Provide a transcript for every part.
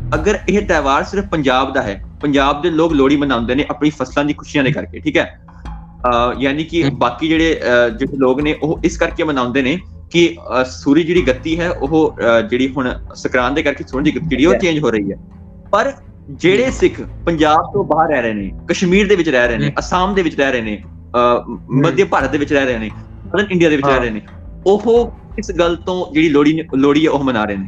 ਅਗਰ ਇਹ ਤਿਉਹਾਰ ਸਿਰਫ ਪੰਜਾਬ ਦਾ ਹੈ, ਪੰਜਾਬ ਦੇ ਲੋਕ ਲੋਹੜੀ ਮਨਾਉਂਦੇ ਨੇ ਆਪਣੀ ਫਸਲਾਂ ਦੀ ਖੁਸ਼ੀਆਂ ਦੇ ਕਰਕੇ, ਠੀਕ ਹੈ। ਯਾਨੀ ਕਿ ਬਾਕੀ ਜਿਹੜੇ ਲੋਕ ਨੇ ਉਹ ਇਸ ਕਰਕੇ ਮਨਾਉਂਦੇ ਨੇ ਕਿ ਸੂਰਜ ਜਿਹੜੀ ਗਤੀ ਹੈ ਉਹ ਜਿਹੜੀ ਹੁਣ ਸੰਕਰਾਂਤ ਦੇ ਕਰਕੇ ਸੂਰਜ ਦੀ ਗਤੀ ਜਿਹੜੀ ਉਹ ਚੇਂਜ ਹੋ ਰਹੀ ਹੈ। ਪਰ ਜਿਹੜੇ ਸਿੱਖ ਪੰਜਾਬ ਤੋਂ ਬਾਹਰ ਰਹਿ ਰਹੇ ਨੇ, ਕਸ਼ਮੀਰ ਦੇ ਵਿੱਚ ਰਹਿ ਰਹੇ ਨੇ, ਅਸਾਮ ਦੇ ਵਿੱਚ ਰਹਿ ਰਹੇ ਨੇ, ਮੱਧ ਭਾਰਤ ਦੇ ਵਿੱਚ ਰਹਿ ਰਹੇ ਨੇ, ਸਾਊਥਰਨ ਇੰਡੀਆ ਦੇ ਵਿੱਚ ਰਹਿ ਰਹੇ ਨੇ, ਉਹ ਇਸ ਗੱਲ ਤੋਂ ਜਿਹੜੀ ਲੋਹੜੀ ਹੈ ਉਹ ਮਨਾ ਰਹੇ ਨੇ।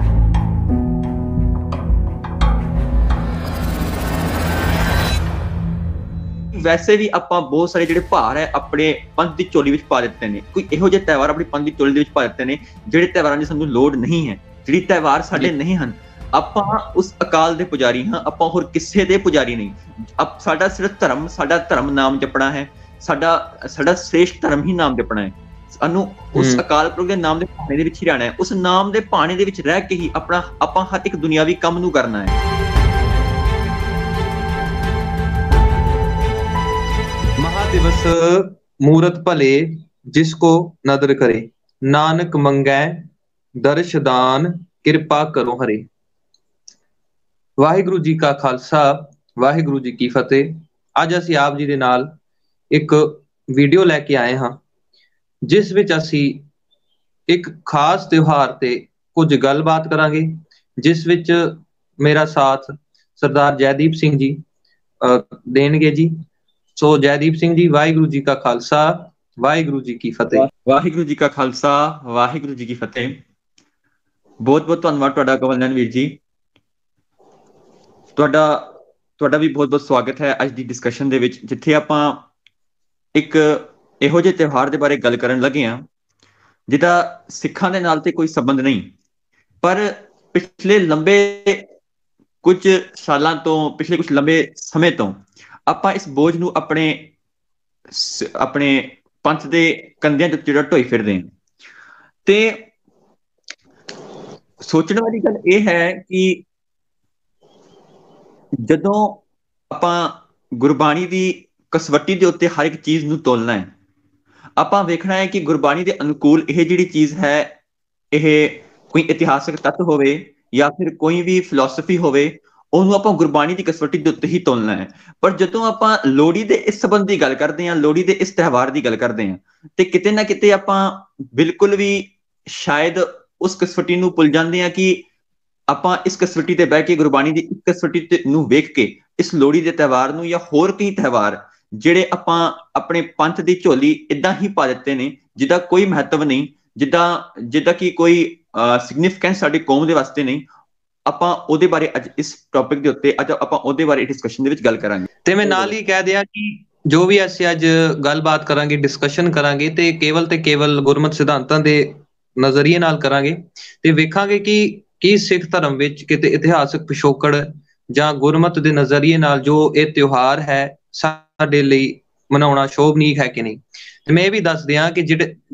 ਵੈਸੇ ਵੀ ਆਪਾਂ ਬਹੁਤ ਸਾਰੇ ਜਿਹੜੇ ਭਾਰ ਹੈ ਆਪਣੇ ਪੰਥ ਦੀ ਝੋਲੀ ਵਿੱਚ ਪਾ ਦਿੱਤੇ ਨੇ। ਕੋਈ ਇਹੋ ਜਿਹੇ ਤਿਉਹਾਰ ਆਪਣੀ ਪੰਥ ਦੀ ਝੋਲੀ ਦੇ ਵਿੱਚ ਪਾ ਦਿੱਤੇ ਨੇ ਜਿਹੜੇ ਤਿਉਹਾਰਾਂ ਦੀ ਸਾਨੂੰ ਲੋੜ ਨਹੀਂ ਹੈ, ਜਿਹੜੀ ਤਿਉਹਾਰ ਸਾਡੇ ਨਹੀਂ ਹਨ। ਆਪਾਂ ਉਸ ਅਕਾਲ ਦੇ ਪੁਜਾਰੀ ਹਾਂ, ਆਪਾਂ ਹੋਰ ਕਿਸੇ ਦੇ ਪੁਜਾਰੀ ਨਹੀਂ। ਸਾਡਾ ਸਿਰਫ ਧਰਮ, ਸਾਡਾ ਧਰਮ ਨਾਮ ਜਪਣਾ ਹੈ, ਸਾਡਾ ਸ੍ਰੇਸ਼ਟ ਧਰਮ ਹੀ ਨਾਮ ਜਪਣਾ ਹੈ। ਸਾਨੂੰ ਉਸ ਅਕਾਲ ਪੁਰਖ ਦੇ ਨਾਮ ਦੇ ਭਾਣੇ ਦੇ ਵਿੱਚ ਹੀ ਰਹਿਣਾ ਹੈ, ਉਸ ਨਾਮ ਦੇ ਭਾਣੇ ਦੇ ਵਿੱਚ ਰਹਿ ਕੇ ਹੀ ਆਪਾਂ ਹਰ ਇੱਕ ਦੁਨਿਆਵੀ ਕੰਮ ਨੂੰ ਕਰਨਾ ਹੈ। महादिवस मूरत भले जिसको नदर करे, नानक मंगै दर्श दान किरपा करो हरे। वाहिगुरु जी का खालसा, वाहिगुरु जी की फतेह। ਅੱਜ ਅਸੀਂ ਆਪ ਜੀ ਦੇ ਨਾਲ ਇੱਕ ਵੀਡੀਓ ਲੈ ਕੇ ਆਏ ਹਾਂ ਜਿਸ ਵਿੱਚ ਅਸੀਂ ਇੱਕ ਖਾਸ ਤਿਉਹਾਰ ਤੇ ਕੁਝ ਗੱਲਬਾਤ ਕਰਾਂਗੇ, ਜਿਸ ਵਿੱਚ ਮੇਰਾ ਸਾਥ ਸਰਦਾਰ ਜੈਦੀਪ ਸਿੰਘ ਜੀ ਦੇਣਗੇ ਜੀ। ਸੋ ਜੈਦੀਪ ਸਿੰਘ ਜੀ, ਵਾਹਿਗੁਰੂ ਜੀ ਕਾ ਖਾਲਸਾ, ਵਾਹਿਗੁਰੂ ਜੀ ਕੀ ਫਤਿਹ। ਵਾਹਿਗੁਰੂ ਜੀ ਕਾ ਖਾਲਸਾ, ਵਾਹਿਗੁਰੂ ਜੀ ਕੀ ਫਤਿਹ। ਬਹੁਤ ਬਹੁਤ ਧੰਨਵਾਦ ਤੁਹਾਡਾ ਕਮਲਨੈਨ ਵੀਰ ਜੀ। ਤੁਹਾਡਾ ਵੀ ਬਹੁਤ ਬਹੁਤ ਸਵਾਗਤ ਹੈ ਅੱਜ ਦੀ ਡਿਸਕਸ਼ਨ ਦੇ ਵਿੱਚ, ਜਿੱਥੇ ਆਪਾਂ ਇੱਕ ਇਹੋ ਜਿਹੇ ਤਿਉਹਾਰ ਦੇ ਬਾਰੇ ਗੱਲ ਕਰਨ ਲੱਗੇ ਹਾਂ ਜਿਹਦਾ ਸਿੱਖਾਂ ਦੇ ਨਾਲ ਤੇ ਕੋਈ ਸੰਬੰਧ ਨਹੀਂ, ਪਰ ਪਿਛਲੇ ਕੁਝ ਸਾਲਾਂ ਤੋਂ, ਪਿਛਲੇ ਕੁਝ ਲੰਬੇ ਸਮੇਂ ਤੋਂ ਆਪਾਂ ਇਸ ਬੋਝ ਨੂੰ ਆਪਣੇ ਪੰਥ ਦੇ ਕੰਧਿਆਂ ਤੇ ਜਿਹੜਾ ਢੋਈ ਫਿਰਦੇ ਹਾਂ। ਤੇ ਸੋਚਣ ਵਾਲੀ ਗੱਲ ਇਹ ਹੈ ਕਿ ਜਦੋਂ ਆਪਾਂ ਗੁਰਬਾਣੀ ਦੀ ਕਸਵੱਟੀ ਦੇ ਉੱਤੇ ਹਰ ਇੱਕ ਚੀਜ਼ ਨੂੰ ਤੋਲਣਾ ਹੈ, ਆਪਾਂ ਵੇਖਣਾ ਹੈ ਕਿ ਗੁਰਬਾਣੀ ਦੇ ਅਨੁਕੂਲ ਇਹ ਜਿਹੜੀ ਚੀਜ਼ ਹੈ, ਇਹ ਕੋਈ ਇਤਿਹਾਸਕ ਤੱਤ ਹੋਵੇ ਜਾਂ ਫਿਰ ਕੋਈ ਵੀ ਫਿਲਾਸਫੀ ਹੋਵੇ, ਉਹਨੂੰ ਆਪਾਂ ਗੁਰਬਾਣੀ ਦੀ ਕਸਵੱਟੀ ਦੇ ਉੱਤੇ ਹੀ ਤੋਲਣਾ ਹੈ। ਪਰ ਜਦੋਂ ਆਪਾਂ ਲੋਹੜੀ ਦੇ ਇਸ ਸੰਬੰਧ ਦੀ ਗੱਲ ਕਰਦੇ ਹਾਂ, ਲੋਹੜੀ ਦੇ ਇਸ ਤਿਉਹਾਰ ਦੀ ਗੱਲ ਕਰਦੇ ਹਾਂ, ਤੇ ਕਿਤੇ ਨਾ ਕਿਤੇ ਆਪਾਂ ਬਿਲਕੁਲ ਵੀ ਸ਼ਾਇਦ ਉਸ ਕਸਵੱਟੀ ਨੂੰ ਭੁੱਲ ਜਾਂਦੇ ਹਾਂ ਕਿ ਆਪਾਂ ਇਸ ਕਸਵੱਟੀ ਤੇ ਬਹਿ ਕੇ ਗੁਰਬਾਣੀ ਦੀ ਇੱਕ ਕਸਵੱਟੀ ਨੂੰ ਵੇਖ ਕੇ ਇਸ ਲੋਹੜੀ ਦੇ ਤਿਉਹਾਰ ਨੂੰ ਜਾਂ ਹੋਰ ਕਈ ਤਿਉਹਾਰ ਜਿਹੜੇ ਆਪਾਂ ਆਪਣੇ ਪੰਥ ਦੀ ਝੋਲੀ ਏਦਾਂ ਹੀ ਪਾ ਦਿੱਤੇ ਨੇ ਜਿਹਦਾ ਕੋਈ ਮਹੱਤਵ ਨਹੀਂ, ਜਿੱਦਾਂ ਕਿ ਕੋਈ ਸਿਗਨੀਫੀਕੈਂਸ ਸਾਡੀ ਕੌਮ ਦੇ ਵਾਸਤੇ ਨਹੀਂ, ਆਪਾਂ ਉਹਦੇ ਬਾਰੇ ਅੱਜ ਇਸ ਟੌਪਿਕ ਦੇ ਉੱਤੇ ਆਪਾਂ ਉਹਦੇ ਬਾਰੇ ਡਿਸਕਸ਼ਨ ਦੇ ਵਿੱਚ ਗੱਲ ਕਰਾਂਗੇ। ਤੇ ਮੈਂ ਨਾਲ ਹੀ ਕਹਿ ਦਿਆਂ ਕਿ ਜੋ ਵੀ ਅਸੀਂ ਅੱਜ ਗੱਲਬਾਤ ਕਰਾਂਗੇ, ਡਿਸਕਸ਼ਨ ਕਰਾਂਗੇ, ਤੇ ਕੇਵਲ ਗੁਰਮਤਿ ਸਿਧਾਂਤਾਂ ਦੇ ਨਜ਼ਰੀਏ ਨਾਲ ਕਰਾਂਗੇ ਤੇ ਵੇਖਾਂਗੇ ਕਿ ਕੀ ਸਿੱਖ ਧਰਮ ਵਿੱਚ ਕਿਤੇ ਇਤਿਹਾਸਕ ਪਿਛੋਕੜ ਜਾਂ ਗੁਰਮਤਿ ਦੇ ਨਜ਼ਰੀਏ ਨਾਲ ਜੋ ਇਹ ਤਿਉਹਾਰ ਹੈ ਸਾਡੇ ਲਈ ਮਨਾਉਣਾ ਸ਼ੋਭਨੀਕ ਹੈ ਕਿ ਨਹੀਂ। ਤੇ ਮੈਂ ਇਹ ਵੀ ਦੱਸ ਦਿਆਂ ਕਿ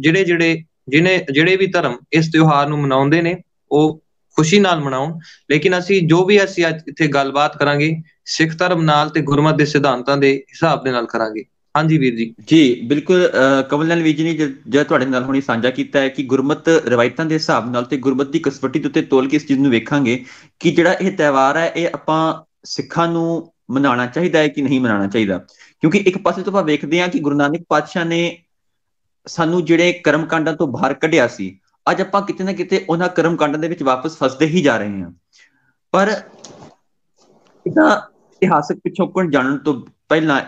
ਜਿਹੜੇ ਵੀ ਧਰਮ ਇਸ ਤਿਉਹਾਰ ਨੂੰ ਮਨਾਉਂਦੇ ਨੇ ਉਹ ਖੁਸ਼ੀ ਨਾਲ ਮਨਾਉਣ, ਲੇਕਿਨ ਅਸੀਂ ਅੱਜ ਇੱਥੇ ਗੱਲਬਾਤ ਕਰਾਂਗੇ ਸਿੱਖ ਧਰਮ ਨਾਲ ਤੇ ਗੁਰਮਤਿ ਦੇ ਸਿਧਾਂਤਾਂ ਦੇ ਹਿਸਾਬ ਦੇ ਨਾਲ ਕਰਾਂਗੇ। ਹਾਂਜੀ ਵੀਰ ਜੀ। ਜੀ ਬਿਲਕੁਲ, ਕਮਲਨੈਨ ਵੀਰ ਜੀ ਨੇ ਜਦ ਤੁਹਾਡੇ ਨਾਲ ਹੁਣੀ ਸਾਂਝਾ ਕੀਤਾ ਹੈ ਕਿ ਗੁਰਮਤਿ ਰਵਾਇਤਾਂ ਦੇ ਹਿਸਾਬ ਨਾਲ ਤੇ ਗੁਰਮਤਿ ਦੀ ਕਸਵੱਟੀ ਦੇ ਉੱਤੇ ਤੋਲ ਕੇ ਇਸ ਚੀਜ਼ ਨੂੰ ਵੇਖਾਂਗੇ ਕਿ ਜਿਹੜਾ ਇਹ ਤਿਉਹਾਰ ਹੈ ਇਹ ਆਪਾਂ ਸਿੱਖਾਂ ਨੂੰ ਮਨਾਉਣਾ ਚਾਹੀਦਾ ਹੈ ਕਿ ਨਹੀਂ ਮਨਾਉਣਾ ਚਾਹੀਦਾ। ਕਿਉਂਕਿ ਇੱਕ ਪਾਸੇ ਤੋਂ ਆਪਾਂ ਵੇਖਦੇ ਹਾਂ ਕਿ ਗੁਰੂ ਨਾਨਕ ਪਾਤਸ਼ਾਹ ਨੇ ਸਾਨੂੰ ਜਿਹੜੇ ਕਰਮ ਕਾਂਡਾਂ ਤੋਂ ਬਾਹਰ ਕੱਢਿਆ ਸੀ, ਅੱਜ ਆਪਾਂ ਕਿਤੇ ਨਾ ਕਿਤੇ ਉਹਨਾਂ ਕਰਮ ਕਾਂਡਾਂ ਦੇ ਵਿੱਚ ਵਾਪਸ ਫਸਦੇ ਹੀ ਜਾ ਰਹੇ ਹਾਂ। ਪਰ ਇਹਦਾ ਇਤਿਹਾਸਕ ਪਿਛੋਕੜ ਜਾਣਨ ਤੋਂ ਪਹਿਲਾਂ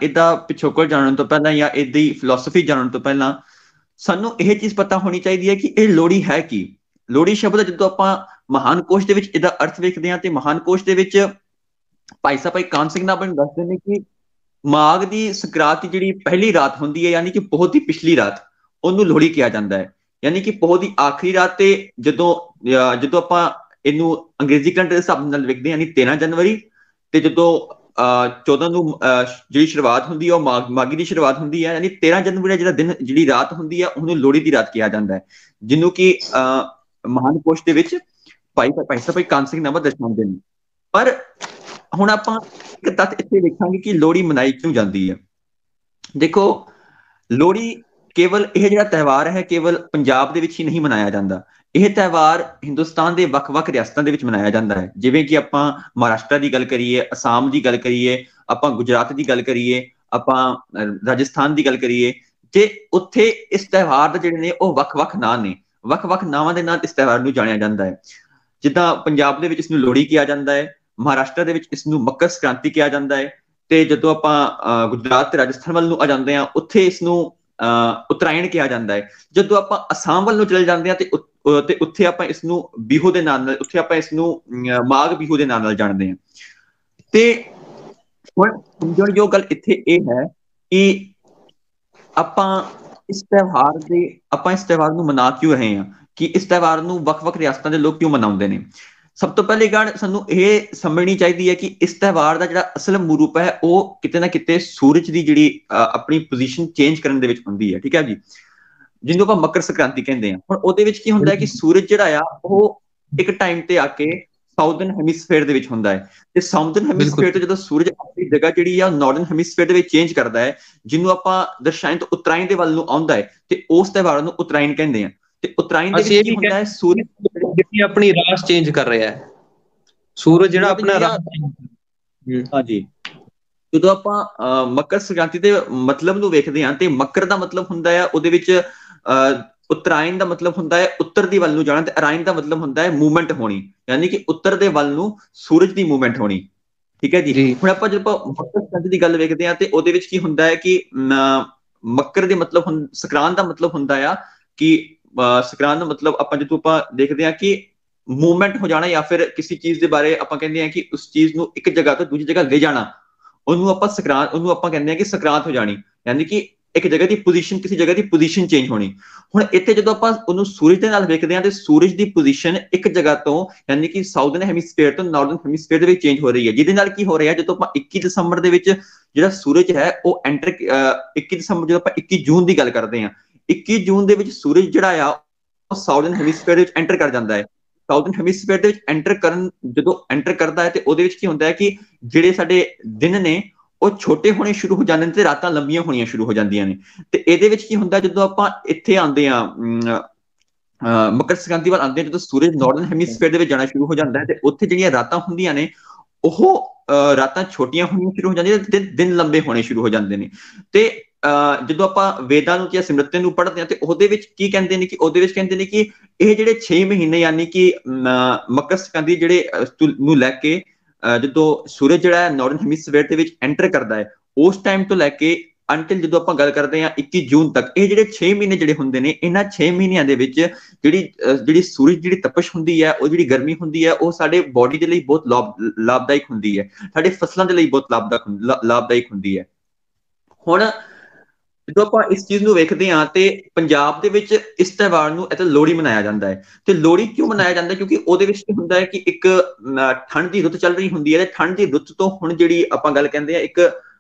ਜਾਂ ਇਹਦੀ ਫਿਲਾਸਫੀ ਜਾਣਨ ਤੋਂ ਪਹਿਲਾਂ ਸਾਨੂੰ ਇਹ ਚੀਜ਼ ਪਤਾ ਹੋਣੀ ਚਾਹੀਦੀ ਹੈ ਕਿ ਇਹ ਲੋਹੜੀ ਹੈ ਕੀ। ਲੋਹੜੀ ਸ਼ਬਦ ਜਦੋਂ ਆਪਾਂ ਮਹਾਨ ਕੋਸ਼ ਦੇ ਵਿੱਚ ਇਹਦਾ ਅਰਥ ਵੇਖਦੇ ਹਾਂ ਤੇ ਮਹਾਨ ਕੋਸ਼ ਦੇ ਵਿੱਚ ਭਾਈ ਕਾਹਨ ਸਿੰਘ ਨਾਭਾ ਨੂੰ ਦੱਸਦੇ ਨੇ ਕਿ ਮਾਘ ਦੀ ਸੰਕਰਾਂਤ ਦੀ ਜਿਹੜੀ ਪਹਿਲੀ ਰਾਤ ਹੁੰਦੀ ਹੈ, ਯਾਨੀ ਕਿ ਪੋਹ ਦੀ ਪਿਛਲੀ ਰਾਤ, ਉਹਨੂੰ ਲੋਹੜੀ ਕਿਹਾ ਜਾਂਦਾ ਹੈ। ਯਾਨੀ ਕਿ ਪੋਹ ਦੀ ਆਖਰੀ ਰਾਤ ਤੇ ਜਦੋਂ ਆਪਾਂ ਇਹਨੂੰ ਅੰਗਰੇਜ਼ੀ ਕੈਲੰਡਰ ਦੇ ਹਿਸਾਬ ਨਾਲ ਵੇਖਦੇ ਹਾਂ, ਯਾਨੀ 13 ਜਨਵਰੀ, ਤੇ ਜਦੋਂ 14 ਨੂੰ ਜਿਹੜੀ ਸ਼ੁਰੂਆਤ ਹੁੰਦੀ ਹੈ ਉਹ ਮਾਘੀ ਦੀ ਸ਼ੁਰੂਆਤ ਹੁੰਦੀ ਹੈ, ਯਾਨੀ 13 ਜਨਵਰੀ ਜਿਹੜਾ ਦਿਨ, ਜਿਹੜੀ ਰਾਤ ਹੁੰਦੀ ਹੈ, ਉਹਨੂੰ ਲੋਹੜੀ ਦੀ ਰਾਤ ਕਿਹਾ ਜਾਂਦਾ ਹੈ, ਜਿਹਨੂੰ ਕਿ ਮਹਾਨ ਕੋਸ਼ ਦੇ ਵਿੱਚ ਭਾਈ ਕਾਹਨ ਸਿੰਘ ਨਾਭਾ ਦਰਸਾਉਂਦੇ ਨੇ। ਪਰ ਹੁਣ ਆਪਾਂ ਇੱਕ ਤੱਥ ਇੱਥੇ ਵੇਖਾਂਗੇ ਕਿ ਲੋਹੜੀ ਮਨਾਈ ਕਿਉਂ ਜਾਂਦੀ ਹੈ। ਦੇਖੋ, ਲੋਹੜੀ ਕੇਵਲ ਇਹ ਜਿਹੜਾ ਤਿਉਹਾਰ ਹੈ ਕੇਵਲ ਪੰਜਾਬ ਦੇ ਵਿੱਚ ਹੀ ਨਹੀਂ ਮਨਾਇਆ ਜਾਂਦਾ, ਇਹ ਤਿਉਹਾਰ ਹਿੰਦੁਸਤਾਨ ਦੇ ਵੱਖ-ਵੱਖ ਰਿਆਸਤਾਂ ਦੇ ਵਿੱਚ ਮਨਾਇਆ ਜਾਂਦਾ ਹੈ। ਜਿਵੇਂ ਕਿ ਆਪਾਂ ਮਹਾਰਾਸ਼ਟਰ ਦੀ ਗੱਲ ਕਰੀਏ, ਅਸਾਮ ਦੀ ਗੱਲ ਕਰੀਏ, ਆਪਾਂ ਗੁਜਰਾਤ ਦੀ ਗੱਲ ਕਰੀਏ, ਆਪਾਂ ਰਾਜਸਥਾਨ ਦੀ ਗੱਲ ਕਰੀਏ, ਤੇ ਉੱਥੇ ਇਸ ਤਿਉਹਾਰ ਦੇ ਜਿਹੜੇ ਨੇ ਉਹ ਵੱਖ-ਵੱਖ ਨਾਂ ਨੇ, ਵੱਖ-ਵੱਖ ਨਾਵਾਂ ਦੇ ਨਾਲ ਇਸ ਤਿਉਹਾਰ ਨੂੰ ਜਾਣਿਆ ਜਾਂਦਾ ਹੈ। ਜਿੱਦਾਂ ਪੰਜਾਬ ਦੇ ਵਿੱਚ ਇਸ ਨੂੰ ਲੋਹੜੀ ਕਿਹਾ ਜਾਂਦਾ ਹੈ, ਮਹਾਰਾਸ਼ਟਰ ਦੇ ਵਿੱਚ ਇਸ ਨੂੰ ਮਕਰ ਸੰਕ੍ਰਾਂਤੀ ਕਿਹਾ ਜਾਂਦਾ ਹੈ, ਤੇ ਜਦੋਂ ਆਪਾਂ ਗੁਜਰਾਤ ਤੇ ਰਾਜਸਥਾਨ ਵੱਲ ਨੂੰ ਆ ਜਾਂਦੇ ਹਾਂ, ਉੱਥੇ ਇਸ ਨੂੰ ਉਤਰਾਇਣ ਕਿਹਾ ਜਾਂਦਾ ਹੈ। ਜਦੋਂ ਆਪਾਂ ਅਸਾਮ ਵੱਲ ਨੂੰ ਚਲੇ ਜਾਂਦੇ ਹਾਂ ਤੇ ਉੱਥੇ ਆਪਾਂ ਇਸ ਨੂੰ ਬਿਹੂ ਦੇ ਨਾਲ, ਉੱਥੇ ਆਪਾਂ ਇਸ ਨੂੰ ਮਾਘ ਬਿਹੂ ਦੇ ਨਾਲ ਜਾਣਦੇ ਹਾਂ। ਤੇ ਹੁਣ ਸਮਝਣਯੋਗ ਗੱਲ ਇੱਥੇ ਇਹ ਹੈ ਕਿ ਆਪਾਂ ਇਸ ਤਿਉਹਾਰ ਨੂੰ ਮਨਾ ਕਿਉਂ ਰਹੇ ਹਾਂ, ਕਿ ਇਸ ਤਿਉਹਾਰ ਨੂੰ ਵੱਖ-ਵੱਖ ਰਿਆਸਤਾਂ ਦੇ ਲੋਕ ਕਿਉਂ ਮਨਾਉਂਦੇ ਨੇ। ਸਭ ਤੋਂ ਪਹਿਲੀ ਗੱਲ ਸਾਨੂੰ ਇਹ ਸਮਝਣੀ ਚਾਹੀਦੀ ਹੈ ਕਿ ਇਸ ਤਿਉਹਾਰ ਦਾ ਜਿਹੜਾ ਅਸਲ ਮੂਲ ਰੂਪ ਹੈ ਉਹ ਕਿਤੇ ਨਾ ਕਿਤੇ ਸੂਰਜ ਦੀ ਜਿਹੜੀ ਆਪਣੀ ਪੋਜੀਸ਼ਨ ਚੇਂਜ ਕਰਨ ਦੇ ਵਿੱਚ ਹੁੰਦੀ ਹੈ, ਠੀਕ ਹੈ ਜੀ, ਜਿਹਨੂੰ ਆਪਾਂ ਮਕਰ ਸੰਕ੍ਰਾਂਤੀ ਕਹਿੰਦੇ ਹਾਂ। ਹੁਣ ਉਹਦੇ ਵਿੱਚ ਕੀ ਹੁੰਦਾ ਹੈ ਕਿ ਸੂਰਜ ਜਿਹੜਾ ਆ ਉਹ ਇੱਕ ਟਾਈਮ ਤੇ ਆ ਕੇ ਸਾਊਥਰਨ ਹੈਮੀਸਫੇਅਰ ਦੇ ਵਿੱਚ ਹੁੰਦਾ ਹੈ, ਤੇ ਸਾਊਥਰਨ ਹੈਮੀਸਫੇਅਰ ਤੋਂ ਜਦੋਂ ਸੂਰਜ ਆਪਣੀ ਜਗ੍ਹਾ ਜਿਹੜੀ ਆ ਨਾਰਥਰਨ ਹੈਮੀਸਫੇਅਰ ਦੇ ਵਿੱਚ ਚੇਂਜ ਕਰਦਾ ਹੈ, ਜਿਹਨੂੰ ਆਪਾਂ ਦਰਸਾਇਣ ਤੋਂ ਉਤਰਾਇਣ ਦੇ ਵੱਲ ਨੂੰ ਆਉਂਦਾ ਹੈ, ਤੇ ਉਸ ਤਿਉਹਾਰ ਨੂੰ ਉਤਰਾਇਣ ਕਹਿੰਦੇ ਆ। ਤੇ ਉਤਰਾਇਣ ਦੇ ਵਿੱਚ ਕੀ ਹੁੰਦਾ ਹੈ, ਸੂਰਜ ਜਿਹੜੀ ਆਪਣੀ ਰਾਸ ਚੇਂਜ ਕਰ ਰਿਹਾ ਹੈ, ਸੂਰਜ ਜਿਹੜਾ ਆਪਣਾ ਹਾਂਜੀ। ਜਦੋਂ ਆਪਾਂ ਮਕਰ ਸੰਕ੍ਰਾਂਤੀ ਦੇ ਮਤਲਬ ਨੂੰ ਵੇਖਦੇ ਹਾਂ, ਤੇ ਮਕਰ ਦਾ ਮਤਲਬ ਹੁੰਦਾ ਹੈ ਉਹਦੇ ਵਿੱਚ ਉਤਰਾਇਣ ਦਾ ਮਤਲਬ ਹੁੰਦਾ ਹੈ ਉੱਤਰ ਦੀ ਵੱਲ ਨੂੰ ਜਾਣਾ, ਤੇ ਅਰਾਇਣ ਦਾ ਮਤਲਬ ਹੁੰਦਾ ਹੈ ਮੂਵਮੈਂਟ ਹੋਣੀ, ਯਾਨੀ ਕਿ ਉੱਤਰ ਦੇ ਵੱਲ ਨੂੰ ਸੂਰਜ ਦੀ ਮੂਵਮੈਂਟ ਹੋਣੀ, ਠੀਕ ਹੈ ਜੀ। ਹੁਣ ਆਪਾਂ ਜਦੋਂ ਮਕਰ ਸੰਕ੍ਰਾਂਤੀ ਦੀ ਗੱਲ ਵੇਖਦੇ ਹਾਂ, ਤੇ ਉਹਦੇ ਵਿੱਚ ਕੀ ਹੁੰਦਾ ਹੈ ਕਿ ਮਕਰ ਦੇ ਮਤਲਬ ਸੰਕਰਾਂਤ ਦਾ ਮਤਲਬ ਹੁੰਦਾ ਆ ਕਿ ਸੰਕਰਾਂਤ ਦਾ ਮਤਲਬ ਆਪਾਂ ਜਦੋਂ ਆਪਾਂ ਦੇਖਦੇ ਹਾਂ ਕਿ ਮੂਵਮੈਂਟ ਹੋ ਜਾਣਾ, ਜਾਂ ਫਿਰ ਕਿਸੇ ਚੀਜ਼ ਦੇ ਬਾਰੇ ਆਪਾਂ ਕਹਿੰਦੇ ਹਾਂ ਕਿ ਉਸ ਚੀਜ਼ ਨੂੰ ਇੱਕ ਜਗ੍ਹਾ ਤੋਂ ਦੂਜੀ ਜਗ੍ਹਾ ਲੈ ਜਾਣਾ, ਉਹਨੂੰ ਆਪਾਂ ਕਹਿੰਦੇ ਹਾਂ ਕਿ ਸੰਕਰਾਂਤ ਹੋ ਜਾਣੀ, ਯਾਨੀ ਕਿ ਇੱਕ ਜਗ੍ਹਾ ਦੀ ਪੋਜੀਸ਼ਨ, ਕਿਸੇ ਜਗ੍ਹਾ ਦੀ ਪੋਜੀਸ਼ਨ ਚੇਂਜ ਹੋਣੀ। ਹੁਣ ਇੱਥੇ ਜਦੋਂ ਆਪਾਂ ਉਹਨੂੰ ਸੂਰਜ ਦੇ ਨਾਲ ਵੇਖਦੇ ਹਾਂ, ਤੇ ਸੂਰਜ ਦੀ ਪੋਜੀਸ਼ਨ ਇੱਕ ਜਗ੍ਹਾ ਤੋਂ, ਯਾਨੀ ਕਿ ਸਾਊਥਰਨ ਹੈਮੀਸਫੇਅਰ ਤੋਂ ਨਾਰਥਰਨ ਹੈਮੀਸਫੇਅਰ ਦੇ ਵਿੱਚ ਚੇਂਜ ਹੋ ਰਹੀ ਹੈ, ਜਿਹਦੇ ਨਾਲ ਕੀ ਹੋ ਰਿਹਾ, ਜਦੋਂ ਆਪਾਂ 21 ਦਸੰਬਰ ਦੇ ਵਿੱਚ ਜਿਹੜਾ ਸੂਰਜ ਹੈ ਉਹ 21 ਦਸੰਬਰ, ਜਦੋਂ ਆਪਾਂ 21 ਜੂਨ ਦੀ ਗੱਲ ਕਰਦੇ ਹਾਂ, 21 ਜੂਨ ਦੇ ਵਿੱਚ ਸੂਰਜ ਜਿਹੜਾ ਆ ਉਹ ਸਾਊਥਰਨ ਹੈਮੀਸਫੇਅਰ ਵਿੱਚ ਐਂਟਰ ਕਰ ਜਾਂਦਾ ਹੈ। ਸਾਊਥਰਨ ਹੈਮੀਸਫੇਅਰ ਦੇ ਵਿੱਚ ਜਦੋਂ ਐਂਟਰ ਕਰਦਾ ਹੈ, ਤੇ ਉਹਦੇ ਵਿੱਚ ਕੀ ਹੁੰਦਾ ਹੈ ਕਿ ਜਿਹੜੇ ਸਾਡੇ ਦਿਨ ਨੇ ਉਹ ਛੋਟੇ ਹੋਣੇ ਸ਼ੁਰੂ ਹੋ ਜਾਂਦੇ ਨੇ, ਤੇ ਰਾਤਾਂ ਲੰਬੀਆਂ ਹੋਣੀਆਂ ਸ਼ੁਰੂ ਹੋ ਜਾਂਦੀਆਂ ਨੇ। ਤੇ ਇਹਦੇ ਵਿੱਚ ਕੀ ਹੁੰਦਾ, ਜਦੋਂ ਆਪਾਂ ਇੱਥੇ ਆਉਂਦੇ ਹਾਂ ਮਕਰ ਸੰਕ੍ਰਾਂਤੀ ਵੱਲ ਆਉਂਦੇ ਹਾਂ, ਜਦੋਂ ਸੂਰਜ ਨਾਰਥਰਨ ਹੈਮੀਸਫੇਅਰ ਦੇ ਵਿੱਚ ਜਾਣਾ ਸ਼ੁਰੂ ਹੋ ਜਾਂਦਾ ਹੈ, ਤੇ ਉੱਥੇ ਜਿਹੜੀਆਂ ਰਾਤਾਂ ਹੁੰਦੀਆਂ ਨੇ ਉਹ ਰਾਤਾਂ ਛੋਟੀਆਂ ਹੋਣੀਆਂ ਸ਼ੁਰੂ ਹੋ ਜਾਂਦੀਆਂ, ਤੇ ਦਿਨ ਲੰਬੇ ਹੋਣੇ ਸ਼ੁਰੂ ਹੋ ਜਾਂਦੇ ਨੇ। ਤੇ ਜਦੋਂ ਆਪਾਂ ਵੇਦਾਂ ਨੂੰ ਜਾਂ ਸਿਮਰਤਾਂ ਨੂੰ ਪੜ੍ਹਦੇ ਹਾਂ, ਤੇ ਉਹਦੇ ਵਿੱਚ ਕੀ ਕਹਿੰਦੇ ਨੇ, ਕਿ ਉਹਦੇ ਵਿੱਚ ਕਹਿੰਦੇ ਨੇ ਕਿ ਇਹ ਜਿਹੜੇ 6 ਮਹੀਨੇ, ਯਾਨੀ ਕਿ ਮਕਰ ਸੰਕ੍ਰਾਂਤੀ ਜਿਹੜੇ ਨੂੰ ਲੈ ਕੇ ਜਦੋਂ ਸੂਰਜ ਜਿਹੜਾ ਹੈ ਨਾਰਥਰਨ ਹੈਮੀਸਫੇਅਰ ਦੇ ਵਿੱਚ ਐਂਟਰ ਕਰਦਾ ਹੈ, ਉਸ ਟਾਈਮ ਤੋਂ ਲੈ ਕੇ ਅੰਟਿਲ ਜਦੋਂ ਆਪਾਂ ਗੱਲ ਕਰਦੇ ਹਾਂ 21 ਜੂਨ ਤੱਕ, ਇਹ ਜਿਹੜੇ 6 ਮਹੀਨੇ ਜਿਹੜੇ ਹੁੰਦੇ ਨੇ, ਇਹਨਾਂ 6 ਮਹੀਨਿਆਂ ਦੇ ਵਿੱਚ ਜਿਹੜੀ ਸੂਰਜ ਜਿਹੜੀ ਤਪਸ਼ ਹੁੰਦੀ ਹੈ, ਉਹ ਜਿਹੜੀ ਗਰਮੀ ਹੁੰਦੀ ਹੈ, ਉਹ ਸਾਡੇ ਬੋਡੀ ਦੇ ਲਈ ਬਹੁਤ ਲਾਭਦਾਇਕ ਹੁੰਦੀ ਹੈ, ਸਾਡੇ ਫਸਲਾਂ ਦੇ ਲਈ ਬਹੁਤ ਲਾਭਦਾਇਕ ਹੁੰਦੀ ਹੈ। ਹੁਣ ਜਦੋਂ ਆਪਾਂ ਇਸ ਚੀਜ਼ ਨੂੰ ਵੇਖਦੇ ਹਾਂ, ਤੇ ਪੰਜਾਬ ਦੇ ਵਿੱਚ ਇਸ ਤਿਉਹਾਰ ਨੂੰ ਇੱਥੇ ਲੋਹੜੀ ਮਨਾਇਆ ਜਾਂਦਾ ਹੈ। ਤੇ ਲੋਹੜੀ ਕਿਉਂ ਮਨਾਇਆ ਜਾਂਦਾ, ਕਿਉਂਕਿ ਉਹਦੇ ਵਿੱਚ ਕੀ ਹੁੰਦਾ ਹੈ ਕਿ ਇੱਕ ਠੰਡ ਦੀ ਰੁੱਤ ਚੱਲ ਰਹੀ ਹੁੰਦੀ ਹੈ, ਤੇ ਠੰਡ ਦੀ ਰੁੱਤ ਤੋਂ ਹੁਣ ਜਿਹੜੀ ਆਪਾਂ ਗੱਲ ਕਹਿੰਦੇ ਆ, ਇੱਕ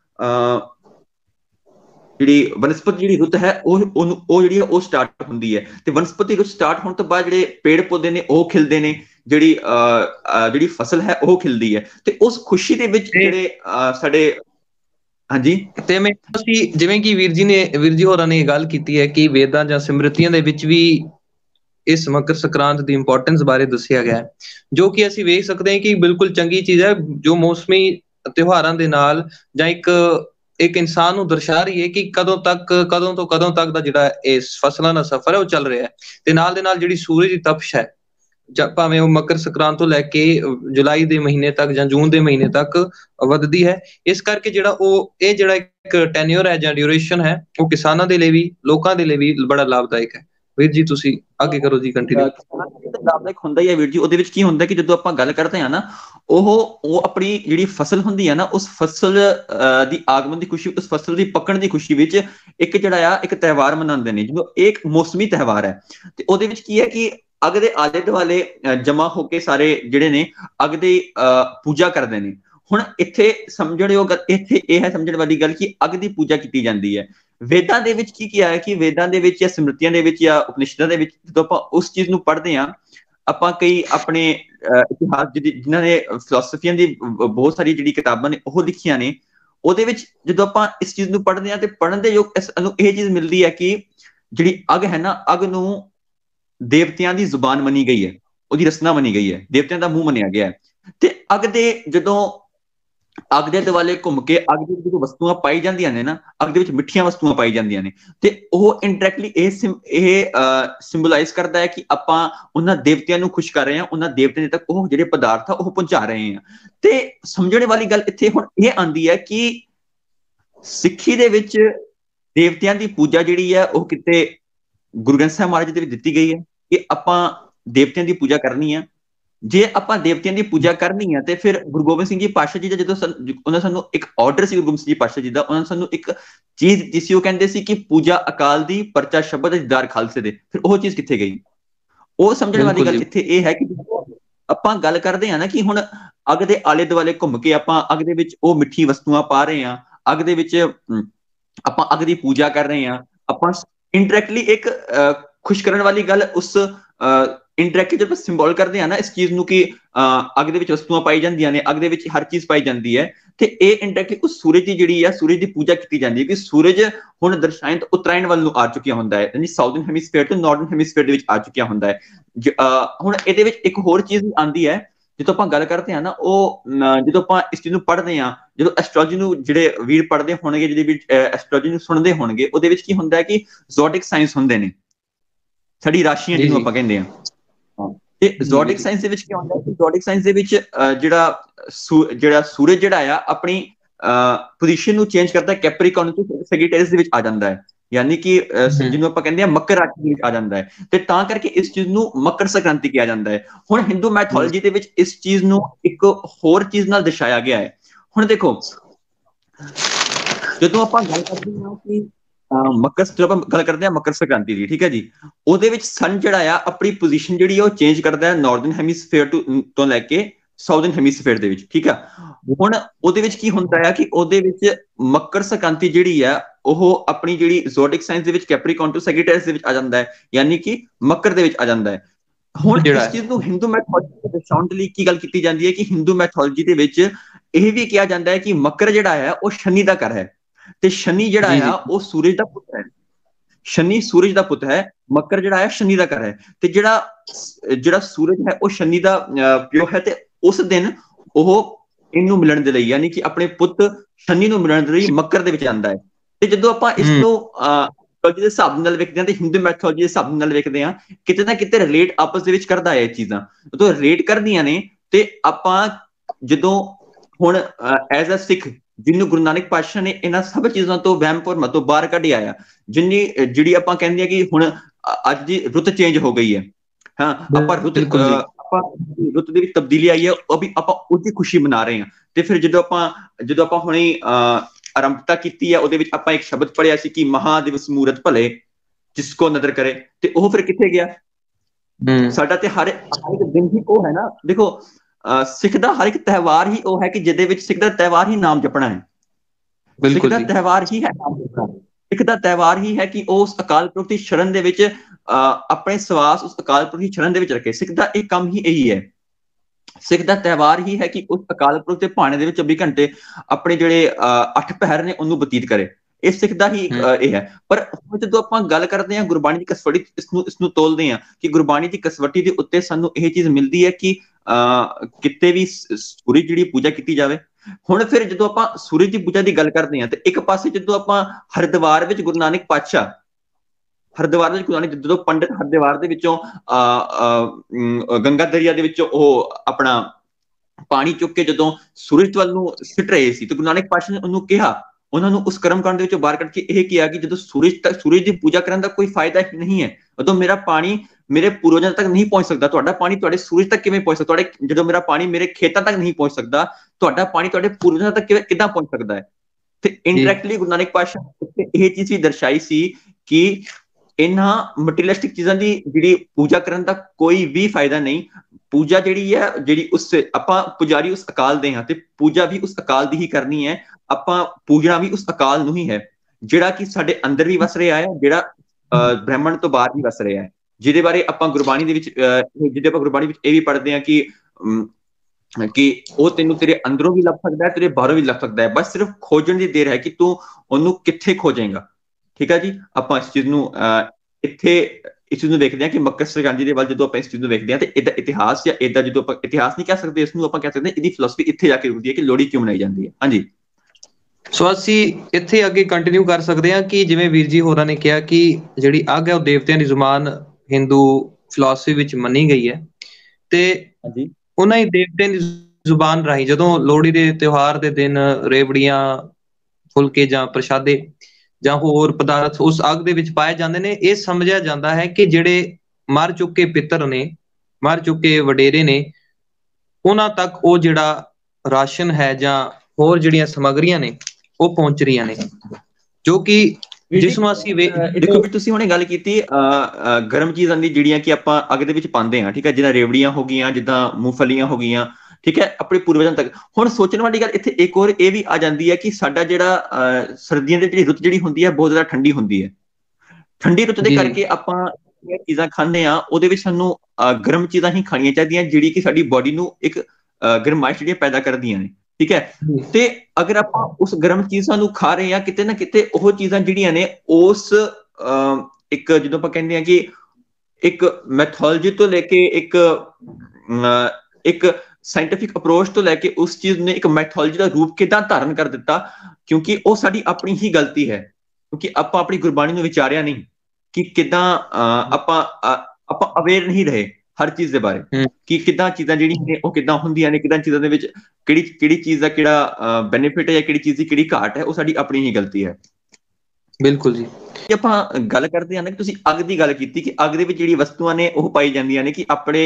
ਜਿਹੜੀ ਵਨਸਪਤੀ ਜਿਹੜੀ ਰੁੱਤ ਹੈ ਉਹ ਜਿਹੜੀ ਉਹ ਸਟਾਰਟ ਹੁੰਦੀ ਹੈ, ਤੇ ਵਨਸਪਤੀ ਰੁੱਤ ਸਟਾਰਟ ਹੋਣ ਤੋਂ ਬਾਅਦ ਜਿਹੜੇ ਪੇੜ ਪੌਦੇ ਨੇ ਉਹ ਖਿਲਦੇ ਨੇ, ਜਿਹੜੀ ਫਸਲ ਹੈ ਉਹ ਖਿਲਦੀ ਹੈ, ਤੇ ਉਸ ਖੁਸ਼ੀ ਦੇ ਵਿੱਚ ਜਿਹੜੇ ਸਾਡੇ ਹਾਂਜੀ। ਤੇ ਮੈਂ ਜਿਵੇਂ ਕਿ ਵੀਰ ਜੀ ਹੋਰਾਂ ਨੇ ਗੱਲ ਕੀਤੀ ਹੈ ਕਿ ਵੇਦਾਂ ਜਾਂ ਸਿਮਰਤੀਆਂ ਦੇ ਵਿੱਚ ਵੀ ਇਸ ਮਕਰ ਸੰਕਰਾਂਤ ਦੀ ਇੰਪੋਰਟੈਂਸ ਬਾਰੇ ਦੱਸਿਆ ਗਿਆ ਹੈ, ਜੋ ਕਿ ਅਸੀਂ ਵੇਖ ਸਕਦੇ ਹਾਂ ਕਿ ਬਿਲਕੁਲ ਚੰਗੀ ਚੀਜ਼ ਹੈ, ਜੋ ਮੌਸਮੀ ਤਿਉਹਾਰਾਂ ਦੇ ਨਾਲ ਜਾਂ ਇੱਕ ਇਨਸਾਨ ਨੂੰ ਦਰਸਾ ਰਹੀ ਹੈ ਕਿ ਕਦੋਂ ਤੋਂ ਕਦੋਂ ਤੱਕ ਦਾ ਜਿਹੜਾ ਇਸ ਫਸਲਾਂ ਦਾ ਸਫ਼ਰ ਹੈ ਉਹ ਚੱਲ ਰਿਹਾ ਹੈ। ਤੇ ਨਾਲ ਦੇ ਨਾਲ ਜਿਹੜੀ ਸੂਰਜ ਦੀ ਤਪਸ਼ ਹੈ, ਭਾਵੇਂ ਉਹ ਮਕਰ ਸੰਕਰਾਂਤ ਤੋਂ ਲੈ ਕੇ ਜੁਲਾਈ ਦੇ ਮਹੀਨੇ ਤੱਕ ਜਾਂ ਜੂਨ ਦੇ ਮਹੀਨੇ ਤੱਕ ਵੱਧਦੀ ਹੈ। ਇਸ ਕਰਕੇ ਇਹ ਜਿਹੜਾ ਇੱਕ ਟੈਨਿਓਰ ਹੈ ਜਾਂ ਡਿਊਰੇਸ਼ਨ ਹੈ, ਉਹ ਕਿਸਾਨਾਂ ਦੇ ਲਈ ਵੀ, ਲੋਕਾਂ ਦੇ ਲਈ ਵੀ ਬੜਾ ਲਾਭਦਾਇਕ ਹੈ। ਵੀਰ ਜੀ ਤੁਸੀਂ ਅੱਗੇ ਕਰੋ ਜੀ, ਕੰਟੀਨਿਊ। ਲਾਭਦਾਇਕ ਹੁੰਦਾ ਹੀ ਹੈ ਵੀਰ ਜੀ। ਉਹਦੇ ਵਿੱਚ ਕੀ ਹੁੰਦਾ ਕਿ ਜਦੋਂ ਆਪਾਂ ਗੱਲ ਕਰਦੇ ਹਾਂ ਨਾ, ਉਹ ਆਪਣੀ ਜਿਹੜੀ ਫਸਲ ਹੁੰਦੀ ਹੈ ਨਾ, ਉਸ ਫਸਲ ਦੀ ਆਗਮਨ ਦੀ ਖੁਸ਼ੀ, ਉਸ ਫਸਲ ਦੀ ਪੱਕਣ ਦੀ ਖੁਸ਼ੀ ਵਿੱਚ ਇੱਕ ਜਿਹੜਾ ਆ ਇੱਕ ਤਿਉਹਾਰ ਮਨਾਉਂਦੇ ਨੇ, ਜਦੋਂ ਇੱਕ ਮੌਸਮੀ ਤਿਉਹਾਰ ਹੈ। ਤੇ ਉਹਦੇ ਵਿੱਚ ਕੀ ਹੈ ਕਿ ਅੱਗ ਦੇ ਆਲੇ ਦੁਆਲੇ ਜਮਾ ਹੋ ਕੇ ਸਾਰੇ ਜਿਹੜੇ ਨੇ ਅੱਗ ਦੀ ਪੂਜਾ ਕਰਦੇ ਨੇ। ਹੁਣ ਇੱਥੇ ਸਮਝਣਯੋਗ ਇਹ ਹੈ ਸਮਝਣ ਵਾਲੀ ਗੱਲ ਕਿ ਅੱਗ ਦੀ ਪੂਜਾ ਕੀਤੀ ਜਾਂਦੀ ਹੈ। ਵੇਦਾਂ ਦੇ ਵਿੱਚ ਕੀ ਕਿਹਾ ਹੈ ਕਿ ਵੇਦਾਂ ਦੇ ਵਿੱਚ ਜਾਂ ਸਿਮਰਤੀਆਂ ਦੇ ਵਿੱਚ ਜਾਂ ਉਪਨਿਸ਼ਦਾਂ ਦੇ ਵਿੱਚ ਜਦੋਂ ਆਪਾਂ ਉਸ ਚੀਜ਼ ਨੂੰ ਪੜ੍ਹਦੇ ਹਾਂ, ਆਪਾਂ ਕਈ ਆਪਣੇ ਇਤਿਹਾਸ ਜਿਨ੍ਹਾਂ ਨੇ ਫਿਲਾਸਫੀਆਂ ਦੀ ਬਹੁਤ ਸਾਰੀ ਜਿਹੜੀ ਕਿਤਾਬਾਂ ਨੇ ਉਹ ਲਿਖੀਆਂ ਨੇ, ਉਹਦੇ ਵਿੱਚ ਜਦੋਂ ਆਪਾਂ ਇਸ ਚੀਜ਼ ਨੂੰ ਪੜ੍ਹਦੇ ਹਾਂ ਤੇ ਪੜ੍ਹਨ ਦੇ ਯੋਗ ਸਾਨੂੰ ਇਹ ਚੀਜ਼ ਮਿਲਦੀ ਹੈ ਕਿ ਜਿਹੜੀ ਅੱਗ ਹੈ ਨਾ, ਅੱਗ ਨੂੰ ਦੇਵਤਿਆਂ ਦੀ ਜ਼ੁਬਾਨ ਮੰਨੀ ਗਈ ਹੈ, ਉਹਦੀ ਰਸਨਾ ਮੰਨੀ ਗਈ ਹੈ, ਦੇਵਤਿਆਂ ਦਾ ਮੂੰਹ ਮੰਨਿਆ ਗਿਆ ਹੈ। ਤੇ ਅੱਗ ਦੇ ਜਦੋਂ ਅੱਗ ਦੇ ਦੁਆਲੇ ਘੁੰਮ ਕੇ ਅੱਗ ਦੇ ਵਿੱਚ ਜਦੋਂ ਵਸਤੂਆਂ ਪਾਈ ਜਾਂਦੀਆਂ ਨੇ ਨਾ, ਅੱਗ ਦੇ ਵਿੱਚ ਮਿੱਠੀਆਂ ਵਸਤੂਆਂ ਪਾਈ ਜਾਂਦੀਆਂ ਨੇ, ਤੇ ਉਹ ਇਨਡਾਇਰੈਕਟਲੀ ਇਹ ਸਿੰਬਲਾਈਜ਼ ਕਰਦਾ ਹੈ ਕਿ ਆਪਾਂ ਉਹਨਾਂ ਦੇਵਤਿਆਂ ਨੂੰ ਖੁਸ਼ ਕਰ ਰਹੇ ਹਾਂ, ਉਹਨਾਂ ਦੇਵਤਿਆਂ ਤੱਕ ਉਹ ਜਿਹੜੇ ਪਦਾਰਥ ਆ ਉਹ ਪਹੁੰਚਾ ਰਹੇ ਹਾਂ। ਤੇ ਸਮਝਣ ਵਾਲੀ ਗੱਲ ਇੱਥੇ ਹੁਣ ਇਹ ਆਉਂਦੀ ਹੈ ਕਿ ਸਿੱਖੀ ਦੇ ਵਿੱਚ ਦੇਵਤਿਆਂ ਦੀ ਪੂਜਾ ਜਿਹੜੀ ਹੈ ਉਹ ਕਿਤੇ ਗੁਰੂ ਗ੍ਰੰਥ ਸਾਹਿਬ ਮਹਾਰਾਜ ਦੇ ਵਿੱਚ ਦਿੱਤੀ ਗਈ ਹੈ ਕਿ ਆਪਾਂ ਦੇਵਤਿਆਂ ਦੀ ਪੂਜਾ ਕਰਨੀ ਹੈ। ਜੇ ਆਪਾਂ ਦੇਵਤਿਆਂ ਦੀ ਪੂਜਾ ਕਰਨੀ ਹੈ ਤੇ ਫਿਰ ਗੁਰੂ ਗੋਬਿੰਦ ਸਿੰਘ ਜੀ ਪਾਤਸ਼ਾਹ ਜੀ ਦਾ ਜਦੋਂ ਉਹਨਾਂ ਸਾਨੂੰ ਇੱਕ ਆਰਡਰ ਸੀ, ਗੁਰੂ ਗੋਬਿੰਦ ਸਿੰਘ ਜੀ ਪਾਤਸ਼ਾਹ ਜੀ ਦਾ, ਉਹਨਾਂ ਨੇ ਸਾਨੂੰ ਇੱਕ ਚੀਜ਼ ਦਿੱਤੀ ਸੀ। ਉਹ ਕਹਿੰਦੇ ਸੀ ਕਿ ਪੂਜਾ ਅਕਾਲ ਦੀ, ਪਰਚਾ ਸ਼ਬਦ, ਦੀਦਾਰ ਖਾਲਸੇ ਦੇ। ਫਿਰ ਉਹ ਚੀਜ਼ ਕਿੱਥੇ ਗਈ? ਉਹ ਸਮਝਣ ਵਾਲੀ ਗੱਲ ਇੱਥੇ ਇਹ ਹੈ ਕਿ ਆਪਾਂ ਗੱਲ ਕਰਦੇ ਹਾਂ ਨਾ ਕਿ ਹੁਣ ਅੱਗ ਦੇ ਆਲੇ ਦੁਆਲੇ ਘੁੰਮ ਕੇ ਆਪਾਂ ਅੱਗ ਦੇ ਵਿੱਚ ਉਹ ਮਿੱਠੀ ਵਸਤੂਆਂ ਪਾ ਰਹੇ ਹਾਂ, ਅੱਗ ਦੇ ਵਿੱਚ ਆਪਾਂ ਅੱਗ ਦੀ ਪੂਜਾ ਕਰ ਰਹੇ ਹਾਂ, ਆਪਾਂ ਇਨਡਾਇਰੈਕਟਲੀ ਇੱਕ ਖੁਸ਼ ਕਰਨ ਵਾਲੀ ਗੱਲ ਉਸ ਇਨਡਾਇਰੈਕਟਲੀ ਜਦੋਂ ਸਿੰਬਲ ਕਰਦੇ ਆ ਨਾ ਇਸ ਚੀਜ਼ ਨੂੰ ਕਿ ਅੱਗ ਦੇ ਵਿੱਚ ਵਸਤੂਆਂ ਪਾਈ ਜਾਂਦੀਆਂ ਨੇ, ਅੱਗ ਦੇ ਵਿੱਚ ਹਰ ਚੀਜ਼ ਪਾਈ ਜਾਂਦੀ ਹੈ, ਤੇ ਇਹ ਇਨਡਾਇਰੈਕਟਲੀ ਉਸ ਸੂਰਜ ਦੀ ਜਿਹੜੀ ਹੈ, ਸੂਰਜ ਦੀ ਪੂਜਾ ਕੀਤੀ ਜਾਂਦੀ ਹੈ ਕਿ ਸੂਰਜ ਹੁਣ ਦਰਸ਼ਾਇਨ ਤੋਂ ਉਤਰਾਇਣ ਵੱਲ ਨੂੰ ਆ ਚੁੱਕਿਆ ਹੁੰਦਾ ਹੈ, ਯਾਨੀ ਸਾਊਥਰਨ ਹੈਮੀਸਫੇਅਰ ਤੋਂ ਨਾਰਥਰਨ ਹੈਮੀਸਫੇਅਰ ਦੇ ਵਿੱਚ ਆ ਚੁੱਕਿਆ ਹੁੰਦਾ ਹੈ। ਹੁਣ ਇਹਦੇ ਵਿੱਚ ਇੱਕ ਹੋਰ ਚੀਜ਼ ਆਉਂਦੀ ਹੈ ਜਦੋਂ ਆਪਾਂ ਗੱਲ ਕਰਦੇ ਹਾਂ ਨਾ, ਉਹ ਜਦੋਂ ਆਪਾਂ ਇਸ ਚੀਜ਼ ਨੂੰ ਪੜ੍ਹਦੇ ਹਾਂ, ਜਦੋਂ ਐਸਟਰੋਲੋਜੀ ਨੂੰ ਜਿਹੜੇ ਵੀਰ ਪੜ੍ਹਦੇ ਹੋਣਗੇ, ਜਿਹਦੇ ਵਿੱਚ ਐਸਟਰੋਲੋਜੀ ਨੂੰ ਸੁਣਦੇ ਹੋਣਗੇ, ਉਹਦੇ ਵਿੱਚ ਕੀ ਹੁੰਦਾ ਹੈ ਕਿ ਜ਼ੋਡਿਕ ਸਾਇੰਸ ਹੁੰਦੇ ਨੇ, ਸਾਡੀ ਰਾਸ਼ੀਆਂ ਜਿਹਨੂੰ ਆਪਾਂ ਕਹਿੰਦੇ ਹਾਂ। ਤੇ ਜ਼ੋਡਿਕ ਸਾਇੰਸ ਦੇ ਵਿੱਚ ਕੀ ਹੁੰਦਾ ਹੈ ਕਿ ਜ਼ੋਡਿਕ ਸਾਇੰਸ ਦੇ ਵਿੱਚ ਜਿਹੜਾ ਸੂਰਜ ਜਿਹੜਾ ਆ ਆਪਣੀ ਪੋਜੀਸ਼ਨ ਨੂੰ ਚੇਂਜ ਕਰਦਾ, ਕੈਪਰੀਕੌਰਨ ਤੋਂ ਸੈਗੀਟੇਰੀਅਸ ਦੇ ਵਿੱਚ ਆ ਜਾਂਦਾ ਹੈ, ਯਾਨੀ ਕਿ ਜਿਹਨੂੰ ਆਪਾਂ ਕਹਿੰਦੇ ਆ ਮਕਰ ਰਾਸ਼ੀ ਦੇ ਵਿੱਚ ਆ ਜਾਂਦਾ ਹੈ, ਤੇ ਤਾਂ ਕਰਕੇ ਇਸ ਚੀਜ਼ ਨੂੰ ਮਕਰ ਸੰਕ੍ਰਾਂਤੀ ਕਿਹਾ ਜਾਂਦਾ ਹੈ। ਹੁਣ ਹਿੰਦੂ ਮੈਥੋਲੋਜੀ ਦੇ ਵਿੱਚ ਇਸ ਚੀਜ਼ ਨੂੰ ਇੱਕ ਹੋਰ ਚੀਜ਼ ਨਾਲ ਦਰਸਾਇਆ ਗਿਆ ਹੈ। ਹੁਣ ਦੇਖੋ, ਜਦੋਂ ਆਪਾਂ ਗੱਲ ਕਰਦੇ ਹਾਂ ਕਿ ਗੱਲ ਕਰਦੇ ਹਾਂ ਮਕਰ ਸੰਕ੍ਰਾਂਤੀ ਦੀ, ਠੀਕ ਹੈ ਜੀ, ਉਹਦੇ ਵਿੱਚ ਸਨ ਜਿਹੜਾ ਆ ਆਪਣੀ ਪੋਜੀਸ਼ਨ ਜਿਹੜੀ ਉਹ ਚੇਂਜ ਕਰਦਾ ਹੈ ਨਾਰਥਰਨ ਹੈਮੀਸਫੇਅਰ ਤੋਂ ਲੈ ਕੇ ਸਾਊਥਰਨ ਹੈਮੀਸਫੇਅਰ ਦੇ ਵਿੱਚ, ਠੀਕ ਆ। ਹੁਣ ਉਹਦੇ ਵਿੱਚ ਕੀ ਹੁੰਦਾ ਹੈ ਕਿ ਉਹਦੇ ਵਿੱਚ ਮਕਰ ਸੰਕ੍ਰਾਂਤੀ ਜਿਹੜੀ ਆ ਉਹ ਆਪਣੀ ਜਿਹੜੀ ਜ਼ੋਡਿਕ ਸਾਇੰਸ ਦੇ ਵਿੱਚ ਕੈਪਰੀਕੌਰਨ ਤੋਂ ਸੈਗੀਟੇਰੀਅਸ ਦੇ ਵਿੱਚ ਆ ਜਾਂਦਾ ਹੈ, ਯਾਨੀ ਕਿ ਮਕਰ ਦੇ ਵਿੱਚ ਆ ਜਾਂਦਾ ਹੈ। ਹੁਣ ਇਸ ਚੀਜ਼ ਨੂੰ ਹਿੰਦੂ ਮੈਥੋਲੋਜੀ ਦੇ ਦਰਸਾਉਣ ਲਈ ਕੀ ਗੱਲ ਕੀਤੀ ਜਾਂਦੀ ਹੈ ਕਿ ਹਿੰਦੂ ਮੈਥੋਲੋਜੀ ਦੇ ਵਿੱਚ ਇਹ ਵੀ ਕਿਹਾ ਜਾਂਦਾ ਹੈ ਕਿ ਮਕਰ ਜਿਹੜਾ ਹੈ ਉਹ ਸ਼ਨੀ ਦਾ ਘਰ ਹੈ, ਤੇ ਸ਼ਨੀ ਜਿਹੜਾ ਆ ਉਹ ਸੂਰਜ ਦਾ ਪੁੱਤ ਹੈ। ਸ਼ਨੀ ਸੂਰਜ ਦਾ ਪੁੱਤ ਹੈ, ਮਕਰ ਜਿਹੜਾ ਹੈ ਸ਼ਨੀ ਦਾ ਘਰ ਹੈ, ਤੇ ਜਿਹੜਾ ਸੂਰਜ ਹੈ ਉਹ ਸ਼ਨੀ ਦਾ ਪਿਓ ਹੈ, ਤੇ ਉਸ ਦਿਨ ਉਹ ਇਹਨੂੰ ਮਿਲਣ ਦੇ ਲਈ, ਯਾਨੀ ਕਿ ਆਪਣੇ ਪੁੱਤ ਸ਼ਨੀ ਨੂੰ ਮਿਲਣ ਦੇ ਲਈ ਮਕਰ ਦੇ ਵਿੱਚ ਆਉਂਦਾ ਹੈ। ਤੇ ਜਦੋਂ ਆਪਾਂ ਇਸ ਨੂੰ ਦੇ ਹਿਸਾਬ ਨਾਲ ਵੇਖਦੇ ਹਾਂ ਤੇ ਹਿੰਦੂ ਮੈਥੋਲੋਜੀ ਦੇ ਹਿਸਾਬ ਨਾਲ ਵੇਖਦੇ ਹਾਂ, ਕਿਤੇ ਨਾ ਕਿਤੇ ਰਿਲੇਟ ਆਪਸ ਦੇ ਵਿੱਚ ਕਰਦਾ ਹੈ ਇਹ ਚੀਜ਼ਾਂ। ਜਦੋਂ ਰਿਲੇਟ ਕਰਦੀਆਂ ਨੇ ਤੇ ਆਪਾਂ ਜਦੋਂ ਹੁਣ ਐਜ਼ ਅ ਸਿੱਖ, ਜਿਹਨੂੰ ਗੁਰੂ ਨਾਨਕ ਪਾਤਸ਼ਾਹ ਨੇ ਇਹਨਾਂ ਸਭ ਚੀਜ਼ਾਂ ਤੋਂ, ਵਹਿਮ ਭਰਮਾਂ ਤੋਂ ਬਾਹਰ ਕੱਢਿਆ ਆ, ਜਿਹੜੀ ਆਪਾਂ ਕਹਿੰਦੇ ਆ ਕਿ ਹੁਣ ਅੱਜ ਦੀ ਰੁੱਤ ਚੇਂਜ ਹੋ ਗਈ ਹੈ, ਹਾਂ, ਆਪਾਂ ਰੁੱਤ ਦੇ ਵਿੱਚ ਤਬਦੀਲੀ ਆਈ ਹੈ, ਉਹ ਵੀ ਆਪਾਂ ਉਹਦੀ ਖੁਸ਼ੀ ਮਨਾ ਰਹੇ ਹਾਂ। ਤੇ ਫਿਰ ਜਦੋਂ ਆਪਾਂ ਹੁਣੇ ਆਰੰਭਤਾ ਕੀਤੀ ਹੈ, ਉਹਦੇ ਵਿੱਚ ਆਪਾਂ ਇੱਕ ਸ਼ਬਦ ਪੜ੍ਹਿਆ ਸੀ ਕਿ ਮਹਾਦਿਵਸ ਮੂਰਤ ਭਲੇ ਜਿਸ ਕੋ ਨਦਰ ਕਰੇ, ਤੇ ਉਹ ਫਿਰ ਕਿੱਥੇ ਗਿਆ? ਸਾਡਾ ਤੇ ਹਰ ਇੱਕ ਦਿਨ ਹੀ ਉਹ ਹੈ ਨਾ। ਦੇਖੋ, ਸਿੱਖ ਦਾ ਹਰ ਇੱਕ ਤਿਉਹਾਰ ਹੀ ਉਹ ਹੈ ਕਿ ਜਿਹਦੇ ਵਿੱਚ ਸਿੱਖ ਦਾ ਤਿਉਹਾਰ ਹੀ ਨਾਮ ਜਪਣਾ ਹੈ, ਸਿੱਖ ਦਾ ਤਿਉਹਾਰ ਹੀ ਹੈ ਨਾਮ ਜਪਣਾ, ਸਿੱਖ ਦਾ ਤਿਉਹਾਰ ਹੀ ਹੈ ਕਿ ਉਹ ਉਸ ਅਕਾਲ ਪੁਰਖ ਦੀ ਸ਼ਰਨ ਦੇ ਵਿੱਚ ਆਪਣੇ ਸਵਾਸ ਉਸ ਅਕਾਲ ਪੁਰਖ ਦੀ ਸ਼ਰਨ ਦੇ ਵਿੱਚ ਰੱਖੇ। ਸਿੱਖ ਦਾ ਇਹ ਕੰਮ ਹੀ ਇਹੀ ਹੈ, ਸਿੱਖ ਦਾ ਤਿਉਹਾਰ ਹੀ ਹੈ ਕਿ ਉਸ ਅਕਾਲ ਪੁਰਖ ਦੇ ਭਾਣੇ ਦੇ ਵਿੱਚ 24 ਘੰਟੇ ਆਪਣੇ ਜਿਹੜੇ 8 ਪਹਿਰ ਨੇ ਉਹਨੂੰ ਬਤੀਤ ਕਰੇ। ਇਹ ਸਿੱਖ ਦਾ ਹੀ ਇਹ ਹੈ। ਪਰ ਜਦੋਂ ਆਪਾਂ ਗੱਲ ਕਰਦੇ ਹਾਂ ਗੁਰਬਾਣੀ ਦੀ ਕਸਵੱਟੀ, ਇਸਨੂੰ ਤੋਲਦੇ ਹਾਂ ਕਿ ਗੁਰਬਾਣੀ ਦੀ ਕਸਵੱਟੀ ਦੇ ਉੱਤੇ ਸਾਨੂੰ ਇਹ ਚੀਜ਼ ਮਿਲਦੀ ਹੈ ਕਿ ਕਿਤੇ ਵੀ ਸੂਰਜ ਜਿਹੜੀ ਪੂਜਾ ਕੀਤੀ ਜਾਵੇ। ਹੁਣ ਫਿਰ ਜਦੋਂ ਆਪਾਂ ਸੂਰਜ ਦੀ ਪੂਜਾ ਦੀ ਗੱਲ ਕਰਦੇ ਹਾਂ ਤੇ ਇੱਕ ਪਾਸੇ ਜਦੋਂ ਆਪਾਂ ਹਰਿਦੁਆਰ ਵਿੱਚ ਗੁਰੂ ਨਾਨਕ ਪਾਤਸ਼ਾਹ, ਜਦੋਂ ਪੰਡਿਤ ਹਰਿਦੁਆਰ ਦੇ ਵਿੱਚੋਂ ਗੰਗਾ ਦਰਿਆ ਦੇ ਵਿੱਚੋਂ ਉਹ ਆਪਣਾ ਪਾਣੀ ਚੁੱਕ ਕੇ ਜਦੋਂ ਸੂਰਜ ਵੱਲ ਨੂੰ ਸਿੱਟ ਰਹੇ ਸੀ, ਤੇ ਗੁਰੂ ਨਾਨਕ ਪਾਤਸ਼ਾਹ ਨੇ ਉਹਨੂੰ ਕਿਹਾ, ਉਹਨਾਂ ਨੂੰ ਉਸ ਕਰਮ ਕਾਂਡ ਦੇ ਵਿੱਚੋਂ ਬਾਹਰ ਕੱਢ ਕੇ ਇਹ ਕਿਹਾ ਕਿ ਜਦੋਂ ਸੂਰਜ ਦੀ ਪੂਜਾ ਕਰਨ ਦਾ ਕੋਈ ਫਾਇਦਾ ਹੀ ਨਹੀਂ ਹੈ, ਉਦੋਂ ਮੇਰਾ ਪਾਣੀ ਮੇਰੇ ਪੂਰਵਜਾਂ ਤੱਕ ਨਹੀਂ ਪਹੁੰਚ ਸਕਦਾ, ਤੁਹਾਡਾ ਪਾਣੀ ਤੁਹਾਡੇ ਸੂਰਜ ਤੱਕ ਕਿਵੇਂ ਪਹੁੰਚ ਸਕਦਾ? ਜਦੋਂ ਮੇਰਾ ਪਾਣੀ ਮੇਰੇ ਖੇਤਾਂ ਤੱਕ ਨਹੀਂ ਪਹੁੰਚ ਸਕਦਾ, ਤੁਹਾਡਾ ਪਾਣੀ ਤੁਹਾਡੇ ਪੂਰਵਜਾਂ ਤੱਕ ਕਿੱਦਾਂ ਪਹੁੰਚ ਸਕਦਾ ਹੈ? ਤੇ ਇਨਡਾਇਰੈਕਟਲੀ ਗੁਰੂ ਨਾਨਕ ਪਾਤਸ਼ਾਹ ਨੇ ਇਹ ਚੀਜ਼ ਵੀ ਦਰਸਾਈ ਸੀ ਕਿ ਇਹਨਾਂ ਮਟੀਰੀਅਲਿਸਟਿਕ ਚੀਜ਼ਾਂ ਦੀ ਜਿਹੜੀ ਪੂਜਾ ਕਰਨ ਦਾ ਕੋਈ ਵੀ ਫਾਇਦਾ ਨਹੀਂ। ਪੂਜਾ ਜਿਹੜੀ ਹੈ, ਜਿਹੜੀ ਉਸ ਆਪਾਂ ਪੁਜਾਰੀ ਉਸ ਅਕਾਲ ਦੇ ਹਾਂ, ਤੇ ਪੂਜਾ ਵੀ ਉਸ ਅਕਾਲ ਦੀ ਹੀ ਕਰਨੀ ਹੈ। ਆਪਾਂ ਪੂਜਣਾ ਵੀ ਉਸ ਅਕਾਲ ਨੂੰ ਹੀ ਹੈ ਜਿਹੜਾ ਕਿ ਸਾਡੇ ਅੰਦਰ ਵੀ ਵਸ ਰਿਹਾ ਹੈ, ਜਿਹੜਾ ਬ੍ਰਹਿਮੰਡ ਤੋਂ ਬਾਹਰ ਵੀ ਵਸ ਰਿਹਾ ਹੈ, ਜਿਹਦੇ ਬਾਰੇ ਆਪਾਂ ਗੁਰਬਾਣੀ ਦੇ ਵਿੱਚ ਇਹ ਵੀ ਪੜ੍ਹਦੇ ਹਾਂ ਕਿ ਉਹ ਤੈਨੂੰ ਤੇਰੇ ਅੰਦਰੋਂ ਵੀ ਲੱਭ ਸਕਦਾ ਹੈ, ਤੇਰੇ ਬਾਹਰੋਂ ਵੀ ਲੱਭ ਸਕਦਾ ਹੈ, ਬਸ ਸਿਰਫ ਖੋਜਣ ਦੀ ਦੇਰ ਹੈ ਕਿ ਤੂੰ ਉਹਨੂੰ ਕਿੱਥੇ ਖੋਜੇਗਾ। ਠੀਕ ਹੈ ਜੀ, ਆਪਾਂ ਇਸ ਚੀਜ਼ ਨੂੰ ਇੱਥੇ ਇਸ ਚੀਜ਼ ਨੂੰ ਵੇਖਦੇ ਹਾਂ ਕਿ ਮਕਰ ਸੰਕ੍ਰਾਂਤੀ ਦੇ ਵੱਲ ਜਦੋਂ ਆਪਾਂ ਇਸ ਚੀਜ਼ ਨੂੰ ਵੇਖਦੇ ਹਾਂ ਤੇ ਇਹਦਾ ਇਤਿਹਾਸ ਜਾਂ ਇਹਦਾ ਜਦੋਂ ਆਪਾਂ ਇਤਿਹਾਸ ਨਹੀਂ ਕਹਿ ਸਕਦੇ, ਇਸ ਨੂੰ ਆਪਾਂ ਕਹਿ ਸਕਦੇ ਹਾਂ ਇਹਦੀ ਫਿਲਾਸਫੀ ਇੱਥੇ ਜਾ ਕੇ ਰੁਕਦੀ ਹੈ ਕਿ ਲੋਹੜੀ ਕਿਉਂ ਮਨਾਈ ਜਾਂਦੀ ਹੈ। ਹਾਂਜੀ, ਸੋ ਅਸੀਂ ਇੱਥੇ ਅੱਗੇ ਕੰਟੀਨਿਊ ਕਰ ਸਕਦੇ ਹਾਂ ਕਿ ਜਿਵੇਂ ਵੀਰ ਜੀ ਹੋਰਾਂ ਨੇ ਕਿਹਾ ਕਿ ਜਿਹੜੀ ਅੱਗ ਹੈ ਉਹ ਦੇਵਤਿਆਂ ਦੀ ਜ਼ੁਬਾਨ ਹਿੰਦੂ ਫਿਲਾਸਫੀ ਵਿੱਚ ਮੰਨੀ ਗਈ ਹੈ, ਤੇ ਹਾਂਜੀ, ਉਹਨਾਂ ਹੀ ਦੇਵਤਿਆਂ ਦੀ ਜ਼ੁਬਾਨ ਰਾਹੀਂ ਜਦੋਂ ਲੋਹੜੀ ਦੇ ਤਿਉਹਾਰ ਦੇ ਦਿਨ ਰੇਵੜੀਆਂ, ਫੁਲਕੇ ਜਾਂ ਪ੍ਰਸ਼ਾਦੇ ਜਾਂ ਹੋਰ ਪਦਾਰਥ ਉਸ ਅੱਗ ਦੇ ਵਿੱਚ ਪਾਏ ਜਾਂਦੇ ਨੇ, ਇਹ ਸਮਝਿਆ ਜਾਂਦਾ ਹੈ ਕਿ ਜਿਹੜੇ ਮਰ ਚੁੱਕੇ ਪਿੱਤਰ ਨੇ, ਮਰ ਚੁੱਕੇ ਵਡੇਰੇ ਨੇ, ਉਹਨਾਂ ਤੱਕ ਉਹ ਜਿਹੜਾ ਰਾਸ਼ਨ ਹੈ ਜਾਂ ਹੋਰ ਜਿਹੜੀਆਂ ਸਮੱਗਰੀਆਂ ਨੇ ਉਹ ਪਹੁੰਚ ਰਹੀਆਂ ਨੇ, ਜੋ ਕਿ ਜਿਸ ਨੂੰ ਅਸੀਂ ਦੇਖੋ ਵੀ ਤੁਸੀਂ ਹੁਣੇ ਗੱਲ ਕੀਤੀ ਗਰਮ ਚੀਜ਼ਾਂ ਦੀ ਜਿਹੜੀਆਂ ਕਿ ਆਪਾਂ ਅੱਗ ਦੇ ਵਿੱਚ ਪਾਉਂਦੇ ਹਾਂ, ਠੀਕ ਹੈ, ਜਿੱਦਾਂ ਰੇਵੜੀਆਂ ਹੋ ਗਈਆਂ, ਜਿੱਦਾਂ ਮੂੰਗਫਲੀਆਂ ਹੋ ਗਈਆਂ, ਠੀਕ ਹੈ, ਆਪਣੇ ਪੂਰਵਜਾਂ ਤੱਕ। ਹੁਣ ਸੋਚਣ ਵਾਲੀ ਗੱਲ ਇੱਥੇ ਇੱਕ ਹੋਰ ਇਹ ਵੀ ਆ ਜਾਂਦੀ ਹੈ ਕਿ ਸਾਡਾ ਜਿਹੜਾ ਸਰਦੀਆਂ ਦੀ ਜਿਹੜੀ ਰੁੱਤ ਜਿਹੜੀ ਹੁੰਦੀ ਹੈ ਬਹੁਤ ਜ਼ਿਆਦਾ ਠੰਡੀ ਹੁੰਦੀ ਹੈ। ਠੰਡੀ ਰੁੱਤ ਦੇ ਕਰਕੇ ਆਪਾਂ ਇਹ ਚੀਜ਼ਾਂ ਖਾਂਦੇ ਹਾਂ, ਉਹਦੇ ਵਿੱਚ ਸਾਨੂੰ ਗਰਮ ਚੀਜ਼ਾਂ ਹੀ ਖਾਣੀਆਂ ਚਾਹੀਦੀਆਂ ਜਿਹੜੀ ਕਿ ਸਾਡੀ ਬੋਡੀ ਨੂੰ ਇੱਕ ਗਰਮਾਇਸ਼ ਜਿਹੜੀ ਪੈਦਾ ਕਰਦੀਆਂ ਨੇ, ਠੀਕ ਹੈ। ਤੇ ਅਗਰ ਆਪਾਂ ਉਸ ਗਰਮ ਚੀਜ਼ਾਂ ਨੂੰ ਖਾ ਰਹੇ ਹਾਂ, ਕਿਤੇ ਨਾ ਕਿਤੇ ਉਹ ਚੀਜ਼ਾਂ ਜਿਹੜੀਆਂ ਨੇ ਉਸ ਇੱਕ ਜਦੋਂ ਆਪਾਂ ਕਹਿੰਦੇ ਹਾਂ ਕਿ ਇੱਕ ਮੈਥੋਲੋਜੀ ਤੋਂ ਲੈ ਕੇ ਇੱਕ ਸਾਇੰਟੀਫਿਕ ਅਪਰੋਚ ਤੋਂ ਲੈ ਕੇ ਉਸ ਚੀਜ਼ ਨੇ ਇੱਕ ਮੈਥੋਲੋਜੀ ਦਾ ਰੂਪ ਕਿੱਦਾਂ ਧਾਰਨ ਕਰ ਦਿੱਤਾ, ਕਿਉਂਕਿ ਉਹ ਸਾਡੀ ਆਪਣੀ ਹੀ ਗਲਤੀ ਹੈ, ਕਿਉਂਕਿ ਆਪਾਂ ਆਪਣੀ ਗੁਰਬਾਣੀ ਨੂੰ ਵਿਚਾਰਿਆ ਨਹੀਂ ਕਿ ਕਿੱਦਾਂ ਆਪਾਂ ਅਵੇਅਰ ਨਹੀਂ ਰਹੇ ਹਰ ਚੀਜ਼ ਦੇ ਬਾਰੇ ਕਿ ਕਿੱਦਾਂ ਚੀਜ਼ਾਂ ਜਿਹੜੀਆਂ ਨੇ ਉਹ ਕਿੱਦਾਂ ਹੁੰਦੀਆਂ ਨੇ, ਕਿੱਦਾਂ ਚੀਜ਼ਾਂ ਦੇ ਵਿੱਚ ਕਿਹੜੀ ਚੀਜ਼ ਦਾ ਕਿਹੜਾ ਬੈਨੀਫਿਟ ਹੈ ਜਾਂ ਕਿਹੜੀ ਚੀਜ਼ ਦੀ ਕਿਹੜੀ ਘਾਟ ਹੈ, ਉਹ ਸਾਡੀ ਆਪਣੀ ਹੀ ਗਲਤੀ ਹੈ। ਬਿਲਕੁਲ ਜੀ। ਆਪਾਂ ਗੱਲ ਕਰਦੇ ਹਾਂ ਨਾ ਕਿ ਤੁਸੀਂ ਅੱਗ ਦੀ ਗੱਲ ਕੀਤੀ ਕਿ ਅੱਗ ਦੇ ਵਿੱਚ ਜਿਹੜੀ ਵਸਤੂਆਂ ਨੇ ਉਹ ਪਾਈ ਜਾਂਦੀਆਂ ਨੇ ਕਿ ਆਪਣੇ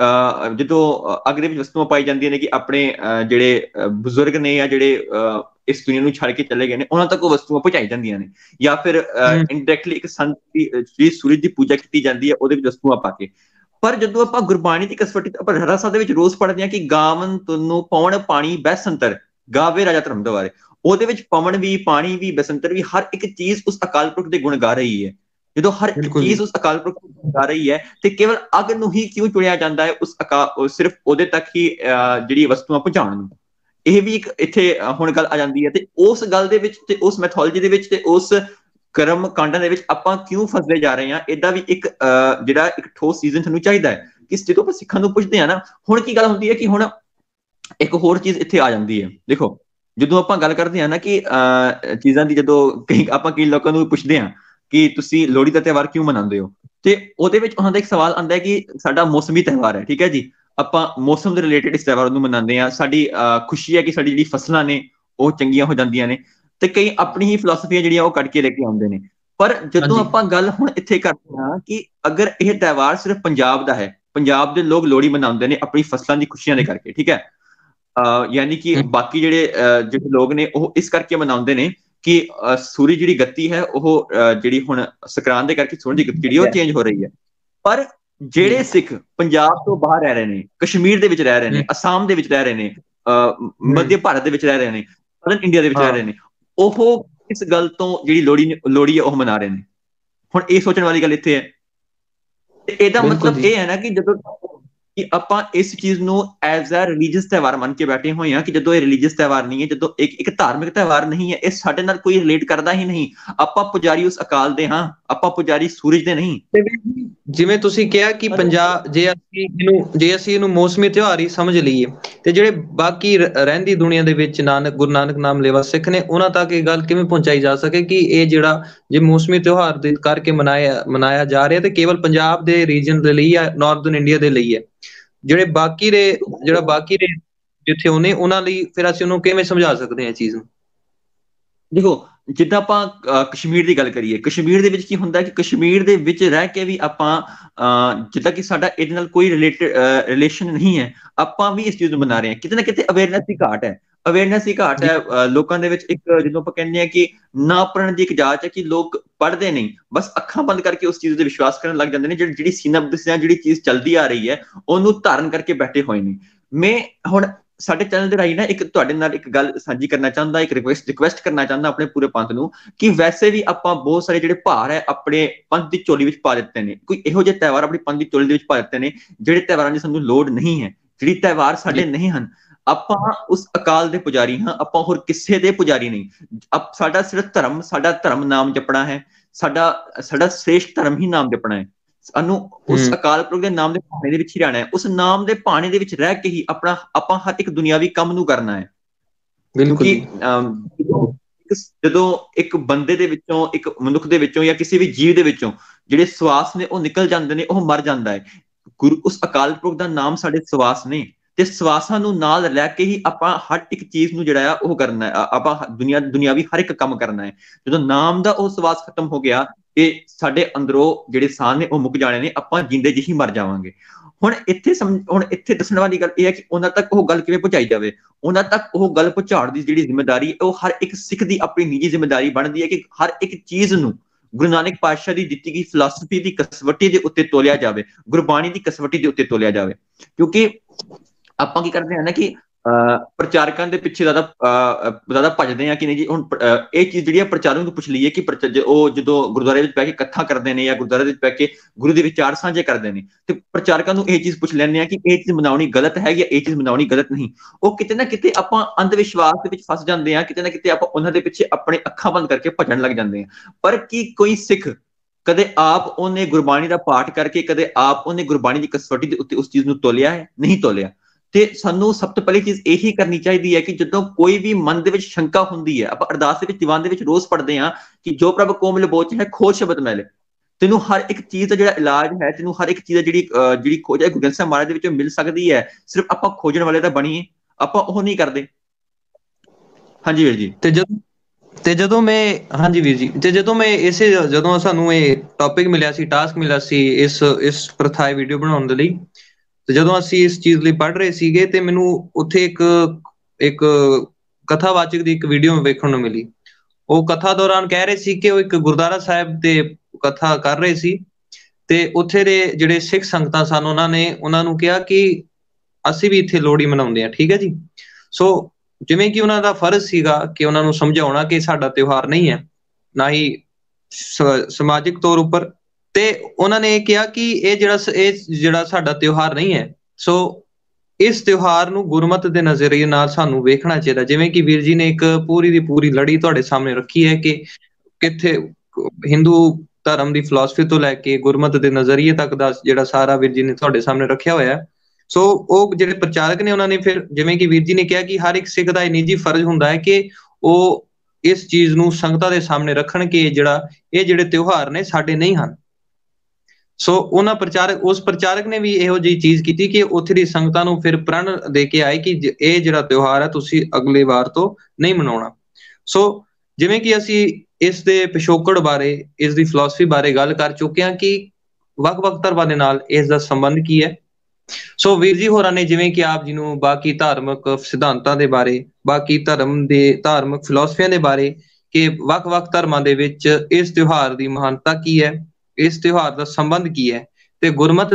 ਜਦੋਂ ਅੱਗ ਦੇ ਵਿੱਚ ਵਸਤੂਆਂ ਪਾਈ ਜਾਂਦੀਆਂ ਨੇ ਕਿ ਆਪਣੇ ਜਿਹੜੇ ਬਜ਼ੁਰਗ ਨੇ ਜਾਂ ਜਿਹੜੇ ਇਸ ਦੁਨੀਆ ਨੂੰ ਛੱਡ ਕੇ ਚਲੇ ਗਏ ਨੇ ਉਹਨਾਂ ਤੱਕ ਉਹ ਵਸਤੂਆਂ ਪਹੁੰਚਾਈ ਜਾਂਦੀਆਂ ਨੇ, ਜਾਂ ਫਿਰ ਇਨਡਾਇਰੈਕਟਲੀ ਇੱਕ ਸੰਤ ਦੀ ਸੂਰਜ ਦੀ ਪੂਜਾ ਕੀਤੀ ਜਾਂਦੀ ਹੈ ਉਹਦੇ ਵਿੱਚ ਵਸਤੂਆਂ ਪਾ ਕੇ। ਪਰ ਜਦੋਂ ਆਪਾਂ ਗੁਰਬਾਣੀ ਦੀ ਕਸਵੱਟੀ ਆਪਾਂ ਰਹਿਰਾਸ ਸਾਹਿਬ ਦੇ ਵਿੱਚ ਰੋਜ਼ ਪੜ੍ਹਦੇ ਹਾਂ ਕਿ ਗਾਵਨ ਤੁਨੂੰ ਪਵਨ ਪਾਣੀ ਬੈਸੰਤਰ ਗਾਵੇ ਰਾਜਾ ਧਰਮ ਦੁਆਰੇ, ਉਹਦੇ ਵਿੱਚ ਪਵਨ ਵੀ, ਪਾਣੀ ਵੀ, ਬਸੰਤਰ ਵੀ, ਹਰ ਇੱਕ ਚੀਜ਼ ਉਸ ਅਕਾਲ ਪੁਰਖ ਦੇ ਗੁਣ ਗਾ ਰਹੀ ਹੈ। ਜਦੋਂ ਹਰ ਇੱਕ ਚੀਜ਼ ਉਸ ਅਕਾਲ ਪੁਰਖ ਦੇ ਗੁਣ ਗਾ ਰਹੀ ਹੈ ਤੇ ਕੇਵਲ ਅੱਗ ਨੂੰ ਹੀ ਕਿਉਂ ਚੁਣਿਆ ਜਾਂਦਾ ਹੈ ਸਿਰਫ ਉਹਦੇ ਤੱਕ ਹੀ ਜਿਹੜੀ ਵਸਤੂਆਂ ਪਹੁੰਚਾਉਣ ਨੂੰ? ਇਹ ਵੀ ਇੱਕ ਇੱਥੇ ਹੁਣ ਗੱਲ ਆ ਜਾਂਦੀ ਹੈ। ਤੇ ਉਸ ਗੱਲ ਦੇ ਵਿੱਚ ਤੇ ਉਸ ਮੈਥੋਲੋਜੀ ਦੇ ਵਿੱਚ ਤੇ ਉਸ ਕਰਮ ਕਾਂਡਾਂ ਦੇ ਵਿੱਚ ਆਪਾਂ ਕਿਉਂ ਫਸਦੇ ਜਾ ਰਹੇ ਹਾਂ, ਇਹਦਾ ਵੀ ਇੱਕ ਜਿਹੜਾ ਇੱਕ ਠੋਸ ਸੀਜ਼ਨ ਸਾਨੂੰ ਚਾਹੀਦਾ ਹੈ ਕਿ ਜਦੋਂ ਆਪਾਂ ਸਿੱਖਾਂ ਨੂੰ ਪੁੱਛਦੇ ਹਾਂ ਨਾ, ਹੁਣ ਕੀ ਗੱਲ ਹੁੰਦੀ ਹੈ ਕਿ ਹੁਣ ਇੱਕ ਹੋਰ ਚੀਜ਼ ਇੱਥੇ ਆ ਜਾਂਦੀ ਹੈ। ਦੇਖੋ, ਜਦੋਂ ਆਪਾਂ ਗੱਲ ਕਰਦੇ ਹਾਂ ਨਾ ਕਿ ਚੀਜ਼ਾਂ ਦੀ, ਜਦੋਂ ਆਪਾਂ ਕਈ ਲੋਕਾਂ ਨੂੰ ਪੁੱਛਦੇ ਹਾਂ ਕਿ ਤੁਸੀਂ ਲੋਹੜੀ ਦਾ ਤਿਉਹਾਰ ਕਿਉਂ ਮਨਾਉਂਦੇ ਹੋ, ਤੇ ਉਹਦੇ ਵਿੱਚ ਉਹਨਾਂ ਦਾ ਇੱਕ ਸਵਾਲ ਆਉਂਦਾ ਹੈ ਕਿ ਸਾਡਾ ਮੌਸਮੀ ਤਿਉਹਾਰ ਹੈ, ਠੀਕ ਹੈ ਜੀ, ਆਪਾਂ ਮੌਸਮ ਦੇ ਰਿਲੇਟਡ ਇਸ ਤਿਉਹਾਰ ਨੂੰ ਮਨਾਉਂਦੇ ਹਾਂ, ਸਾਡੀ ਖੁਸ਼ੀ ਹੈ ਕਿ ਸਾਡੀ ਜਿਹੜੀ ਫਸਲਾਂ ਨੇ ਉਹ ਚੰਗੀਆਂ ਹੋ ਜਾਂਦੀਆਂ ਨੇ, ਤੇ ਕਈ ਆਪਣੀ ਹੀ ਫਿਲਾਸਫੀਆਂ ਜਿਹੜੀਆਂ ਉਹ ਕੱਢ ਕੇ ਲੈ ਕੇ ਆਉਂਦੇ ਨੇ। ਪਰ ਜਦੋਂ ਆਪਾਂ ਗੱਲ ਹੁਣ ਇੱਥੇ ਕਰਦੇ ਹਾਂ ਕਿ ਅਗਰ ਇਹ ਤਿਉਹਾਰ ਸਿਰਫ ਪੰਜਾਬ ਦਾ ਹੈ, ਪੰਜਾਬ ਦੇ ਲੋਕ ਲੋਹੜੀ ਮਨਾਉਂਦੇ ਨੇ ਆਪਣੀ ਫਸਲਾਂ ਦੀ ਖੁਸ਼ੀਆਂ ਦੇ ਕਰਕੇ, ਠੀਕ ਹੈ, ਯਾਨੀ ਕਿ ਬਾਕੀ ਜਿਹੜੇ ਲੋਕ ਨੇ ਉਹ ਇਸ ਕਰਕੇ ਮਨਾਉਂਦੇ ਨੇ ਕਿ ਸੂਰਜ ਜਿਹੜੀ ਗਤੀ ਹੈ ਉਹ ਜਿਹੜੀ ਹੁਣ ਸੰਕਰਾਂਤ ਦੇ ਕਰਕੇ ਸੂਰਜ ਦੀ ਗਤੀ ਜਿਹੜੀ ਉਹ ਚੇਂਜ ਹੋ ਰਹੀ ਹੈ। ਪਰ ਜਿਹੜੇ ਸਿੱਖ ਪੰਜਾਬ ਤੋਂ ਬਾਹਰ ਰਹਿ ਰਹੇ ਨੇ, ਕਸ਼ਮੀਰ ਦੇ ਵਿੱਚ ਰਹਿ ਰਹੇ ਨੇ, ਅਸਾਮ ਦੇ ਵਿੱਚ ਰਹਿ ਰਹੇ ਨੇ, ਮੱਧ ਭਾਰਤ ਦੇ ਵਿੱਚ ਰਹਿ ਰਹੇ ਨੇ, ਸਦਰਨ ਇੰਡੀਆ ਦੇ ਵਿੱਚ ਰਹਿ ਰਹੇ ਨੇ, ਉਹ ਇਸ ਗੱਲ ਤੋਂ ਜਿਹੜੀ ਲੋਹੜੀ ਹੈ ਉਹ ਮਨਾ ਰਹੇ ਨੇ। ਹੁਣ ਇਹ ਸੋਚਣ ਵਾਲੀ ਗੱਲ ਇੱਥੇ ਹੈ। ਤੇ ਇਹਦਾ ਮਤਲਬ ਇਹ ਹੈ ਨਾ ਕਿ ਜਦੋਂ ਕਿ ਆਪਾਂ ਇਸ ਚੀਜ਼ ਨੂੰ ਐਜ਼ ਅ ਰਿਲੀਜੀਅਸ ਤਿਉਹਾਰ ਮੰਨ ਕੇ ਬੈਠੇ ਹੋਏ ਹਾਂ ਕਿ ਜਦੋਂ ਇਹ ਰਿਲੀਜੀਅਸ ਤਿਉਹਾਰ ਨਹੀਂ ਹੈ, ਜਦੋਂ ਇੱਕ ਧਾਰਮਿਕ ਤਿਉਹਾਰ ਨਹੀਂ ਹੈ, ਇਹ ਸਾਡੇ ਨਾਲ ਕੋਈ ਰਿਲੇਟ ਕਰਦਾ ਹੀ ਨਹੀਂ। ਆਪਾਂ ਪੁਜਾਰੀ ਉਸ ਅਕਾਲ ਦੇ ਹਾਂ, ਆਪਾਂ ਪੁਜਾਰੀ ਸੂਰਜ ਦੇ ਨਹੀਂ। ਜਿਵੇਂ ਤੁਸੀਂ ਕਿਹਾ ਕਿ ਪੰਜਾਬ, ਜੇ ਅਸੀਂ ਇਹਨੂੰ ਮੌਸਮੀ ਤਿਉਹਾਰ ਹੀ ਸਮਝ ਲਈਏ, ਤੇ ਜਿਹੜੇ ਬਾਕੀ ਰਹਿੰਦੀ ਦੁਨੀਆ ਦੇ ਵਿੱਚ ਗੁਰੂ ਨਾਨਕ ਨਾਮ ਲੇਵਾ ਸਿੱਖ ਨੇ, ਉਹਨਾਂ ਤੱਕ ਇਹ ਗੱਲ ਕਿਵੇਂ ਪਹੁੰਚਾਈ ਜਾ ਸਕੇ ਕਿ ਇਹ ਜਿਹੜਾ ਜੇ ਮੌਸਮੀ ਤਿਉਹਾਰ ਦੇ ਕਰਕੇ ਮਨਾਇਆ ਜਾ ਰਿਹਾ ਤੇ ਕੇਵਲ ਪੰਜਾਬ ਦੇ ਰੀਜਨ ਦੇ ਲਈ ਜਾਂ ਨਾਰਥਰਨ ਇੰਡੀਆ ਦੇ ਲਈ ਹੈ, ਜਿਹੜੇ ਬਾਕੀ ਦੇ ਜਿੱਥੇ ਉਹਨਾਂ ਲਈ ਫਿਰ ਅਸੀਂ ਉਹਨੂੰ ਕਿਵੇਂ ਸਮਝਾ ਸਕਦੇ ਹਾਂ ਚੀਜ਼ ਨੂੰ? ਦੇਖੋ, ਜਿੱਦਾਂ ਆਪਾਂ ਕਸ਼ਮੀਰ ਦੀ ਗੱਲ ਕਰੀਏ, ਕਸ਼ਮੀਰ ਦੇ ਵਿੱਚ ਕੀ ਹੁੰਦਾ ਕਿ ਕਸ਼ਮੀਰ ਦੇ ਵਿੱਚ ਰਹਿ ਕੇ ਵੀ ਆਪਾਂ ਜਿੱਦਾਂ ਕਿ ਸਾਡਾ ਇਹਦੇ ਨਾਲ ਕੋਈ ਰਿਲੇਸ਼ਨ ਨਹੀਂ ਹੈ, ਆਪਾਂ ਵੀ ਇਸ ਚੀਜ਼ ਨੂੰ ਮਨਾ ਰਹੇ ਹਾਂ। ਕਿਤੇ ਨਾ ਕਿਤੇ ਅਵੇਅਰਨੈਸ ਦੀ ਘਾਟ ਹੈ, ਲੋਕਾਂ ਦੇ ਵਿੱਚ। ਇੱਕ ਜਦੋਂ ਆਪਾਂ ਕਹਿੰਦੇ ਹਾਂ ਕਿ ਨਾ ਪੜ੍ਹਨ ਦੀ ਇੱਕ ਜਾਂਚ ਹੈ ਕਿ ਲੋਕ ਪੜ੍ਹਦੇ ਨਹੀਂ, ਬਸ ਅੱਖਾਂ ਬੰਦ ਕਰਕੇ ਉਸ ਚੀਜ਼ ਤੇ ਵਿਸ਼ਵਾਸ ਕਰਨ ਲੱਗ ਜਾਂਦੇ ਨੇ, ਜਿਹੜੀ ਸਿਨੈਪਸਿਸ ਜਿਹੜੀ ਚੀਜ਼ ਚੱਲਦੀ ਆ ਰਹੀ ਹੈ ਉਹਨੂੰ ਧਾਰਨ ਕਰਕੇ ਬੈਠੇ ਹੋਏ ਨੇ। ਮੈਂ ਹੁਣ ਸਾਡੇ ਚੈਨਲ ਦੇ ਰਾਹੀਂ ਨਾ ਇੱਕ ਤੁਹਾਡੇ ਨਾਲ ਇੱਕ ਗੱਲ ਸਾਂਝੀ ਕਰਨਾ ਚਾਹੁੰਦਾ, ਇੱਕ ਰਿਕੁਐਸਟ ਕਰਨਾ ਚਾਹੁੰਦਾ ਆਪਣੇ ਪੂਰੇ ਪੰਥ ਨੂੰ ਕਿ ਵੈਸੇ ਵੀ ਆਪਾਂ ਬਹੁਤ ਸਾਰੇ ਜਿਹੜੇ ਭਾਰ ਹੈ ਆਪਣੇ ਪੰਥ ਦੀ ਝੋਲੀ ਵਿੱਚ ਪਾ ਦਿੱਤੇ ਨੇ। ਕੋਈ ਇਹੋ ਜਿਹੇ ਤਿਉਹਾਰ ਆਪਣੀ ਪੰਥ ਦੀ ਝੋਲੀ ਦੇ ਵਿੱਚ ਪਾ ਦਿੱਤੇ ਨੇ ਜਿਹੜੇ ਤਿਉਹਾਰਾਂ ਦੀ ਸਾਨੂੰ ਲੋੜ ਨਹੀਂ ਹੈ, ਜਿਹੜੀ ਤਿਉਹਾਰ ਸਾਡੇ ਨਹੀਂ ਹਨ। ਆਪਾਂ ਉਸ ਅਕਾਲ ਦੇ ਪੁਜਾਰੀ ਹਾਂ, ਆਪਾਂ ਹੋਰ ਕਿਸੇ ਦੇ ਪੁਜਾਰੀ ਨਹੀਂ। ਸਾਡਾ ਸਿਰਫ ਧਰਮ, ਸਾਡਾ ਧਰਮ ਨਾਮ ਜਪਣਾ ਹੈ, ਸਾਡਾ ਸ੍ਰੇਸ਼ਟ ਧਰਮ ਹੀ ਨਾਮ ਜਪਣਾ ਹੈ। ਸਾਨੂੰ ਉਸ ਅਕਾਲ ਪੁਰਖ ਦੇ ਨਾਮ ਦੇ ਭਾਣੇ ਦੇ ਵਿੱਚ ਹੀ ਰਹਿਣਾ ਹੈ, ਉਸ ਨਾਮ ਦੇ ਭਾਣੇ ਦੇ ਵਿੱਚ ਰਹਿ ਕੇ ਹੀ ਆਪਾਂ ਹਰ ਇੱਕ ਦੁਨਿਆਵੀ ਕੰਮ ਨੂੰ ਕਰਨਾ ਹੈ। ਕਿਉਂਕਿ ਜਦੋਂ ਇੱਕ ਬੰਦੇ ਦੇ ਵਿੱਚੋਂ, ਇੱਕ ਮਨੁੱਖ ਦੇ ਵਿੱਚੋਂ ਜਾਂ ਕਿਸੇ ਵੀ ਜੀਵ ਦੇ ਵਿੱਚੋਂ ਜਿਹੜੇ ਸਵਾਸ ਨੇ ਉਹ ਨਿਕਲ ਜਾਂਦੇ ਨੇ, ਉਹ ਮਰ ਜਾਂਦਾ ਹੈ। ਉਸ ਅਕਾਲ ਪੁਰਖ ਦਾ ਨਾਮ ਸਾਡੇ ਸਵਾਸ ਨੇ, ਤੇ ਸਵਾਸਾਂ ਨੂੰ ਨਾਲ ਲੈ ਕੇ ਹੀ ਆਪਾਂ ਹਰ ਇੱਕ ਚੀਜ਼ ਨੂੰ ਜਿਹੜਾ ਆ ਉਹ ਕਰਨਾ ਹੈ, ਆਪਾਂ ਦੁਨਿਆਵੀ ਹਰ ਇੱਕ ਕੰਮ ਕਰਨਾ ਹੈ। ਜਦੋਂ ਨਾਮ ਦਾ ਉਹ ਸਵਾਸ ਖਤਮ ਹੋ ਗਿਆ, ਇਹ ਸਾਡੇ ਅੰਦਰੋਂ ਜਿਹੜੇ ਸਾਹ ਨੇ ਉਹ ਮੁੱਕ ਜਾਣੇ ਨੇ, ਆਪਾਂ ਜਿੰਦੇ ਜਿਹੀ ਮਰ ਜਾਵਾਂਗੇ। ਹੁਣ ਇੱਥੇ ਦੱਸਣ ਵਾਲੀ ਗੱਲ ਇਹ ਹੈ ਕਿ ਉਹਨਾਂ ਤੱਕ ਉਹ ਗੱਲ ਕਿਵੇਂ ਪਹੁੰਚਾਈ ਜਾਵੇ। ਉਹਨਾਂ ਤੱਕ ਉਹ ਗੱਲ ਪਹੁੰਚਾਉਣ ਦੀ ਜਿਹੜੀ ਜ਼ਿੰਮੇਵਾਰੀ ਉਹ ਹਰ ਇੱਕ ਸਿੱਖ ਦੀ ਆਪਣੀ ਨਿੱਜੀ ਜ਼ਿੰਮੇਵਾਰੀ ਬਣਦੀ ਹੈ ਕਿ ਹਰ ਇੱਕ ਚੀਜ਼ ਨੂੰ ਗੁਰੂ ਨਾਨਕ ਪਾਤਸ਼ਾਹ ਦੀ ਦਿੱਤੀ ਗਈ ਫਿਲਾਸਫੀ ਦੀ ਕਸਵੱਟੀ ਦੇ ਉੱਤੇ ਤੋਲਿਆ ਜਾਵੇ, ਗੁਰਬਾਣੀ ਦੀ ਕਸਵੱਟੀ ਦੇ ਉੱਤੇ ਤੋਲਿਆ ਜਾਵੇ। ਕਿਉਂਕਿ ਆਪਾਂ ਕੀ ਕਰਦੇ ਹਾਂ ਨਾ ਕਿ ਪ੍ਰਚਾਰਕਾਂ ਦੇ ਪਿੱਛੇ ਜ਼ਿਆਦਾ ਭੱਜਦੇ ਆ ਕਿ ਨਹੀਂ ਜੀ। ਹੁਣ ਇਹ ਚੀਜ਼ ਜਿਹੜੀ ਆ ਪ੍ਰਚਾਰਕ ਨੂੰ ਪੁੱਛ ਲਈਏ ਕਿ ਉਹ ਜਦੋਂ ਗੁਰਦੁਆਰੇ ਵਿੱਚ ਬਹਿ ਕੇ ਕਥਾ ਕਰਦੇ ਨੇ ਜਾਂ ਗੁਰਦੁਆਰੇ ਵਿੱਚ ਬਹਿ ਕੇ ਗੁਰੂ ਦੇ ਵਿਚਾਰ ਸਾਂਝੇ ਕਰਦੇ ਨੇ, ਤੇ ਪ੍ਰਚਾਰਕਾਂ ਨੂੰ ਇਹ ਚੀਜ਼ ਪੁੱਛ ਲੈਂਦੇ ਆ ਕਿ ਇਹ ਚੀਜ਼ ਮਨਾਉਣੀ ਗਲਤ ਹੈ ਜਾਂ ਇਹ ਚੀਜ਼ ਮਨਾਉਣੀ ਗਲਤ ਨਹੀਂ। ਉਹ ਕਿਤੇ ਨਾ ਕਿਤੇ ਆਪਾਂ ਅੰਧ ਵਿਸ਼ਵਾਸ ਦੇ ਵਿੱਚ ਫਸ ਜਾਂਦੇ ਆ, ਕਿਤੇ ਨਾ ਕਿਤੇ ਆਪਾਂ ਉਹਨਾਂ ਦੇ ਪਿੱਛੇ ਆਪਣੇ ਅੱਖਾਂ ਬੰਦ ਕਰਕੇ ਭੱਜਣ ਲੱਗ ਜਾਂਦੇ ਆ। ਪਰ ਕੀ ਕੋਈ ਸਿੱਖ ਕਦੇ ਆਪ ਉਹਨੇ ਗੁਰਬਾਣੀ ਦਾ ਪਾਠ ਕਰਕੇ, ਕਦੇ ਆਪ ਉਹਨੇ ਗੁਰਬਾਣੀ ਦੀ ਕਸਵੱਟੀ ਦੇ ਉੱਤੇ ਉਸ ਚੀਜ਼ ਨੂੰ ਤੋਲਿਆ ਹੈ? ਨਹੀਂ ਤੋਲਿਆ। ਤੇ ਸਾਨੂੰ ਸਭ ਤੋਂ ਪਹਿਲੀ ਚੀਜ਼ ਇਹੀ ਕਰਨੀ ਚਾਹੀਦੀ ਹੈ ਕਿ ਜਦੋਂ ਕੋਈ ਵੀ ਮਨ ਦੇ ਵਿੱਚ ਸ਼ੰਕਾ ਹੁੰਦੀ ਹੈ, ਆਪਾਂ ਅਰਦਾਸ ਦੇ ਵਿੱਚ ਦੀਵਾਨ ਦੇ ਵਿੱਚ ਰੋਜ਼ ਪੜ੍ਹਦੇ ਹਾਂ ਕਿ ਜੋ ਪ੍ਰਭ ਕੋਮਲ ਲੋਚ ਹੈ ਖੋਜ ਸ਼ਬਦ ਮੈਲੇ। ਤੈਨੂੰ ਹਰ ਇੱਕ ਚੀਜ਼ ਦਾ ਜਿਹੜਾ ਇਲਾਜ ਹੈ, ਤੈਨੂੰ ਹਰ ਇੱਕ ਚੀਜ਼ ਦਾ ਜਿਹੜੀ ਖੋਜ ਹੈ ਗੁਰੂ ਗ੍ਰੰਥ ਸਾਹਿਬ ਮਹਾਰਾਜ ਦੇ ਵਿੱਚੋਂ ਮਿਲ ਸਕਦੀ ਹੈ। ਸਿਰਫ ਆਪਾਂ ਖੋਜਣ ਵਾਲੇ ਤਾਂ ਬਣੀਏ, ਆਪਾਂ ਉਹ ਨਹੀਂ ਕਰਦੇ। ਹਾਂਜੀ ਵੀਰ ਜੀ। ਜਦੋਂ ਸਾਨੂੰ ਇਹ ਟੌਪਿਕ ਮਿਲਿਆ ਸੀ, ਟਾਸਕ ਮਿਲਿਆ ਸੀ ਇਸ ਪ੍ਰਥਾਏ ਵੀਡੀਓ ਬਣਾਉਣ ਦੇ ਲਈ, ਤੇ ਜਦੋਂ ਅਸੀਂ ਇਸ ਚੀਜ਼ ਲਈ ਪੜ੍ਹ ਰਹੇ ਸੀਗੇ ਤੇ ਮੈਨੂੰ ਉੱਥੇ ਇੱਕ ਕਥਾਵਾਚਕ ਦੀ ਇੱਕ ਵੀਡੀਓ ਵੇਖਣ ਨੂੰ ਮਿਲੀ। ਉਹ ਕਥਾ ਦੌਰਾਨ ਕਹਿ ਰਹੇ ਸੀ ਕਿ ਉਹ ਇੱਕ ਗੁਰਦੁਆਰਾ ਸਾਹਿਬ ਤੇ ਕਥਾ ਕਰ ਰਹੇ ਸੀ, ਤੇ ਉੱਥੇ ਦੇ ਜਿਹੜੇ ਸਿੱਖ ਸੰਗਤਾਂ ਸਨ ਉਹਨਾਂ ਨੂੰ ਕਿਹਾ ਕਿ ਅਸੀਂ ਵੀ ਇੱਥੇ ਲੋਹੜੀ ਮਨਾਉਂਦੇ ਹਾਂ, ਠੀਕ ਹੈ ਜੀ। ਸੋ ਜਿਵੇਂ ਕਿ ਉਹਨਾਂ ਦਾ ਫਰਜ਼ ਸੀਗਾ ਕਿ ਉਹਨਾਂ ਨੂੰ ਸਮਝਾਉਣਾ ਕਿ ਸਾਡਾ ਤਿਉਹਾਰ ਨਹੀਂ ਹੈ, ਨਾ ਹੀ ਸਮਾਜਿਕ ਤੌਰ ਉੱਪਰ। ਤੇ ਉਹਨਾਂ ਨੇ ਇਹ ਕਿਹਾ ਕਿ ਇਹ ਜਿਹੜਾ ਸਾਡਾ ਤਿਉਹਾਰ ਨਹੀਂ ਹੈ, ਸੋ ਇਸ ਤਿਉਹਾਰ ਨੂੰ ਗੁਰਮਤ ਦੇ ਨਜ਼ਰੀਏ ਨਾਲ ਸਾਨੂੰ ਵੇਖਣਾ ਚਾਹੀਦਾ। ਜਿਵੇਂ ਕਿ ਵੀਰ ਜੀ ਨੇ ਇੱਕ ਪੂਰੀ ਦੀ ਪੂਰੀ ਲੜੀ ਤੁਹਾਡੇ ਸਾਹਮਣੇ ਰੱਖੀ ਹੈ ਕਿ ਕਿੱਥੇ ਹਿੰਦੂ ਧਰਮ ਦੀ ਫਿਲਾਸਫੀ ਤੋਂ ਲੈ ਕੇ ਗੁਰਮਤ ਦੇ ਨਜ਼ਰੀਏ ਤੱਕ ਦਾ ਜਿਹੜਾ ਸਾਰਾ ਵੀਰ ਜੀ ਨੇ ਤੁਹਾਡੇ ਸਾਹਮਣੇ ਰੱਖਿਆ ਹੋਇਆ। ਸੋ ਉਹ ਜਿਹੜੇ ਪ੍ਰਚਾਰਕ ਨੇ ਉਹਨਾਂ ਨੇ ਫਿਰ ਜਿਵੇਂ ਕਿ ਵੀਰ ਜੀ ਨੇ ਕਿਹਾ ਕਿ ਹਰ ਇੱਕ ਸਿੱਖ ਦਾ ਇਹ ਨਿੱਜੀ ਫਰਜ਼ ਹੁੰਦਾ ਹੈ ਕਿ ਉਹ ਇਸ ਚੀਜ਼ ਨੂੰ ਸੰਗਤਾਂ ਦੇ ਸਾਹਮਣੇ ਰੱਖਣ ਕਿ ਇਹ ਜਿਹੜੇ ਤਿਉਹਾਰ ਨੇ ਸਾਡੇ ਨਹੀਂ ਹਨ। ਸੋ ਉਸ ਪ੍ਰਚਾਰਕ ਨੇ ਵੀ ਇਹੋ ਜਿਹੀ ਚੀਜ਼ ਕੀਤੀ ਕਿ ਉੱਥੇ ਦੀ ਸੰਗਤਾਂ ਨੂੰ ਫਿਰ ਪ੍ਰਣ ਦੇ ਕੇ ਆਏ ਕਿ ਇਹ ਜਿਹੜਾ ਤਿਉਹਾਰ ਹੈ ਤੁਸੀਂ ਅਗਲੇ ਵਾਰ ਤੋਂ ਨਹੀਂ ਮਨਾਉਣਾ। ਸੋ ਜਿਵੇਂ ਕਿ ਅਸੀਂ ਇਸ ਦੇ ਪਿਛੋਕੜ ਬਾਰੇ, ਇਸ ਦੀ ਫਿਲਾਸਫੀ ਬਾਰੇ ਗੱਲ ਕਰ ਚੁੱਕੇ ਹਾਂ ਕਿ ਵੱਖ-ਵੱਖ ਧਰਮਾਂ ਦੇ ਨਾਲ ਇਸ ਦਾ ਸੰਬੰਧ ਕੀ ਹੈ। ਸੋ ਵੀਰ ਜੀ ਹੋਰਾਂ ਨੇ ਜਿਵੇਂ ਕਿ ਆਪ ਜੀ ਨੂੰ ਬਾਕੀ ਧਾਰਮਿਕ ਸਿਧਾਂਤਾਂ ਦੇ ਬਾਰੇ, ਬਾਕੀ ਧਰਮ ਦੇ ਧਾਰਮਿਕ ਫਿਲਾਸਫੀਆਂ ਦੇ ਬਾਰੇ ਕਿ ਵੱਖ-ਵੱਖ ਧਰਮਾਂ ਦੇ ਵਿੱਚ ਇਸ ਤਿਉਹਾਰ ਦੀ ਮਹਾਨਤਾ ਕੀ ਹੈ, ਇਸ ਤਿਉਹਾਰ ਦਾ ਸੰਬੰਧ ਕੀ ਹੈ, ਤੇ ਗੁਰਮਤ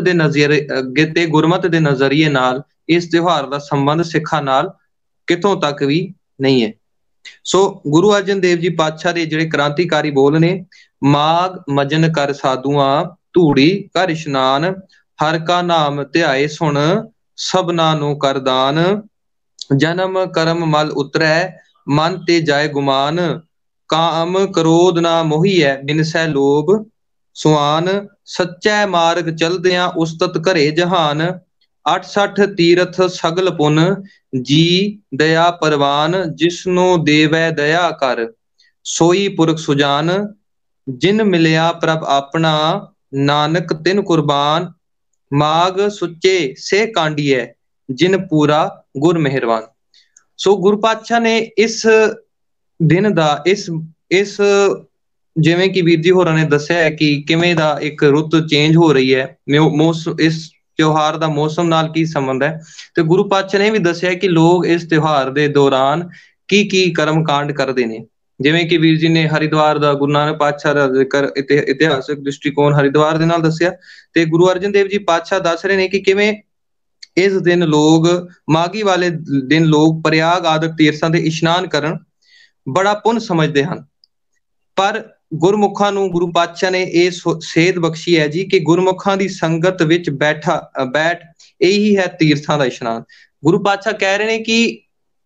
ਦੇ ਨਜ਼ਰੀਏ ਨਾਲ ਇਸ ਤਿਉਹਾਰ ਦਾ ਸੰਬੰਧ ਸਿੱਖਾਂ ਨਾਲ ਕਿੱਥੋਂ ਤੱਕ ਵੀ ਨਹੀਂ ਹੈ। ਸੋ ਗੁਰੂ ਅਰਜਨ ਦੇਵ ਜੀ ਪਾਤਸ਼ਾਹ ਦੇ ਜਿਹੜੇ ਕ੍ਰਾਂਤੀਕਾਰੀ ਬੋਲ ਨੇ, ਮਾਗ ਮਜਨ ਕਰ ਸਾਧੂਆਂ ਧੂੜੀ ਕਰ ਇਸ਼ਨਾਨ, ਹਰ ਕਾ ਨਾਮ ਧਿਆਏ ਸੁਣ ਸਭਨਾ ਨੂੰ ਕਰਦਾਨ, ਜਨਮ ਕਰਮ ਮਲ ਉਤਰੈ ਮਨ ਤੇ ਜਾਏ ਗੁਮਾਨ, ਕਾਮ ਕ੍ਰੋਧ ਨਾ ਮੋਹੀਐ ਬਿਨਸੈ ਲੋਭ ਸੁਆਨ, ਸੱਚੈ ਮਾਰਗ ਚਲਦਿਆਂ ਉਸਤਤ ਘਰੇ ਜਹਾਨ, 68 ਤੀਰਥ ਸਗਲ ਪੁਨ ਜੀ ਦਇਆ ਪਰਵਾਨ, ਜਿਸਨੂੰ ਦੇਵੈ ਦਇਆ ਕਰ ਸੋਈ ਪੁਰਖ ਸੁਜਾਨ, ਜਿਨ ਮਿਲਿਆ ਪ੍ਰਭ ਆਪਣਾ ਨਾਨਕ ਤਿਨ ਕੁਰਬਾਨ, ਮਾਗ ਸੁੱਚੇ ਸੇ ਕਾਂਡੀਐ ਜਿਨ ਪੂਰਾ ਗੁਰ ਮਿਹਰਬਾਨ। ਸੋ ਗੁਰੂ ਪਾਤਸ਼ਾਹ ਨੇ ਇਸ ਦਿਨ ਦਾ ਇਸ ਜਿਵੇਂ ਕਿ ਵੀਰ ਜੀ ਹੋਰਾਂ ਨੇ ਦੱਸਿਆ ਹੈ ਕਿ ਕਿਵੇਂ ਦਾ ਇੱਕ ਰੁੱਤ ਚੇਂਜ ਹੋ ਰਹੀ ਹੈ, ਇਸ ਤਿਉਹਾਰ ਦਾ ਮੌਸਮ ਨਾਲ ਕੀ ਸੰਬੰਧ ਹੈ, ਤੇ ਗੁਰੂ ਪਾਤਸ਼ਾਹ ਨੇ ਵੀ ਦੱਸਿਆ ਕਿ ਲੋਕ ਇਸ ਤਿਉਹਾਰ ਦੇ ਦੌਰਾਨ ਕੀ ਕਰਮ ਕਾਂਡ ਕਰਦੇ ਨੇ। ਜਿਵੇਂ ਕਿ ਵੀਰ ਜੀ ਨੇ ਹਰਿਦੁਆਰ ਦਾ, ਗੁਰੂ ਨਾਨਕ ਪਾਤਸ਼ਾਹ ਦਾ ਜ਼ਿਕਰ ਇਤਿਹਾਸਕ ਦ੍ਰਿਸ਼ਟੀਕੋਣ ਹਰਿਦੁਆਰ ਦੇ ਨਾਲ ਦੱਸਿਆ, ਤੇ ਗੁਰੂ ਅਰਜਨ ਦੇਵ ਜੀ ਪਾਤਸ਼ਾਹ ਦੱਸ ਰਹੇ ਨੇ ਕਿ ਕਿਵੇਂ ਇਸ ਦਿਨ ਲੋਕ ਮਾਘੀ ਵਾਲੇ ਦਿਨ ਲੋਕ ਪ੍ਰਯਾਗ ਆਦਿਕ ਤੀਰਥਾਂ ਦੇ ਇਸ਼ਨਾਨ ਕਰਨ ਬੜਾ ਪੁੰਨ ਸਮਝਦੇ ਹਨ। ਪਰ ਗੁਰਮੁਖਾਂ ਨੂੰ ਗੁਰੂ ਪਾਤਸ਼ਾਹ ਨੇ ਇਹ ਸੇਧ ਬਖਸ਼ੀ ਹੈ ਜੀ ਕਿ ਗੁਰਮੁਖਾਂ ਦੀ ਸੰਗਤ ਵਿੱਚ ਬੈਠ ਇਹੀ ਹੈ ਤੀਰਥਾਂ ਦਾ ਇਸ਼ਨਾਨ। ਗੁਰੂ ਪਾਤਸ਼ਾਹ ਕਹਿ ਰਹੇ ਨੇ ਕਿ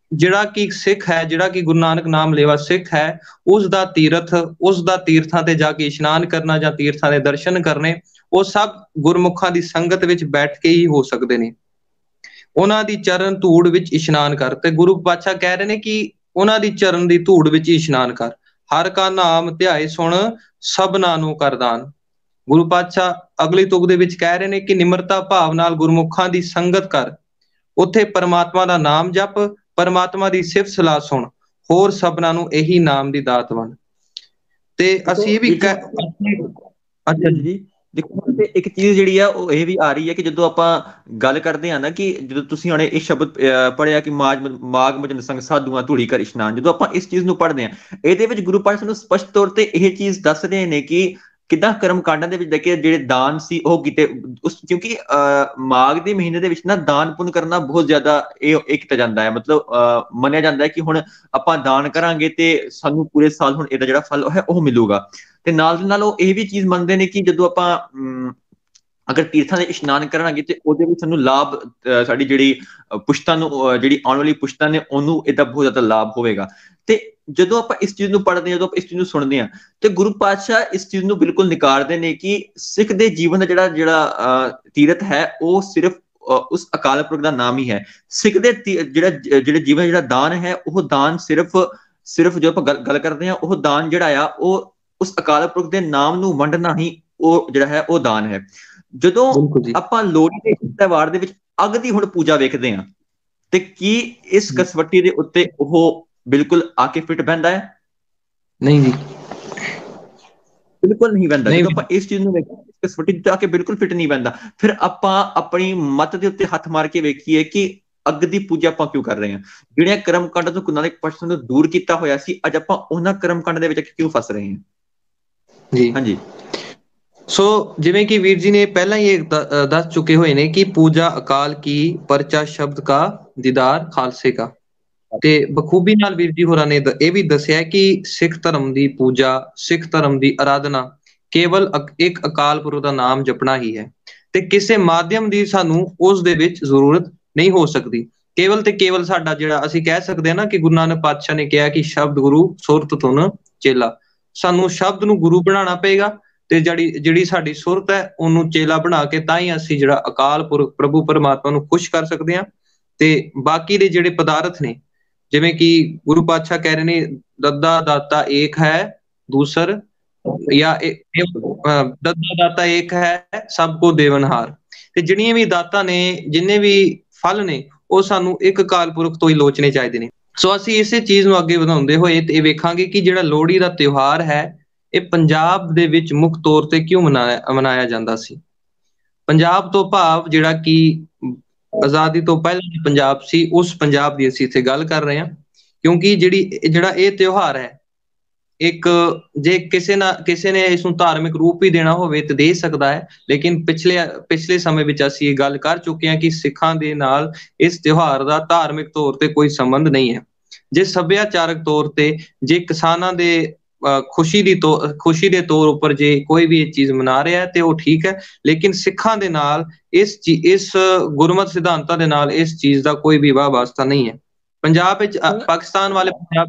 ਜਿਹੜਾ ਕਿ ਸਿੱਖ ਹੈ, ਜਿਹੜਾ ਕਿ ਗੁਰੂ ਨਾਨਕ ਨਾਮ ਲੇਵਾ ਸਿੱਖ ਹੈ, ਉਸ ਦਾ ਤੀਰਥਾਂ ਤੇ ਜਾ ਕੇ ਇਸ਼ਨਾਨ ਕਰਨਾ ਜਾਂ ਤੀਰਥਾਂ ਦੇ ਦਰਸ਼ਨ ਕਰਨੇ, ਉਹ ਸਭ ਗੁਰਮੁਖਾਂ ਦੀ ਸੰਗਤ ਵਿੱਚ ਬੈਠ ਕੇ ਹੀ ਹੋ ਸਕਦੇ ਨੇ। ਉਹਨਾਂ ਦੀ ਚਰਨ ਧੂੜ ਵਿੱਚ ਇਸ਼ਨਾਨ ਕਰ, ਤੇ ਗੁਰੂ ਪਾਤਸ਼ਾਹ ਕਹਿ ਰਹੇ ਨੇ ਕਿ ਉਹਨਾਂ ਦੀ ਚਰਨ ਦੀ ਧੂੜ ਵਿੱਚ ਹੀ ਇਸ਼ਨਾਨ ਕਰ। ਹਰ ਕਾ ਨਾਮ ਧਿਆਏ ਸੁਣ, ਸਭਨਾਂ ਨੂੰ ਕਰਦਾਨ। ਗੁਰੂ ਪਾਤਸ਼ਾਹ ਅਗਲੀ ਤੁਕ ਦੇ ਵਿੱਚ ਕਹਿ ਰਹੇ ਨੇ ਕਿ ਨਿਮਰਤਾ ਭਾਵ ਨਾਲ ਗੁਰਮੁਖਾਂ ਦੀ ਸੰਗਤ ਕਰ, ਉੱਥੇ ਪਰਮਾਤਮਾ ਦਾ ਨਾਮ ਜਪ, ਪਰਮਾਤਮਾ ਦੀ ਸਿਫਤ ਸਲਾਹ ਸੁਣ, ਹੋਰ ਸਭਨਾਂ ਨੂੰ ਇਹੀ ਨਾਮ ਦੀ ਦਾਤ ਵੰਡ। ਤੇ ਅਸੀਂ ਇਹ ਵੀ ਅੱਛਾ ਜੀ, ਦੇਖੋ ਤੇ ਇੱਕ ਚੀਜ਼ ਜਿਹੜੀ ਆ ਉਹ ਇਹ ਵੀ ਆ ਰਹੀ ਹੈ ਕਿ ਜਦੋਂ ਆਪਾਂ ਗੱਲ ਕਰਦੇ ਆ ਨਾ ਕਿ ਜਦੋਂ ਤੁਸੀਂ ਹੁਣੇ ਇਹ ਸ਼ਬਦ ਪੜ੍ਹਿਆ ਕਿ ਮਾਗ ਮਜਨ ਸੰਗ ਸਾਧੂਆਂ ਧੂੜੀ ਕਰ ਇਸ਼ਨਾਨ, ਜਦੋਂ ਆਪਾਂ ਇਸ ਚੀਜ਼ ਨੂੰ ਪੜ੍ਹਦੇ ਆ, ਇਹਦੇ ਵਿੱਚ ਗੁਰੂ ਪਾਤਸ਼ਾਹ ਨੂੰ ਸਪਸ਼ਟ ਤੌਰ ਤੇ ਇਹ ਚੀਜ਼ ਦੱਸ ਰਹੇ ਨੇ ਕਿ ਕਿੱਦਾਂ ਕਰਮ ਕਾਂਡਾਂ ਦੇ ਵਿੱਚ ਦੇਖੇ ਜਿਹੜੇ ਦਾਨ ਸੀ ਉਹ ਕੀਤੇ ਉਸ, ਕਿਉਂਕਿ ਮਾਘ ਦੇ ਮਹੀਨੇ ਦੇ ਵਿੱਚ ਨਾ ਦਾਨ ਪੁੰਨ ਕਰਨਾ ਬਹੁਤ ਜ਼ਿਆਦਾ ਇਹ ਕੀਤਾ ਜਾਂਦਾ ਹੈ। ਮਤਲਬ ਮੰਨਿਆ ਜਾਂਦਾ ਹੈ ਕਿ ਹੁਣ ਆਪਾਂ ਦਾਨ ਕਰਾਂਗੇ ਤੇ ਸਾਨੂੰ ਪੂਰੇ ਸਾਲ ਹੁਣ ਇਹਦਾ ਜਿਹੜਾ ਫਲ ਹੈ ਉਹ ਮਿਲੂਗਾ। ਤੇ ਨਾਲ ਦੇ ਨਾਲ ਉਹ ਇਹ ਵੀ ਚੀਜ਼ ਮੰਨਦੇ ਨੇ ਕਿ ਜਦੋਂ ਆਪਾਂ ਅਗਰ ਤੀਰਥਾਂ ਦੇ ਇਸ਼ਨਾਨ ਕਰਾਂਗੇ ਤੇ ਉਹਦੇ ਵਿੱਚ ਸਾਨੂੰ ਲਾਭ, ਸਾਡੀ ਜਿਹੜੀ ਪੁਸ਼ਤਾਂ ਨੂੰ, ਜਿਹੜੀ ਆਉਣ ਵਾਲੀ ਪੁਸ਼ਤਾਂ ਨੇ ਉਹਨੂੰ ਇਹਦਾ ਬਹੁਤ ਜ਼ਿਆਦਾ ਲਾਭ ਹੋਵੇਗਾ। ਤੇ ਜਦੋਂ ਆਪਾਂ ਇਸ ਚੀਜ਼ ਨੂੰ ਪੜ੍ਹਦੇ ਹਾਂ, ਜਦੋਂ ਆਪਾਂ ਇਸ ਚੀਜ਼ ਨੂੰ ਸੁਣਦੇ ਹਾਂ, ਤੇ ਗੁਰੂ ਪਾਤਸ਼ਾਹ ਇਸ ਚੀਜ਼ ਨੂੰ ਬਿਲਕੁਲ ਨਕਾਰਦੇ ਨੇ ਕਿ ਸਿੱਖ ਦੇ ਜੀਵਨ ਦਾ ਜਿਹੜਾ ਤੀਰਥ ਹੈ ਉਹ ਸਿਰਫ ਉਸ ਅਕਾਲ ਪੁਰਖ ਦਾ ਨਾਮ ਹੀ ਹੈ। ਸਿੱਖ ਦੇ ਜਿਹੜੇ ਜੀਵਨ ਜਿਹੜਾ ਦਾਨ ਹੈ, ਉਹ ਦਾਨ ਸਿਰਫ ਜੋ ਆਪਾਂ ਗੱਲ ਕਰਦੇ ਹਾਂ, ਉਹ ਦਾਨ ਜਿਹੜਾ ਆ ਉਹ ਉਸ ਅਕਾਲ ਪੁਰਖ ਦੇ ਨਾਮ ਨੂੰ ਵੰਡਣਾ ਹੀ ਉਹ ਜਿਹੜਾ ਹੈ ਉਹ ਦਾਨ ਹੈ। ਜਦੋਂ ਆਪਾਂ ਲੋਹੜੀ ਦੇ ਤਿਉਹਾਰ ਦੇ ਵਿੱਚ ਅੱਗ ਦੀ ਹੁਣ ਪੂਜਾ ਵੇਖਦੇ ਹਾਂ, ਤੇ ਕੀ ਇਸ ਕਸਵੱਟੀ ਦੇ ਉੱਤੇ ਉਹ ਬਿਲਕੁਲ ਆ ਕੇ ਫਿੱਟ ਬਹਿੰਦਾ ਹੈ? ਨਹੀਂ ਜੀ, ਬਿਲਕੁਲ ਨਹੀਂ ਬਹਿੰਦਾ। ਜਦੋਂ ਆਪਾਂ ਇਸ ਚੀਜ਼ ਨੂੰ ਵੇਖੀਏ, ਇਸ ਕਸਵੱਟੀ ਤੇ ਆ ਕੇ ਬਿਲਕੁਲ ਫਿੱਟ ਨਹੀਂ ਬਹਿੰਦਾ। ਫਿਰ ਆਪਾਂ ਆਪਣੀ ਮੱਤ ਦੇ ਉੱਤੇ ਹੱਥ ਮਾਰ ਕੇ ਵੇਖੀਏ ਕਿ ਅੱਗ ਦੀ ਪੂਜਾ ਆਪਾਂ ਕਿਉਂ ਕਰ ਰਹੇ ਹਾਂ? ਜਿਹੜੀਆਂ ਕਰਮ ਕਾਂਡਾਂ ਤੋਂ ਗੁਰੂ ਨਾਨਕ ਪਾਤਸ਼ਾਹ ਨੂੰ ਦੂਰ ਕੀਤਾ ਹੋਇਆ ਸੀ, ਅੱਜ ਆਪਾਂ ਉਹਨਾਂ ਕਰਮ ਕਾਂਡਾਂ ਦੇ ਵਿੱਚ ਕਿਉਂ ਫਸ ਰਹੇ ਹਾਂ? ਜੀ ਹਾਂਜੀ, ਸੋ ਜਿਵੇਂ ਕਿ ਵੀਰ ਜੀ ਨੇ ਪਹਿਲਾਂ ਹੀ ਦੱਸ ਚੁੱਕੇ ਹੋਏ ਨੇ ਕਿ ਪੂਜਾ ਅਕਾਲ ਕੀ, ਪਰਚਾ ਸ਼ਬਦ ਕਾ, ਦੀਦਾਰ ਖਾਲਸੇ ਕਾ। ਤੇ ਬਖੂਬੀ ਨਾਲ ਵੀਰ ਜੀ ਹੋਰਾਂ ਨੇ ਇਹ ਵੀ ਦੱਸਿਆ ਕਿ ਸਿੱਖ ਧਰਮ ਦੀ ਪੂਜਾ, ਸਿੱਖ ਧਰਮ ਦੀ ਆਰਾਧਨਾ ਕੇਵਲ ਇੱਕ ਅਕਾਲ ਪੁਰਖ ਦਾ ਨਾਮ ਜਪਣਾ ਹੀ ਹੈ, ਤੇ ਕਿਸੇ ਮਾਧਿਅਮ ਦੀ ਸਾਨੂੰ ਉਸ ਦੇ ਵਿੱਚ ਜ਼ਰੂਰਤ ਨਹੀਂ ਹੋ ਸਕਦੀ। ਕੇਵਲ ਤੇ ਕੇਵਲ ਸਾਡਾ ਜਿਹੜਾ ਅਸੀਂ ਕਹਿ ਸਕਦੇ ਹਾਂ ਨਾ ਕਿ ਗੁਰੂ ਨਾਨਕ ਪਾਤਸ਼ਾਹ ਨੇ ਕਿਹਾ ਕਿ ਸ਼ਬਦ ਗੁਰੂ ਸੁਰਤ ਧੁਨ ਚੇਲਾ, ਸਾਨੂੰ ਸ਼ਬਦ ਨੂੰ ਗੁਰੂ ਬਣਾਉਣਾ ਪਏਗਾ, ਤੇ ਜਿਹੜੀ ਸਾਡੀ ਸੁਰਤ ਹੈ ਉਹਨੂੰ ਚੇਲਾ ਬਣਾ ਕੇ ਤਾਂ ਹੀ ਅਸੀਂ ਜਿਹੜਾ ਅਕਾਲ ਪੁਰਖ ਪ੍ਰਭੂ ਪਰਮਾਤਮਾ ਨੂੰ ਖੁਸ਼ ਕਰ ਸਕਦੇ ਹਾਂ। ਤੇ ਬਾਕੀ ਦੇ ਜਿਹੜੇ ਪਦਾਰਥ ਨੇ, ਜਿਵੇਂ ਕਿ ਗੁਰੂ ਪਾਤਸ਼ਾਹ ਕਹਿ ਰਹੇ ਨੇ ਦੱਦਾ ਦਾਤਾ ਏਕ ਹੈ ਦੂਸਰ, ਜਾਂ ਦੱਦਾ ਦਾਤਾ ਏਕ ਹੈ ਸਭ ਕੋ ਦੇਵਨਹਾਰ। ਤੇ ਜਿਹੜੀਆਂ ਵੀ ਦਾਤਾਂ ਨੇ, ਜਿੰਨੇ ਵੀ ਫਲ ਨੇ, ਉਹ ਸਾਨੂੰ ਇੱਕ ਅਕਾਲ ਪੁਰਖ ਤੋਂ ਹੀ ਲੋਚਣੇ ਚਾਹੀਦੇ ਨੇ। ਸੋ ਅਸੀਂ ਇਸੇ ਚੀਜ਼ ਨੂੰ ਅੱਗੇ ਵਧਾਉਂਦੇ ਹੋਏ ਤੇ ਵੇਖਾਂਗੇ ਕਿ ਜਿਹੜਾ ਲੋਹੜੀ ਦਾ ਤਿਉਹਾਰ ਹੈ, ਇਹ ਪੰਜਾਬ ਦੇ ਵਿੱਚ ਮੁੱਖ ਤੌਰ ਤੇ ਕਿਉਂ ਮਨਾਇਆ ਜਾਂਦਾ ਸੀ। ਪੰਜਾਬ ਤੋਂ ਭਾਵ ਜਿਹੜਾ ਕਿ ਆਜ਼ਾਦੀ ਤੋਂ ਪਹਿਲਾਂ ਦੀ ਪੰਜਾਬ ਸੀ, ਉਸ ਪੰਜਾਬ ਦੀ ਅਸੀਂ ਇੱਥੇ ਗੱਲ ਕਰ ਰਹੇ ਹਾਂ। ਕਿਉਂਕਿ ਜਿਹੜਾ ਇਹ ਤਿਉਹਾਰ ਹੈ, ਇੱਕ ਜੇ ਕਿਸੇ ਨੇ ਇਸ ਨੂੰ ਧਾਰਮਿਕ ਰੂਪ ਵੀ ਦੇਣਾ ਹੋਵੇ ਤੇ ਦੇ ਸਕਦਾ ਹੈ, ਲੇਕਿਨ ਪਿਛਲੇ ਸਮੇਂ ਵਿੱਚ ਅਸੀਂ ਇਹ ਗੱਲ ਕਰ ਚੁੱਕੇ ਹਾਂ ਕਿ ਸਿੱਖਾਂ ਦੇ ਨਾਲ ਇਸ ਤਿਉਹਾਰ ਦਾ ਧਾਰਮਿਕ ਤੌਰ ਤੇ ਕੋਈ ਸੰਬੰਧ ਨਹੀਂ ਹੈ। ਜੇ ਸੱਭਿਆਚਾਰਕ ਤੌਰ ਤੇ, ਜੇ ਕਿਸਾਨਾਂ ਦੇ ਖੁਸ਼ੀ ਦੇ ਤੌਰ ਉੱਪਰ ਜੇ ਕੋਈ ਵੀ ਇਹ ਚੀਜ਼ ਮਨਾ ਰਿਹਾ ਹੈ ਤੇ ਉਹ ਠੀਕ ਹੈ, ਲੇਕਿਨ ਸਿੱਖਾਂ ਦੇ ਨਾਲ ਇਸ ਗੁਰਮਤਿ ਸਿਧਾਂਤਾਂ ਦੇ ਨਾਲ ਇਸ ਚੀਜ਼ ਦਾ ਕੋਈ ਵੀ ਵਾਸਤਾ ਨਹੀਂ ਹੈ। ਪੰਜਾਬ ਵਿੱਚ ਪਾਕਿਸਤਾਨ ਵਾਲੇ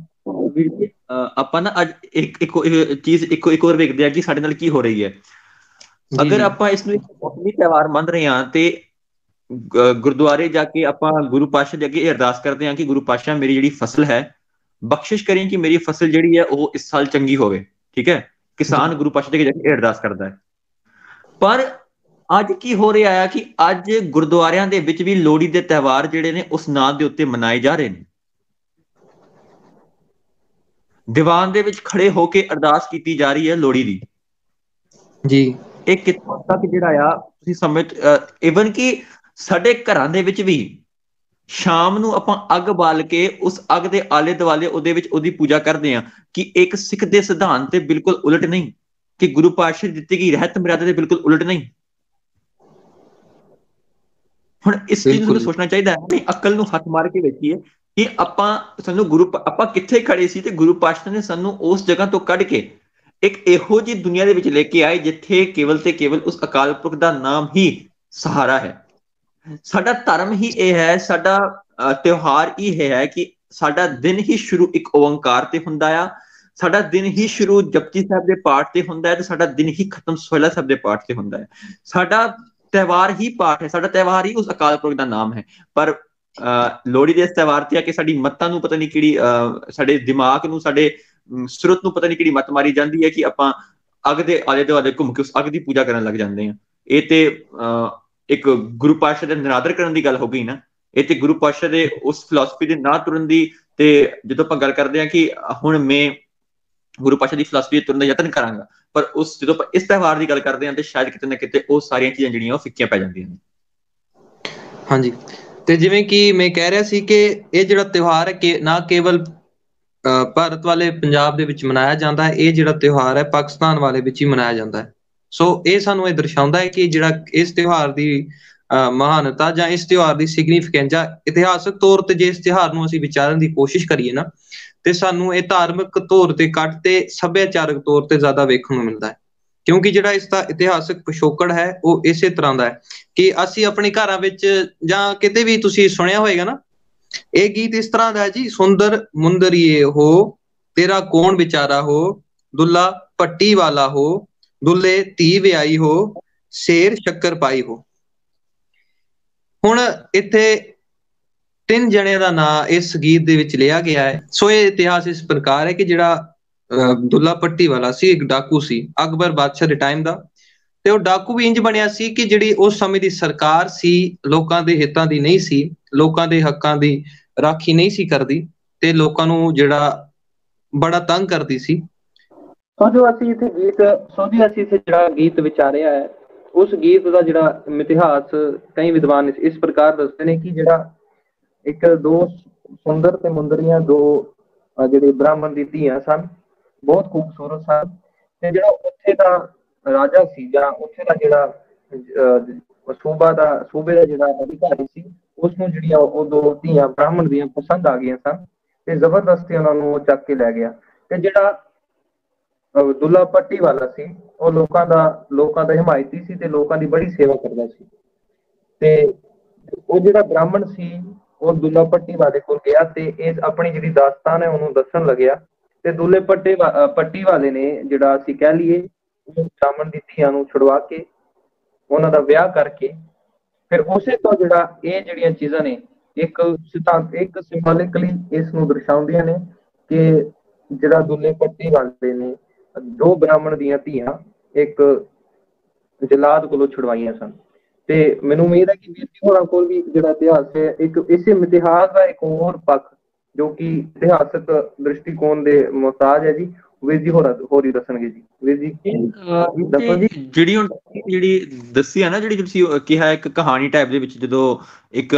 ਆਪਾਂ ਨਾ ਅੱਜ ਇੱਕ ਹੋਰ ਵੇਖਦੇ ਆ ਕਿ ਸਾਡੇ ਨਾਲ ਕੀ ਹੋ ਰਹੀ ਹੈ। ਅਗਰ ਆਪਾਂ ਇਸ ਨੂੰ ਇੱਕ ਮੌਸਮੀ ਤਿਉਹਾਰ ਮੰਨ ਰਹੇ ਹਾਂ ਤੇ ਗੁਰਦੁਆਰੇ ਜਾ ਕੇ ਆਪਾਂ ਗੁਰੂ ਪਾਤਸ਼ਾਹ ਦੇ ਅੱਗੇ ਇਹ ਅਰਦਾਸ ਕਰਦੇ ਹਾਂ ਕਿ ਗੁਰੂ ਪਾਤਸ਼ਾਹ ਮੇਰੀ ਜਿਹੜੀ ਫਸਲ ਹੈ ਬਖਸ਼ਿਸ਼ ਕਰੀਂ ਕਿ ਮੇਰੀ ਫਸਲ ਜਿਹੜੀ ਹੈ ਉਹ ਇਸ ਸਾਲ ਚੰਗੀ ਹੋਵੇ, ਠੀਕ ਹੈ। ਕਿਸਾਨ ਗੁਰੂ ਪਾਤਸ਼ਾਹ ਦੇ ਅੱਗੇ ਜਾ ਕੇ ਇਹ ਅਰਦਾਸ ਕਰਦਾ ਹੈ। ਪਰ ਅੱਜ ਕੀ ਹੋ ਰਿਹਾ ਹੈ ਕਿ ਅੱਜ ਗੁਰਦੁਆਰਿਆਂ ਦੇ ਵਿੱਚ ਵੀ ਲੋਹੜੀ ਦੇ ਤਿਉਹਾਰ ਜਿਹੜੇ ਨੇ ਉਸ ਨਾਂ ਦੇ ਉੱਤੇ ਮਨਾਏ ਜਾ ਰਹੇ ਨੇ। ਦੀਵਾਨ ਦੇ ਵਿੱਚ ਖੜੇ ਹੋ ਕੇ ਅਰਦਾਸ ਕੀਤੀ ਜਾ ਰਹੀ ਹੈ ਲੋਹੜੀ ਦੀ ਜੀ। ਇਹ ਕਿੱਥੋਂ ਤੱਕ ਜਿਹੜਾ ਆ ਤੁਸੀਂ ਸਮਝ, ਇਵਨ ਕਿ ਸਾਡੇ ਘਰਾਂ ਦੇ ਵਿੱਚ ਵੀ ਸ਼ਾਮ ਨੂੰ ਆਪਾਂ ਅੱਗ ਬਾਲ ਕੇ ਉਸ ਅੱਗ ਦੇ ਆਲੇ ਦੁਆਲੇ ਉਹਦੇ ਵਿੱਚ ਉਹਦੀ ਪੂਜਾ ਕਰਦੇ ਹਾਂ ਕਿ ਇੱਕ ਸਿੱਖ ਦੇ ਸਿਧਾਂਤ ਤੇ ਬਿਲਕੁਲ ਉਲਟ ਨਹੀਂ, ਕਿ ਗੁਰੂ ਪਾਤਸ਼ਾਹ ਦੀ ਦਿੱਤੀ ਗਈ ਰਹਿਤ ਮਰਿਆਦਾ ਦੇ ਬਿਲਕੁਲ ਉਲਟ ਨਹੀਂ। ਹੁਣ ਇਸ ਚੀਜ਼ ਨੂੰ ਸੋਚਣਾ ਚਾਹੀਦਾ ਹੈ, ਅਕਲ ਨੂੰ ਹੱਥ ਮਾਰ ਕੇ ਵੇਖੀਏ ਕਿ ਆਪਾਂ ਕਿੱਥੇ ਖੜੇ ਸੀ ਤੇ ਗੁਰੂ ਪਾਤਸ਼ਾਹ ਨੇ ਸਾਨੂੰ ਉਸ ਜਗ੍ਹਾ ਤੋਂ ਕੱਢ ਕੇ ਇੱਕ ਇਹੋ ਜਿਹੀ ਦੁਨੀਆ ਦੇ ਵਿੱਚ ਲੈ ਕੇ ਆਏ ਜਿੱਥੇ ਕੇਵਲ ਤੇ ਕੇਵਲ ਉਸ ਅਕਾਲ ਪੁਰਖ ਦਾ ਨਾਮ ਹੀ ਸਹਾਰਾ ਹੈ। ਸਾਡਾ ਧਰਮ ਹੀ ਇਹ ਹੈ, ਸਾਡਾ ਤਿਉਹਾਰ ਹੀ ਇਹ ਹੈ ਕਿ ਸਾਡਾ ਦਿਨ ਹੀ ਸ਼ੁਰੂ ਇੱਕ ਓੰਕਾਰ ਤੇ ਹੁੰਦਾ ਆ, ਸਾਡਾ ਦਿਨ ਹੀ ਸ਼ੁਰੂ ਜਪਜੀ ਸਾਹਿਬ ਦੇ ਪਾਠ ਤੇ ਹੁੰਦਾ ਹੈ, ਤੇ ਸਾਡਾ ਦਿਨ ਹੀ ਖਤਮ ਸੋਹਿਲਾ ਸਾਹਿਬ ਦੇ ਪਾਠ ਤੇ ਹੁੰਦਾ ਹੈ। ਸਾਡਾ ਤਿਉਹਾਰ ਹੀ ਪਾਠ ਹੈ, ਸਾਡਾ ਤਿਉਹਾਰ ਹੀ ਉਸ ਅਕਾਲ ਪੁਰਖ ਦਾ ਨਾਮ ਹੈ। ਪਰ ਲੋਹੜੀ ਦੇ ਇਸ ਤਿਉਹਾਰ ਤੇ ਆ ਕੇ ਸਾਡੀ ਮੱਤਾਂ ਨੂੰ ਪਤਾ ਨਹੀਂ ਕਿਹੜੀ, ਸਾਡੇ ਦਿਮਾਗ ਨੂੰ, ਸਾਡੇ ਸੁਰਤ ਨੂੰ ਪਤਾ ਨਹੀਂ ਕਿਹੜੀ ਮੱਤ ਮਾਰੀ ਜਾਂਦੀ ਹੈ ਕਿ ਆਪਾਂ ਅੱਗ ਦੇ ਆਲੇ ਦੁਆਲੇ ਘੁੰਮ ਕੇ ਉਸ ਅੱਗ ਦੀ ਪੂਜਾ ਕਰਨ ਲੱਗ ਜਾਂਦੇ ਹਾਂ। ਇਹ ਤੇ ਇੱਕ ਗੁਰੂ ਪਾਤਸ਼ਾਹ ਦੇ ਨਿਰਾਦਰ ਕਰਨ ਦੀ ਗੱਲ ਹੋ ਗਈ ਨਾ। ਇਹ ਤੇ ਗੁਰੂ ਪਾਤਸ਼ਾਹ ਦੇ ਉਸ ਫਿਲਾਸਫੀ ਦੇ ਨਾ ਤੁਰਨ ਦੀ, ਤੇ ਜਦੋਂ ਆਪਾਂ ਗੱਲ ਕਰਦੇ ਹਾਂ ਕਿ ਹੁਣ ਮੈਂ ਗੁਰੂ ਪਾਤਸ਼ਾਹ ਦੀ ਫਿਲਾਸਫੀ ਤੁਰਨ ਦਾ ਯਤਨ ਕਰਾਂਗਾ, ਪਰ ਉਸ ਜਦੋਂ ਆਪਾਂ ਇਸ ਤਿਉਹਾਰ ਦੀ ਗੱਲ ਕਰਦੇ ਹਾਂ ਤੇ ਸ਼ਾਇਦ ਕਿਤੇ ਨਾ ਕਿਤੇ ਉਹ ਸਾਰੀਆਂ ਚੀਜ਼ਾਂ ਜਿਹੜੀਆਂ ਉਹ ਫਿੱਕੀਆਂ ਪੈ ਜਾਂਦੀਆਂ ਨੇ। ਹਾਂਜੀ, ਤੇ ਜਿਵੇਂ ਕਿ ਮੈਂ ਕਹਿ ਰਿਹਾ ਸੀ ਕਿ ਇਹ ਜਿਹੜਾ ਤਿਉਹਾਰ ਹੈ ਕਿ ਨਾ ਕੇਵਲ ਭਾਰਤ ਵਾਲੇ ਪੰਜਾਬ ਦੇ ਵਿੱਚ ਮਨਾਇਆ ਜਾਂਦਾ ਹੈ, ਇਹ ਜਿਹੜਾ ਤਿਉਹਾਰ ਹੈ ਪਾਕਿਸਤਾਨ ਵਾਲੇ ਵਿੱਚ ਹੀ ਮਨਾਇਆ ਜਾਂਦਾ ਹੈ। ਸੋ ਇਹ ਸਾਨੂੰ ਇਹ ਦਰਸਾਉਂਦਾ ਹੈ ਕਿ ਜਿਹੜਾ ਇਸ ਤਿਉਹਾਰ ਦੀ ਮਹਾਨਤਾ ਜਾਂ ਇਸ ਤਿਉਹਾਰ ਦੀ ਸਿਗਨੀਫੀਕੈਂਸ ਜਾਂ ਇਤਿਹਾਸਕ ਤੌਰ ਤੇ ਜੇ ਇਸ ਤਿਉਹਾਰ ਨੂੰ ਅਸੀਂ ਵਿਚਾਰਨ ਦੀ ਕੋਸ਼ਿਸ਼ ਕਰੀਏ ਨਾ, ਤੇ ਸਾਨੂੰ ਇਹ ਧਾਰਮਿਕ ਤੌਰ ਤੇ ਘੱਟ ਤੇ ਸੱਭਿਆਚਾਰਕ ਤੌਰ ਤੇ ਜ਼ਿਆਦਾ ਵੇਖਣ ਨੂੰ ਮਿਲਦਾ ਹੈ। ਕਿਉਂਕਿ ਜਿਹੜਾ ਇਸ ਦਾ ਇਤਿਹਾਸਕ ਪਿਛੋਕੜ ਹੈ ਉਹ ਇਸੇ ਤਰ੍ਹਾਂ ਦਾ ਹੈ ਕਿ ਅਸੀਂ ਆਪਣੇ ਘਰਾਂ ਵਿੱਚ ਜਾਂ ਕਿਤੇ ਵੀ ਤੁਸੀਂ ਸੁਣਿਆ ਹੋਏਗਾ ਨਾ, ਇਹ ਗੀਤ ਇਸ ਤਰ੍ਹਾਂ ਦਾ ਹੈ ਜੀ, ਸੁੰਦਰ ਮੁੰਦਰੀਏ ਹੋ ਤੇਰਾ ਕੌਣ ਵਿਚਾਰਾ ਹੋ, ਦੁੱਲਾ ਪੱਟੀ ਵਾਲਾ ਹੋ, ਦੁੱਲੇ ਧੀ ਵਿਆਹੀ ਹੋ, ਸ਼ੇਰ ਸ਼ੱਕਰ ਪਾਈ ਹੋ। ਹੁਣ ਇੱਥੇ 3 ਜਣਿਆਂ ਦਾ ਨਾਂ ਇਸ ਗੀਤ ਦੇ ਵਿੱਚ ਲਿਆ ਗਿਆ ਹੈ। ਸੋ ਇਹ ਇਤਿਹਾਸ ਇਸ ਪ੍ਰਕਾਰ ਹੈ ਕਿ ਜਿਹੜਾ ਦੁੱਲਾ ਪੱਟੀ ਵਾਲਾ ਸੀ, ਇੱਕ ਡਾਕੂ ਸੀ ਅਕਬਰ ਬਾਦਸ਼ਾਹ ਦੇ ਟਾਈਮ ਦਾ, ਤੇ ਉਹ ਡਾਕੂ ਵੀ ਇੰਜ ਬਣਿਆ ਸੀ ਕਿ ਜਿਹੜੀ ਉਸ ਸਮੇਂ ਦੀ ਸਰਕਾਰ ਸੀ ਲੋਕਾਂ ਦੇ ਹਿੱਤਾਂ ਦੀ ਨਹੀਂ ਸੀ, ਲੋਕਾਂ ਦੇ ਹੱਕਾਂ ਦੀ ਰਾਖੀ ਨਹੀਂ ਸੀ ਕਰਦੀ, ਤੇ ਲੋਕਾਂ ਨੂੰ ਜਿਹੜਾ ਬੜਾ ਤੰਗ ਕਰਦੀ ਸੀ। ਸੋ ਜੋ ਅਸੀਂ ਇੱਥੇ ਜਿਹੜਾ ਗੀਤ ਵਿਚਾਰਿਆ ਹੈ, ਉਸ ਗੀਤ ਦਾ ਜਿਹੜਾ ਇਤਿਹਾਸ ਕਈ ਵਿਦਵਾਨ ਇਸ ਪ੍ਰਕਾਰ ਦੱਸਦੇ ਨੇ ਕਿ ਜਿਹੜਾ ਇੱਕ ਦੋ ਸੁੰਦਰ ਤੇ ਮੁੰਦਰੀਆਂ ਦੋ ਜਿਹੜੇ ਬ੍ਰਾਹਮਣ ਦੀ ਧੀਆਂ ਸਨ, ਬਹੁਤ ਖੂਬਸੂਰਤ ਸਨ, ਤੇ ਜਿਹੜਾ ਉੱਥੇ ਦਾ ਰਾਜਾ ਸੀ ਜਾਂ ਉੱਥੇ ਦਾ ਜਿਹੜਾ ਸੂਬੇ ਦਾ ਜਿਹੜਾ ਅਧਿਕਾਰੀ ਸੀ, ਉਸਨੂੰ ਜਿਹੜੀਆਂ ਉਹ 2 ਧੀਆਂ ਬ੍ਰਾਹਮਣ ਦੀਆਂ ਪਸੰਦ ਆ ਗਈਆਂ ਸਨ, ਤੇ ਜ਼ਬਰਦਸਤੀ ਉਹਨਾਂ ਨੂੰ ਚੱਕ ਕੇ ਲੈ ਗਿਆ। ਤੇ ਜਿਹੜਾ ਦੁੱਲਾ ਪੱਟੀ ਵਾਲਾ ਸੀ ਉਹ ਲੋਕਾਂ ਦਾ ਹਿਮਾਇਤੀ ਸੀ ਤੇ ਲੋਕਾਂ ਦੀ ਬੜੀ ਸੇਵਾ ਕਰਦਾ ਸੀ। ਤੇ ਉਹ ਜਿਹੜਾ ਬ੍ਰਾਹਮਣ ਸੀ ਉਹ ਦੁੱਲਾ ਪੱਟੀ ਵਾਲੇ ਕੋਲ ਗਿਆ ਤੇ ਇਹ ਆਪਣੀ ਜਿਹੜੀ ਦਾਸਤਾਨ ਹੈ ਉਹਨੂੰ ਦੱਸਣ ਲੱਗਿਆ, ਤੇ ਦੁੱਲੇ ਪੱਟੀ ਵਾਲੇ ਨੇ ਜਿਹੜਾ ਅਸੀਂ ਕਹਿ ਲਈਏ ਬ੍ਰਾਹਮਣ ਦੀ ਧੀਆਂ ਨੂੰ ਛੁਡਵਾ ਕੇ ਉਹਨਾਂ ਦਾ ਵਿਆਹ ਕਰਕੇ, ਫਿਰ ਉਸੇ ਤੋਂ ਜਿਹੜਾ ਇਹ ਜਿਹੜੀਆਂ ਚੀਜ਼ਾਂ ਨੇ ਇੱਕ ਸਿੰਬੋਲਿਕਲੀ ਇਸ ਨੂੰ ਦਰਸਾਉਂਦੀਆਂ ਨੇ ਕਿ ਜਿਹੜਾ ਦੁੱਲੇ ਪੱਟੀ ਵਾਲੇ ਨੇ 2 ਬ੍ਰਾਹਮਣ ਦੀਆਂ ਧੀਆਂ ਇੱਕ ਜਲਾਦ ਕੋਲੋਂ ਛੁਡਵਾਈਆਂ ਸਨ। ਤੇ ਮੈਨੂੰ ਉਮੀਦ ਹੈ ਕਿ ਵੀਰ ਜੀ ਹੋਰਾਂ ਕੋਲ ਵੀ ਜਿਹੜਾ ਇਤਿਹਾਸ ਹੈ, ਇੱਕ ਇਸੇ ਇਤਿਹਾਸ ਦਾ ਇੱਕ ਹੋਰ ਪੱਖ ਜੋ ਕਿ ਇਤਿਹਾਸਕ ਦ੍ਰਿਸ਼ਟੀਕੋਣ ਦੇ ਮੁਹਤਾਜ ਹੈ ਜੀ, ਵੀਰ ਜੀ ਹੋਰ ਹੀ ਦੱਸਣਗੇ ਜੀ। ਵੀਰ ਜੀ ਦੱਸੋ ਜੀ। ਜਿਹੜੀ ਦੱਸੀ ਆ ਨਾ, ਜਿਹੜੀ ਤੁਸੀਂ ਕਿਹਾ ਇੱਕ ਕਹਾਣੀ ਟਾਈਪ ਦੇ ਵਿੱਚ, ਜਦੋਂ ਇੱਕ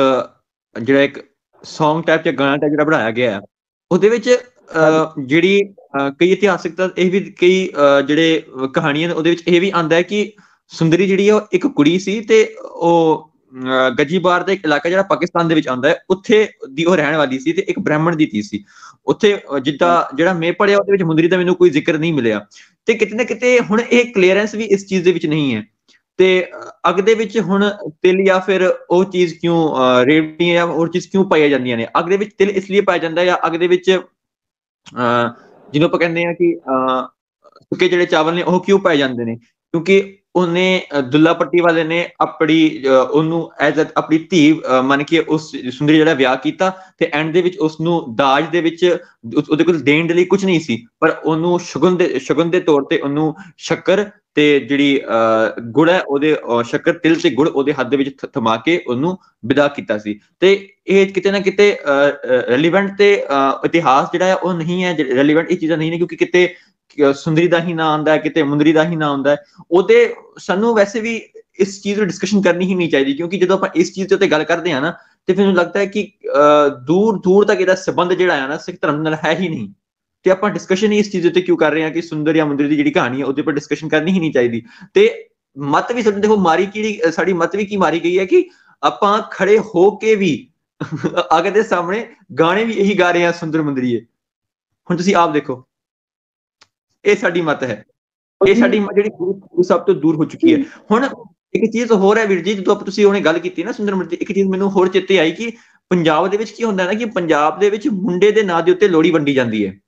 ਸੌਂਗ ਟਾਈਪ ਜਾਂ ਗਾਣਾ ਟਾਈਪ ਜਿਹੜਾ ਬਣਾਇਆ ਗਿਆ ਹੈ, ਉਹਦੇ ਵਿੱਚ ਜਿਹੜੀ ਕਈ ਇਤਿਹਾਸਕ ਤਾਂ ਇਹ ਵੀ ਕਈ ਜਿਹੜੇ ਕਹਾਣੀਆਂ ਨੇ ਉਹਦੇ ਵਿੱਚ ਇਹ ਵੀ ਆਉਂਦਾ ਹੈ ਕਿ ਸੁੰਦਰੀ ਜਿਹੜੀ ਉਹ ਇੱਕ ਕੁੜੀ ਸੀ, ਤੇ ਉਹ ਗਜੀਬਾਰ ਦਾ ਇੱਕ ਇਲਾਕਾ ਜਿਹੜਾ ਪਾਕਿਸਤਾਨ ਦੇ ਵਿੱਚ ਆਉਂਦਾ ਹੈ, ਉੱਥੇ ਦੀ ਉਹ ਰਹਿਣ ਵਾਲੀ ਸੀ, ਤੇ ਇੱਕ ਬ੍ਰਾਹਮਣ ਦੀ ਧੀ ਸੀ ਉੱਥੇ। ਜਿੱਦਾਂ ਜਿਹੜਾ ਮੈਂ ਪੜ੍ਹਿਆ ਉਹਦੇ ਵਿੱਚ ਮੁੰਦਰੀ ਦਾ ਮੈਨੂੰ ਕੋਈ ਜ਼ਿਕਰ ਨਹੀਂ ਮਿਲਿਆ, ਤੇ ਕਿਤੇ ਨਾ ਕਿਤੇ ਹੁਣ ਇਹ ਕਲੀਅਰੈਂਸ ਵੀ ਇਸ ਚੀਜ਼ ਦੇ ਵਿੱਚ ਨਹੀਂ ਹੈ। ਤੇ ਅੱਗ ਦੇ ਵਿੱਚ ਹੁਣ ਤਿਲ ਜਾਂ ਫਿਰ ਉਹ ਚੀਜ਼ ਕਿਉਂ ਰੇਵੜੀਆਂ ਜਾਂ ਹੋਰ ਚੀਜ਼ ਕਿਉਂ ਪਾਈਆਂ ਜਾਂਦੀਆਂ ਨੇ? ਅੱਗ ਦੇ ਵਿੱਚ ਤਿਲ ਇਸ ਲਈ ਪਾਇਆ ਜਾਂਦਾ, ਜਾਂ ਅੱਗ ਦੇ ਵਿੱਚ ਜਿਹਨੂੰ ਆਪਾਂ ਕਹਿੰਦੇ ਆ ਕਿ ਸੁੱਕੇ ਜਿਹੜੇ ਚਾਵਲ ਨੇ ਉਹ ਕਿਉਂ ਪਾਏ ਜਾਂਦੇ ਨੇ? ਕਿਉਂਕਿ ਉਹਨੇ ਦੁੱਲਾ ਪੱਟੀ ਵਾਲੇ ਨੇ ਉਹਨੂੰ ਐਜ਼ ਆਪਣੀ ਧੀ ਮੰਨ ਕੇ ਉਸ ਸੁੰਦਰੀ ਜਿਹੜਾ ਵਿਆਹ ਕੀਤਾ, ਤੇ ਐਂਡ ਦੇ ਵਿੱਚ ਉਸਨੂੰ ਦਾਜ ਦੇ ਵਿੱਚ ਉਹਦੇ ਕੋਲ ਦੇਣ ਦੇ ਲਈ ਕੁਝ ਨਹੀਂ ਸੀ, ਪਰ ਉਹਨੂੰ ਸ਼ਗਨ ਦੇ ਤੌਰ ਤੇ ਉਹਨੂੰ ਸ਼ੱਕਰ ਤੇ ਜਿਹੜੀ ਗੁੜ ਹੈ ਉਹਦੇ ਸ਼ੱਕਰ ਤਿਲ ਤੇ ਗੁੜ ਉਹਦੇ ਹੱਥ ਦੇ ਵਿੱਚ ਥਮਾ ਕੇ ਉਹਨੂੰ ਵਿਦਾ ਕੀਤਾ ਸੀ। ਤੇ ਇਹ ਕਿਤੇ ਨਾ ਕਿਤੇ ਰੈਲੀਵੈਂਟ ਤੇ ਇਤਿਹਾਸ ਜਿਹੜਾ ਹੈ ਉਹ ਨਹੀਂ ਹੈ, ਰੈਲੀਵੈਂਟ ਇਹ ਚੀਜ਼ਾਂ ਨਹੀਂ ਨੇ, ਕਿਉਂਕਿ ਕਿਤੇ ਸੁੰਦਰੀ ਦਾ ਹੀ ਨਾਂ ਆਉਂਦਾ ਹੈ, ਕਿਤੇ ਮੁੰਦਰੀ ਦਾ ਹੀ ਨਾਂ ਆਉਂਦਾ ਹੈ। ਉਹਦੇ ਸਾਨੂੰ ਵੈਸੇ ਵੀ ਇਸ ਚੀਜ਼ ਨੂੰ ਡਿਸਕਸ਼ਨ ਕਰਨੀ ਹੀ ਨਹੀਂ ਚਾਹੀਦੀ, ਕਿਉਂਕਿ ਜਦੋਂ ਆਪਾਂ ਇਸ ਚੀਜ਼ ਦੇ ਉੱਤੇ ਗੱਲ ਕਰਦੇ ਹਾਂ ਨਾ, ਤੇ ਫਿਰ ਮੈਨੂੰ ਲੱਗਦਾ ਹੈ ਕਿ ਦੂਰ ਤੱਕ ਇਹਦਾ ਸੰਬੰਧ ਜਿਹੜਾ ਹੈ ਨਾ ਸਿੱਖ ਧਰਮ ਨਾਲ ਹੈ ਹੀ ਨਹੀਂ, ਤੇ ਆਪਾਂ ਡਿਸਕਸ਼ਨ ਹੀ ਇਸ ਚੀਜ਼ ਉੱਤੇ ਕਿਉਂ ਕਰ ਰਹੇ ਹਾਂ ਕਿ ਸੁੰਦਰ ਜਾਂ ਮੁੰਦਰੀ ਦੀ ਜਿਹੜੀ ਕਹਾਣੀ ਹੈ ਉਹਦੇ ਉੱਪਰ ਡਿਸਕਸ਼ਨ ਕਰਨੀ ਹੀ ਨਹੀਂ ਚਾਹੀਦੀ। ਤੇ ਮੱਤ ਵੀ ਸਾਡੇ ਦੇਖੋ ਸਾਡੀ ਮੱਤ ਵੀ ਕੀ ਮਾਰੀ ਗਈ ਹੈ ਕਿ ਆਪਾਂ ਖੜੇ ਹੋ ਕੇ ਵੀ ਅੱਗ ਦੇ ਸਾਹਮਣੇ ਗਾਣੇ ਵੀ ਇਹੀ ਗਾ ਰਹੇ ਹਾਂ, ਸੁੰਦਰ ਮੁੰਦਰੀਏ। ਹੁਣ ਤੁਸੀਂ ਆਪ ਦੇਖੋ, ਇਹ ਸਾਡੀ ਮੱਤ ਹੈ, ਇਹ ਸਾਡੀ ਜਿਹੜੀ ਗੁਰੂ ਸਾਹਿਬ ਤੋਂ ਦੂਰ ਹੋ ਚੁੱਕੀ ਹੈ। ਹੁਣ ਇੱਕ ਚੀਜ਼ ਹੋਰ ਹੈ ਵੀਰ ਜੀ, ਜਦੋਂ ਤੁਸੀਂ ਉਹਨੇ ਗੱਲ ਕੀਤੀ ਨਾ ਸੁੰਦਰ ਮੁੰਦਰੀ, ਇੱਕ ਚੀਜ਼ ਮੈਨੂੰ ਹੋਰ ਚੇਤੇ ਆਈ ਕਿ ਪੰਜਾਬ ਦੇ ਵਿੱਚ ਕੀ ਹੁੰਦਾ ਨਾ ਕਿ ਪੰਜਾਬ ਦੇ ਵਿੱਚ ਮੁੰਡੇ ਦੇ ਨਾਂ ਦੇ ਉੱਤੇ ਲੋਹੜੀ ਵੰਡੀ ਜਾਂਦੀ ਹੈ।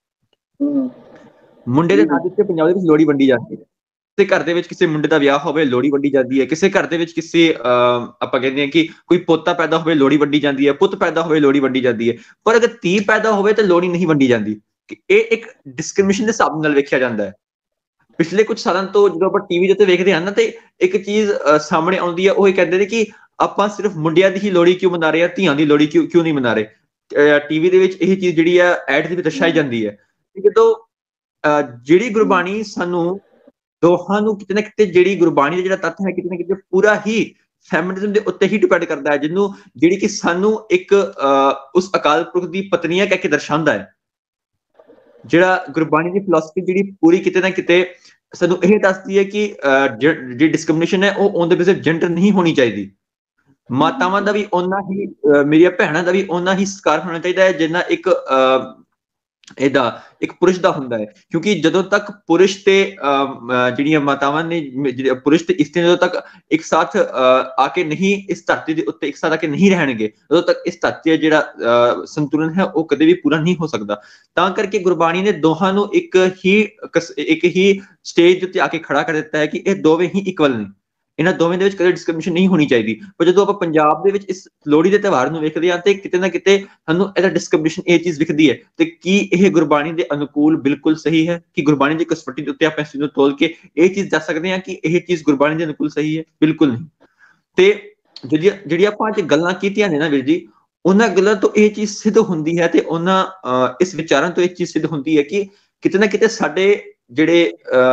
ਮੁੰਡੇ ਦੇ ਨਾਂ ਦੇ ਉੱਤੇ ਪੰਜਾਬ ਦੇ ਵਿੱਚ ਲੋਹੜੀ ਵੰਡੀ ਜਾਂਦੀ ਹੈ। ਕਿਸੇ ਘਰ ਦੇ ਵਿੱਚ ਕਿਸੇ ਮੁੰਡੇ ਦਾ ਵਿਆਹ ਹੋਵੇ ਲੋਹੜੀ ਵੰਡੀ ਜਾਂਦੀ ਹੈ। ਕਿਸੇ ਘਰ ਦੇ ਵਿੱਚ ਕਿਸੇ ਆਪਾਂ ਕਹਿੰਦੇ ਹਾਂ ਕਿ ਕੋਈ ਪੋਤਾ ਪੈਦਾ ਹੋਵੇ ਲੋਹੜੀ ਵੰਡੀ ਜਾਂਦੀ ਹੈ। ਪੁੱਤ ਪੈਦਾ ਹੋਵੇ ਲੋਹੜੀ ਵੰਡੀ ਜਾਂਦੀ ਹੈ। ਪਰ ਅਗਰ ਧੀ ਪੈਦਾ ਹੋਵੇ ਤਾਂ ਲੋਹੜੀ ਨਹੀਂ ਵੰਡੀ ਜਾਂਦੀ। ਇਹ ਇੱਕ ਡਿਸਕ੍ਰਿਮੀਨੇਸ਼ਨ ਦੇ ਹਿਸਾਬ ਨਾਲ ਵੇਖਿਆ ਜਾਂਦਾ ਹੈ। ਪਿਛਲੇ ਕੁਝ ਸਾਲਾਂ ਤੋਂ ਜਦੋਂ ਆਪਾਂ ਟੀਵੀ ਦੇ ਉੱਤੇ ਵੇਖਦੇ ਹਾਂ ਨਾ ਤੇ ਇੱਕ ਚੀਜ਼ ਸਾਹਮਣੇ ਆਉਂਦੀ ਹੈ। ਉਹ ਇਹ ਕਹਿੰਦੇ ਨੇ ਕਿ ਆਪਾਂ ਸਿਰਫ ਮੁੰਡਿਆਂ ਦੀ ਹੀ ਲੋਹੜੀ ਕਿਉਂ ਮਨਾ ਰਹੇ ਆ, ਧੀਆਂ ਦੀ ਲੋਹੜੀ ਕਿਉਂ ਨਹੀਂ ਮਨਾ ਰਹੇ। ਟੀਵੀ ਦੇ ਵਿੱਚ ਇਹ ਚੀਜ਼ ਜਿਹੜੀ ਆ ਐਡ ਦੇ ਵਿੱਚ ਦਰਸਾਈ ਜਾਂਦੀ ਹੈ। ਜਦੋਂ ਜਿਹੜੀ ਗੁਰਬਾਣੀ ਸਾਨੂੰ ਦੋਹਾਂ ਨੂੰ ਕਿਤੇ ਨਾ ਕਿਤੇ ਜਿਹੜੀ ਗੁਰਬਾਣੀ ਦਾ ਜਿਹੜਾ ਤੱਤ ਹੈ ਕਿਤੇ ਨਾ ਕਿਤੇ ਪੂਰਾ ਹੀ ਫੈਮਿਨਿਜ਼ਮ ਦੇ ਉੱਤੇ ਹੀ ਡਿਪੈਂਡ ਕਰਦਾ ਹੈ, ਜਿਹਨੂੰ ਜਿਹੜੀ ਕਿ ਸਾਨੂੰ ਇੱਕ ਉਸ ਅਕਾਲ ਪੁਰਖ ਦੀ ਪਤਨੀਆਂ ਕਹਿ ਕੇ ਦਰਸਾਉਂਦਾ ਹੈ। ਜਿਹੜਾ ਗੁਰਬਾਣੀ ਦੀ ਫਿਲਾਸਫੀ ਜਿਹੜੀ ਪੂਰੀ ਕਿਤੇ ਨਾ ਕਿਤੇ ਸਾਨੂੰ ਇਹ ਦੱਸਦੀ ਹੈ ਕਿ ਜਿਹੜੀ ਡਿਸਕ੍ਰਿਮੀਨੇਸ਼ਨ ਹੈ ਉਹ ਔਨ ਦ ਬੇਸਿਸ ਜੈਂਡਰ ਨਹੀਂ ਹੋਣੀ ਚਾਹੀਦੀ। ਮਾਤਾਵਾਂ ਦਾ ਵੀ ਓਨਾ ਹੀ ਮੇਰੀਆਂ ਭੈਣਾਂ ਦਾ ਵੀ ਓਨਾ ਹੀ ਸਤਿਕਾਰ ਹੋਣਾ ਚਾਹੀਦਾ ਹੈ ਜਿੰਨਾ ਇੱਕ ਇਹਦਾ ਇੱਕ ਪੁਰਸ਼ ਦਾ ਹੁੰਦਾ ਹੈ। ਕਿਉਂਕਿ ਜਦੋਂ ਤੱਕ ਪੁਰਸ਼ ਤੇ ਜਿਹੜੀਆਂ ਮਾਤਾਵਾਂ ਨੇ, ਪੁਰਸ਼ ਤੇ ਇਸਤਰੀ ਜਦੋਂ ਤੱਕ ਇੱਕ ਸਾਥ ਆ ਕੇ ਨਹੀਂ ਇਸ ਧਰਤੀ ਦੇ ਉੱਤੇ ਇੱਕ ਸਾਥ ਆ ਕੇ ਨਹੀਂ ਰਹਿਣਗੇ, ਉਦੋਂ ਤੱਕ ਇਸ ਧਰਤੀ ਦਾ ਜਿਹੜਾ ਸੰਤੁਲਨ ਹੈ ਉਹ ਕਦੇ ਵੀ ਪੂਰਾ ਨਹੀਂ ਹੋ ਸਕਦਾ। ਤਾਂ ਕਰਕੇ ਗੁਰਬਾਣੀ ਨੇ ਦੋਹਾਂ ਨੂੰ ਇੱਕ ਹੀ ਸਟੇਜ ਦੇ ਉੱਤੇ ਆ ਕੇ ਖੜਾ ਕਰ ਦਿੱਤਾ ਹੈ ਕਿ ਇਹ ਦੋਵੇਂ ਹੀ ਇਕਵਲ ਨੇ। ਇਹਨਾਂ ਦੋਵੇਂ ਦੇ ਵਿੱਚ ਕਦੇ ਡਿਸਕ੍ਰਿਮੀਨੇਸ਼ਨ ਨਹੀਂ ਹੋਣੀ ਚਾਹੀਦੀ। ਪਰ ਜਦੋਂ ਆਪਾਂ ਪੰਜਾਬ ਦੇ ਵਿੱਚ ਇਸ ਲੋਹੜੀ ਦੇ ਤਿਉਹਾਰ ਨੂੰ ਵੇਖਦੇ ਹਾਂ ਤੇ ਕਿਤੇ ਨਾ ਕਿਤੇ ਸਾਨੂੰ ਇਹਦਾ ਡਿਸਕ੍ਰਿਮੀਨੇਸ਼ਨ ਇਹ ਚੀਜ਼ ਵਿਖਦੀ ਹੈ। ਤੇ ਕੀ ਇਹ ਗੁਰਬਾਣੀ ਦੇ ਅਨੁਕੂਲ ਬਿਲਕੁਲ ਸਹੀ ਹੈ? ਕਿ ਗੁਰਬਾਣੀ ਦੀ ਕਸਵੱਟੀ ਦੇ ਉੱਤੇ ਆਪਾਂ ਇਸ ਚੀਜ਼ ਨੂੰ ਤੋਲ ਕੇ ਇਹ ਚੀਜ਼ ਦੱਸ ਸਕਦੇ ਹਾਂ ਕਿ ਇਹ ਚੀਜ਼ ਗੁਰਬਾਣੀ ਦੇ ਅਨੁਕੂਲ ਸਹੀ ਹੈ? ਬਿਲਕੁਲ ਨਹੀਂ। ਤੇ ਜਿਹੜੀ ਆਪਾਂ ਅੱਜ ਗੱਲਾਂ ਕੀਤੀਆਂ ਨੇ ਨਾ ਵੀਰ ਜੀ, ਉਹਨਾਂ ਗੱਲਾਂ ਤੋਂ ਇਹ ਚੀਜ਼ ਸਿੱਧ ਹੁੰਦੀ ਹੈ ਤੇ ਉਹਨਾਂ ਇਸ ਵਿਚਾਰਾਂ ਤੋਂ ਇਹ ਚੀਜ਼ ਸਿੱਧ ਹੁੰਦੀ ਹੈ ਕਿ ਕਿਤੇ ਨਾ ਕਿਤੇ ਸਾਡੇ ਜਿਹੜੇ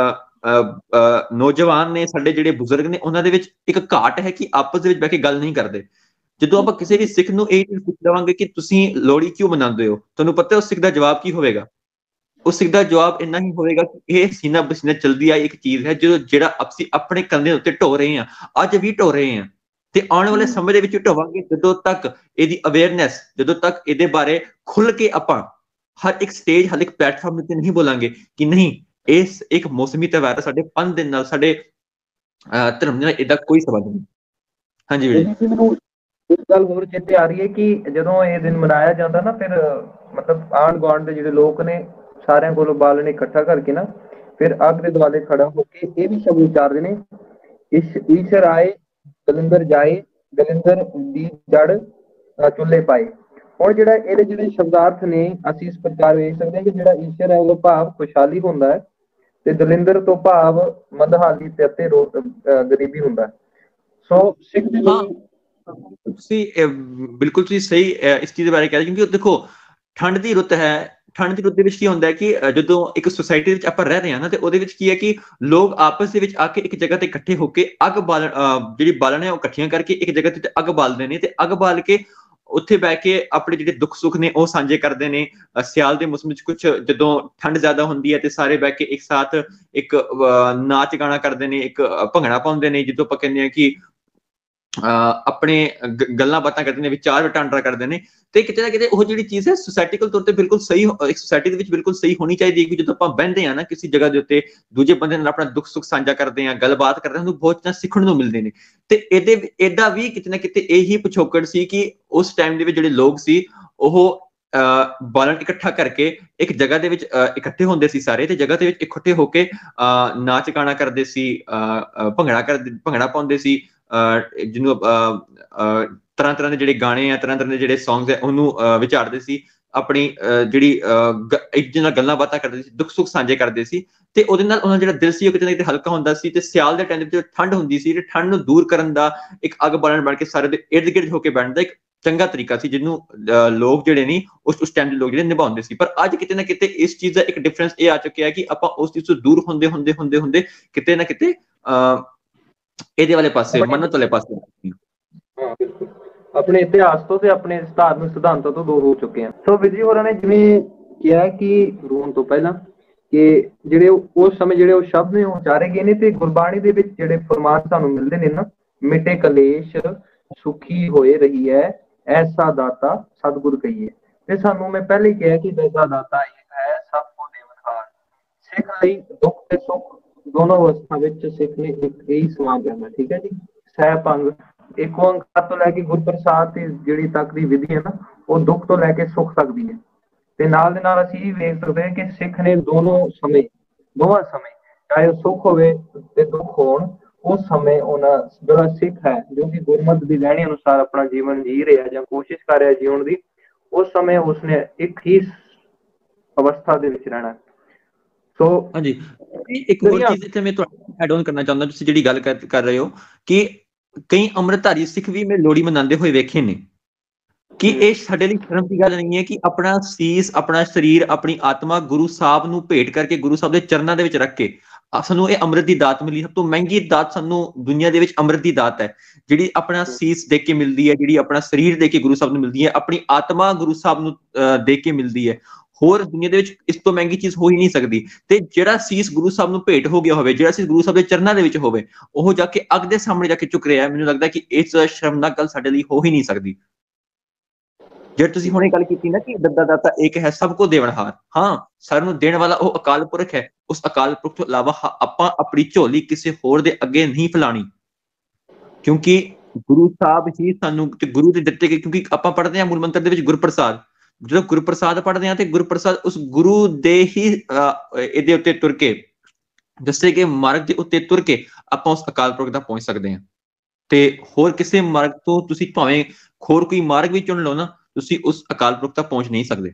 ਨੌਜਵਾਨ ਨੇ, ਸਾਡੇ ਜਿਹੜੇ ਬਜ਼ੁਰਗ ਨੇ, ਉਹਨਾਂ ਦੇ ਵਿੱਚ ਇੱਕ ਘਾਟ ਹੈ ਕਿ ਆਪਸ ਦੇ ਵਿੱਚ ਬਹਿ ਕੇ ਗੱਲ ਨਹੀਂ ਕਰਦੇ। ਜਦੋਂ ਆਪਾਂ ਕਿਸੇ ਵੀ ਸਿੱਖ ਨੂੰ ਇਹ ਚੀਜ਼ ਪੁੱਛ ਲਵਾਂਗੇ ਕਿ ਤੁਸੀਂ ਲੋਹੜੀ ਕਿਉਂ ਮਨਾਉਂਦੇ ਹੋ, ਤੁਹਾਨੂੰ ਪਤਾ ਉਸ ਸਿੱਖ ਦਾ ਜਵਾਬ ਕੀ ਹੋਵੇਗਾ? ਉਸ ਸਿੱਖ ਦਾ ਜਵਾਬ ਇੰਨਾ ਹੀ ਹੋਵੇਗਾ ਕਿ ਇਹ ਸੀਨਾ ਬਸੀਨਾ ਚਲਦੀ ਆਈ ਇੱਕ ਚੀਜ਼ ਹੈ ਜਿਹੜਾ ਅਸੀਂ ਆਪਣੇ ਕੰਧੇ ਉੱਤੇ ਢੋ ਰਹੇ ਹਾਂ, ਅੱਜ ਵੀ ਢੋ ਰਹੇ ਹਾਂ ਤੇ ਆਉਣ ਵਾਲੇ ਸਮੇਂ ਦੇ ਵਿੱਚ ਢੋਵਾਂਗੇ। ਜਦੋਂ ਤੱਕ ਇਹਦੀ ਅਵੇਅਰਨੈਸ, ਜਦੋਂ ਤੱਕ ਇਹਦੇ ਬਾਰੇ ਖੁੱਲ ਕੇ ਆਪਾਂ ਹਰ ਇੱਕ ਸਟੇਜ, ਹਰ ਇੱਕ ਪਲੇਟਫਾਰਮ ਉੱਤੇ ਨਹੀਂ ਬੋਲਾਂਗੇ ਕਿ ਨਹੀਂ ਇਸ ਇੱਕ ਮੌਸਮੀ ਤਿਉਹਾਰ ਸਾਡੇ ਪੰਥ ਦੇ ਨਾਲ, ਸਾਡੇ ਧਰਮ ਦੇ ਨਾਲ ਇਹਦਾ ਕੋਈ ਸੰਬੰਧ ਨਹੀਂ। ਹਾਂਜੀ ਵੀਰ ਜੀ, ਮੈਨੂੰ ਇੱਕ ਗੱਲ ਹੋਰ ਚੇਤੇ ਆ ਰਹੀ ਹੈ ਕਿ ਜਦੋਂ ਇਹ ਦਿਨ ਮਨਾਇਆ ਜਾਂਦਾ ਨਾ, ਫਿਰ ਮਤਲਬ ਆਂਢ ਗੁਆਂਢ ਦੇ ਜਿਹੜੇ ਲੋਕ ਨੇ ਸਾਰਿਆਂ ਕੋਲੋਂ ਬਾਲਣ ਇਕੱਠਾ ਕਰਕੇ ਨਾ ਫਿਰ ਅੱਗ ਦੇ ਦੁਆਲੇ ਖੜਾ ਹੋ ਕੇ ਇਹ ਵੀ ਸ਼ਬਦ ਉਚਾਰਦੇ ਨੇ, ਈਸ਼ਰ ਆਏ ਦਲਿੰਦਰ ਜਾਏ, ਦਲਿੰਦਰ ਦੀ ਜੜ ਚੁੱਲ੍ਹੇ ਪਾਏ। ਹੁਣ ਜਿਹੜਾ ਇਹਦੇ ਜਿਹੜੇ ਸ਼ਬਦਾਰਥ ਨੇ ਅਸੀਂ ਇਸ ਪ੍ਰਕਾਰ ਵੇਖ ਸਕਦੇ ਹਾਂ ਕਿ ਜਿਹੜਾ ਈਸ਼ਰ ਹੈ ਉਹਦਾ ਭਾਵ ਖੁਸ਼ਹਾਲੀ ਹੁੰਦਾ ਹੈ ਤੇ ਦਲਿੰਦਰ ਤੋਂ ਭਾਵ ਮੰਦਹਾਲੀ ਤੇ ਅਤੇ ਗਰੀਬੀ ਹੁੰਦਾ ਹੈ। ਸੋ ਸਿੱਖ ਦੇ ਲਈ ਤੁਸੀਂ ਬਿਲਕੁਲ ਤੁਸੀਂ ਸਹੀ ਇਸ ਚੀਜ਼ ਦੇ ਬਾਰੇ ਕਹਿ ਰਹੇ, ਕਿਉਂਕਿ ਦੇਖੋ ਠੰਡ ਦੀ ਰੁੱਤ ਹੈ। ਠੰਡ ਦੀ ਰੁੱਤ ਦੇ ਵਿੱਚ ਕੀ ਹੁੰਦਾ ਹੈ ਕਿ ਜਦੋਂ ਇੱਕ ਸੁਸਾਇਟੀ ਵਿੱਚ ਆਪਾਂ ਰਹਿ ਰਹੇ ਹਾਂ ਨਾ ਤੇ ਉਹਦੇ ਵਿੱਚ ਕੀ ਹੈ ਕਿ ਲੋਕ ਆਪਸ ਦੇ ਵਿੱਚ ਆ ਕੇ ਇੱਕ ਜਗ੍ਹਾ ਤੇ ਇਕੱਠੇ ਹੋ ਕੇ ਅੱਗ ਬਾਲਣ, ਜਿਹੜੀ ਬਾਲਣ ਹੈ ਉਹ ਇਕੱਠੀਆਂ ਕਰਕੇ ਇੱਕ ਜਗ੍ਹਾ ਤੇ ਅੱਗ ਬਾਲਦੇ ਨੇ ਤੇ ਅੱਗ ਬਾਲ ਕੇ ਉੱਥੇ ਬਹਿ ਕੇ ਆਪਣੇ ਜਿਹੜੇ ਦੁੱਖ ਸੁੱਖ ਨੇ ਉਹ ਸਾਂਝੇ ਕਰਦੇ ਨੇ। ਸਿਆਲ ਦੇ ਮੌਸਮ ਵਿੱਚ ਕੁਝ ਜਦੋਂ ਠੰਡ ਜ਼ਿਆਦਾ ਹੁੰਦੀ ਹੈ ਤੇ ਸਾਰੇ ਬਹਿ ਕੇ ਇੱਕ ਸਾਥ ਇੱਕ ਨਾਚ ਗਾਣਾ ਕਰਦੇ ਨੇ, ਇੱਕ ਭੰਗੜਾ ਪਾਉਂਦੇ ਨੇ, ਜਦੋਂ ਆਪਾਂ ਕਹਿੰਦੇ ਹਾਂ ਕਿ ਆਪਣੇ ਗੱਲਾਂ ਬਾਤਾਂ ਕਰਦੇ ਨੇ, ਵਿਚਾਰ ਵਟਾਂਦਰਾ ਕਰਦੇ ਨੇ। ਤੇ ਕਿਤੇ ਨਾ ਕਿਤੇ ਉਹ ਜਿਹੜੀ ਚੀਜ਼ ਹੈ ਸੋਸਾਇਟੀਕਲ ਤੌਰ ਤੇ ਬਿਲਕੁਲ ਸਹੀ, ਇੱਕ ਸੋਸਾਇਟੀ ਦੇ ਵਿੱਚ ਬਿਲਕੁਲ ਸਹੀ ਹੋਣੀ ਚਾਹੀਦੀ ਹੈ ਕਿ ਜਦੋਂ ਆਪਾਂ ਬਹਿੰਦੇ ਹਾਂ ਨਾ ਕਿਸੇ ਜਗ੍ਹਾ ਦੇ ਉੱਤੇ, ਦੂਜੇ ਬੰਦੇ ਨਾਲ ਆਪਣਾ ਦੁੱਖ ਸੁੱਖ ਸਾਂਝਾ ਕਰਦੇ ਹਾਂ, ਗੱਲਬਾਤ ਕਰਦੇ ਹਾਂ, ਸਾਨੂੰ ਬਹੁਤ ਚੀਜ਼ਾਂ ਸਿੱਖਣ ਨੂੰ ਮਿਲਦੇ ਨੇ। ਤੇ ਇਹਦਾ ਵੀ ਕਿਤੇ ਨਾ ਕਿਤੇ ਇਹੀ ਪਿਛੋਕੜ ਸੀ ਕਿ ਉਸ ਟਾਈਮ ਦੇ ਵਿੱਚ ਜਿਹੜੇ ਲੋਕ ਸੀ ਉਹ ਬਾਲਣ ਇਕੱਠਾ ਕਰਕੇ ਇੱਕ ਜਗ੍ਹਾ ਦੇ ਵਿੱਚ ਇਕੱਠੇ ਹੁੰਦੇ ਸੀ ਸਾਰੇ, ਤੇ ਜਗ੍ਹਾ ਦੇ ਵਿੱਚ ਇਕੱਠੇ ਹੋ ਕੇ ਨਾਚ ਗਾਣਾ ਕਰਦੇ ਸੀ, ਭੰਗੜਾ ਪਾਉਂਦੇ ਸੀ, ਜਿਹਨੂੰ ਤਰ੍ਹਾਂ ਤਰ੍ਹਾਂ ਦੇ ਜਿਹੜੇ ਗਾਣੇ ਆ, ਤਰ੍ਹਾਂ ਤਰ੍ਹਾਂ ਦੇ ਜਿਹੜੇ ਸੌਂਗਸ ਹੈ ਉਹਨੂੰ ਵਿਚਾਰਦੇ ਸੀ, ਆਪਣੀ ਜਿਹੜੀ ਇੱਕ ਜਿਹਦੇ ਨਾਲ ਗੱਲਾਂ ਬਾਤਾਂ ਕਰਦੇ ਸੀ, ਦੁੱਖ ਸੁੱਖ ਸਾਂਝੇ ਕਰਦੇ ਸੀ। ਤੇ ਉਹਦੇ ਨਾਲ ਉਹਨਾਂ ਜਿਹੜਾ ਦਿਲ ਸੀ ਉਹ ਕਿਤੇ ਨਾ ਕਿਤੇ ਹਲਕਾ ਹੁੰਦਾ ਸੀ। ਤੇ ਸਿਆਲ ਦੇ ਟਾਈਮ ਦੇ ਵਿੱਚ ਠੰਡ ਹੁੰਦੀ ਸੀ ਤੇ ਠੰਡ ਨੂੰ ਦੂਰ ਕਰਨ ਦਾ ਇੱਕ ਅੱਗ ਬਾਲਣ ਬਣ ਕੇ ਸਾਰੇ ਦੇ ਇਰਦ ਗਿਰਦ ਹੋ ਕੇ ਬੈਠਣ ਦਾ ਇੱਕ ਚੰਗਾ ਤਰੀਕਾ ਸੀ, ਜਿਹਨੂੰ ਲੋਕ ਜਿਹੜੇ ਨੇ ਉਸ ਟਾਈਮ ਦੇ ਲੋਕ ਜਿਹੜੇ ਨਿਭਾਉਂਦੇ ਸੀ। ਪਰ ਅੱਜ ਕਿਤੇ ਨਾ ਕਿਤੇ ਇਸ ਚੀਜ਼ ਦਾ ਇੱਕ ਡਿਫਰੈਂਸ ਇਹ ਆ ਚੁੱਕਿਆ ਕਿ ਆਪਾਂ ਉਸ ਚੀਜ਼ ਤੋਂ ਦੂਰ ਹੁੰਦੇ ਕਿਤੇ ਨਾ ਕਿਤੇ ਇਹਦੇ ਵਾਲੇ ਪਾਸੇ, ਮੰਨਤ ਵਾਲੇ ਪਾਸੇ ਆਪਣੇ ਇਤਿਹਾਸ ਤੋਂ ਤੇ ਆਪਣੇ ਧਾਰਮਿਕ ਸਿਧਾਂਤਾਂ ਤੋਂ ਦੂਰ ਹੋ ਚੁੱਕੇ ਆ। ਸੋ ਵਿਧੀ ਹੋਰਾਂ ਨੇ ਜਿਵੇਂ ਕਿਹਾ ਕਿ ਰੋਣ ਤੋਂ ਪਹਿਲਾਂ ਕਿ ਜਿਹੜੇ ਉਸ ਸਮੇਂ ਜਿਹੜੇ ਉਹ ਸ਼ਬਦ ਨੇ ਉਹ ਉਚਾਰੇ ਗਏ ਨੇ ਤੇ ਗੁਰਬਾਣੀ ਦੇ ਵਿੱਚ ਜਿਹੜੇ ਫਰਮਾਨ ਸਾਨੂੰ ਮਿਲਦੇ ਨੇ ਨਾ, ਮਿਟੇ ਕਲੇਸ਼ ਸੁਖੀ ਹੋਏ ਰਹੀ ਹੈ ਐਸਾ ਦਾਤਾ ਸਤਿਗੁਰ ਕਹੀਏ। ਤੇ ਸਾਨੂੰ ਮੈਂ ਪਹਿਲੇ ਕਿਹਾ ਕਿ ਐਸਾ ਦਾਤਾ ਇਹ ਹੈ ਸਭ ਕੋ ਦੇਵਨਹਾਰ। ਸਿੱਖ ਲਈ ਦੁੱਖ ਤੇ ਸੁੱਖ ਦੋਨੋਂ ਅਵਸਥਾ ਵਿੱਚ ਸਿੱਖ ਨੇ ਇੱਕ ਹੀ ਸਮਾਨ ਕਰਨਾ। ਠੀਕ ਹੈ ਜੀ, ਸਹਿ ਭੰਗ ਇੱਕ ਓਂਕਾਰ ਤੋਂ ਲੈ ਕੇ ਗੁਰਪ੍ਰਸਾਦ ਦੀ ਜਿਹੜੀ ਤੱਕ ਦੀ ਵਿਧੀ ਹੈ ਨਾ, ਉਹ ਦੁੱਖ ਤੋਂ ਲੈ ਕੇ ਸੁੱਖ ਤੱਕ ਦੀ ਹੈ। ਤੇ ਨਾਲ ਦੇ ਨਾਲ ਅਸੀਂ ਇਹ ਵੇਖ ਸਕਦੇ ਹਾਂ ਕਿ ਸਿੱਖ ਨੇ ਦੋਵਾਂ ਸਮੇਂ ਚਾਹੇ ਉਹ ਸੁੱਖ ਹੋਵੇ ਤੇ ਦੁੱਖ ਹੋਣ, ਉਸ ਸਮੇਂ ਉਹਨਾਂ ਜਿਹੜਾ ਸਿੱਖ ਹੈ ਜੋ ਕਿ ਗੁਰਮਤਿ ਦੀ ਲੈਣੀ ਅਨੁਸਾਰ ਆਪਣਾ ਜੀਵਨ ਜੀ ਰਿਹਾ ਜਾਂ ਕੋਸ਼ਿਸ਼ ਕਰ ਰਿਹਾ ਜੀਉਣ ਦੀ, ਉਸ ਸਮੇਂ ਉਸਨੇ ਇੱਕ ਹੀ ਅਵਸਥਾ ਦੇ ਵਿੱਚ ਰਹਿਣਾ। ਸੋ ਹਾਂਜੀ, ਇੱਕ ਹੋਰ ਚੀਜ਼ ਇੱਥੇ ਮੈਂ ਤੁਹਾਨੂੰ ਐਡ ਆਨ ਕਰਨਾ ਚਾਹੁੰਦਾ, ਤੁਸੀਂ ਜਿਹੜੀ ਗੱਲ ਕਰ ਰਹੇ ਹੋ ਕਿ ਕਈ ਅੰਮ੍ਰਿਤਧਾਰੀ ਸਿੱਖ ਵੀ ਮੈਂ ਲੋਹੜੀ ਮਨਾਉਂਦੇ ਹੋਏ ਵੇਖੇ ਨੇ, ਕਿ ਇਹ ਸਾਡੇ ਲਈ ਸ਼ਰਮ ਦੀ ਗੱਲ ਨਹੀਂ ਹੈ ਕਿ ਆਪਣਾ ਸੀਸ, ਆਪਣਾ ਸਰੀਰ, ਆਪਣੀ ਆਤਮਾ ਗੁਰੂ ਸਾਹਿਬ ਨੂੰ ਭੇਟ ਕਰਕੇ, ਗੁਰੂ ਸਾਹਿਬ ਦੇ ਚਰਨਾਂ ਦੇ ਵਿੱਚ ਰੱਖ ਕੇ ਸਾਨੂੰ ਇਹ ਅੰਮ੍ਰਿਤ ਦੀ ਦਾਤ ਮਿਲੀ। ਸਭ ਤੋਂ ਮਹਿੰਗੀ ਦਾਤ ਸਾਨੂੰ ਦੁਨੀਆ ਦੇ ਵਿੱਚ ਅੰਮ੍ਰਿਤ ਦੀ ਦਾਤ ਹੈ, ਜਿਹੜੀ ਆਪਣਾ ਸੀਸ ਦੇ ਕੇ ਮਿਲਦੀ ਹੈ, ਜਿਹੜੀ ਆਪਣਾ ਸਰੀਰ ਦੇ ਕੇ ਗੁਰੂ ਸਾਹਿਬ ਨੂੰ ਮਿਲਦੀ ਹੈ, ਆਪਣੀ ਆਤਮਾ ਗੁਰੂ ਸਾਹਿਬ ਨੂੰ ਦੇ ਕੇ ਮਿਲਦੀ ਹੈ। ਹੋਰ ਦੁਨੀਆ ਦੇ ਵਿੱਚ ਇਸ ਤੋਂ ਮਹਿੰਗੀ ਚੀਜ਼ ਹੋ ਹੀ ਨਹੀਂ ਸਕਦੀ। ਤੇ ਜਿਹੜਾ ਸੀਸ ਗੁਰੂ ਸਾਹਿਬ ਨੂੰ ਭੇਟ ਹੋ ਗਿਆ ਹੋਵੇ, ਜਿਹੜਾ ਸੀਸ ਗੁਰੂ ਸਾਹਿਬ ਦੇ ਚਰਨਾਂ ਦੇ ਵਿੱਚ ਹੋਵੇ, ਉਹ ਜਾ ਕੇ ਅੱਗ ਦੇ ਸਾਹਮਣੇ ਜਾ ਕੇ ਝੁਕ ਰਿਹਾ, ਮੈਨੂੰ ਲੱਗਦਾ ਕਿ ਇਸ ਸ਼ਰਮਨਾਕ ਗੱਲ ਸਾਡੇ ਲਈ ਹੋ ਹੀ ਨਹੀਂ ਸਕਦੀ। ਜੇ ਤੁਸੀਂ ਹੁਣੇ ਗੱਲ ਕੀਤੀ ਨਾ ਕਿ ਦੱਦਾ ਦਾਤਾ ਇੱਕ ਹੈ, ਸਭ ਕੋ ਦੇਵਨਹਾਰ, ਹਾਂ ਸਾਰਿਆਂ ਨੂੰ ਦੇਣ ਵਾਲਾ ਉਹ ਅਕਾਲ ਪੁਰਖ ਹੈ। ਉਸ ਅਕਾਲ ਪੁਰਖ ਤੋਂ ਇਲਾਵਾ ਆਪਾਂ ਆਪਣੀ ਝੋਲੀ ਕਿਸੇ ਹੋਰ ਦੇ ਅੱਗੇ ਨਹੀਂ ਫੈਲਾਣੀ, ਕਿਉਂਕਿ ਗੁਰੂ ਸਾਹਿਬ ਹੀ ਸਾਨੂੰ ਗੁਰੂ ਦੇ ਦਿੱਤੇ ਗਏ। ਕਿਉਂਕਿ ਆਪਾਂ ਪੜ੍ਹਦੇ ਹਾਂ ਮੂਲ ਮੰਤਰ ਦੇ ਵਿੱਚ ਗੁਰਪ੍ਰਸਾਦ, ਜਦੋਂ ਗੁਰਪ੍ਰਸਾਦ ਪੜ੍ਹਦੇ ਹਾਂ ਤੇ ਗੁਰਪ੍ਰਸਾਦ ਉਸ ਗੁਰੂ ਦੇ ਹੀ ਇਹਦੇ ਉੱਤੇ ਤੁਰ ਕੇ, ਦੱਸੇ ਗਏ ਮਾਰਗ ਦੇ ਉੱਤੇ ਤੁਰ ਕੇ ਆਪਾਂ ਉਸ ਅਕਾਲ ਪੁਰਖ ਤੱਕ ਪਹੁੰਚ ਸਕਦੇ ਹਾਂ। ਤੇ ਹੋਰ ਕਿਸੇ ਮਾਰਗ ਤੋਂ ਤੁਸੀਂ ਭਾਵੇਂ ਹੋਰ ਕੋਈ ਮਾਰਗ ਵੀ ਚੁਣ ਲਓ ਨਾ, ਤੁਸੀਂ ਉਸ ਅਕਾਲ ਪੁਰਖ ਤੱਕ ਪਹੁੰਚ ਨਹੀਂ ਸਕਦੇ।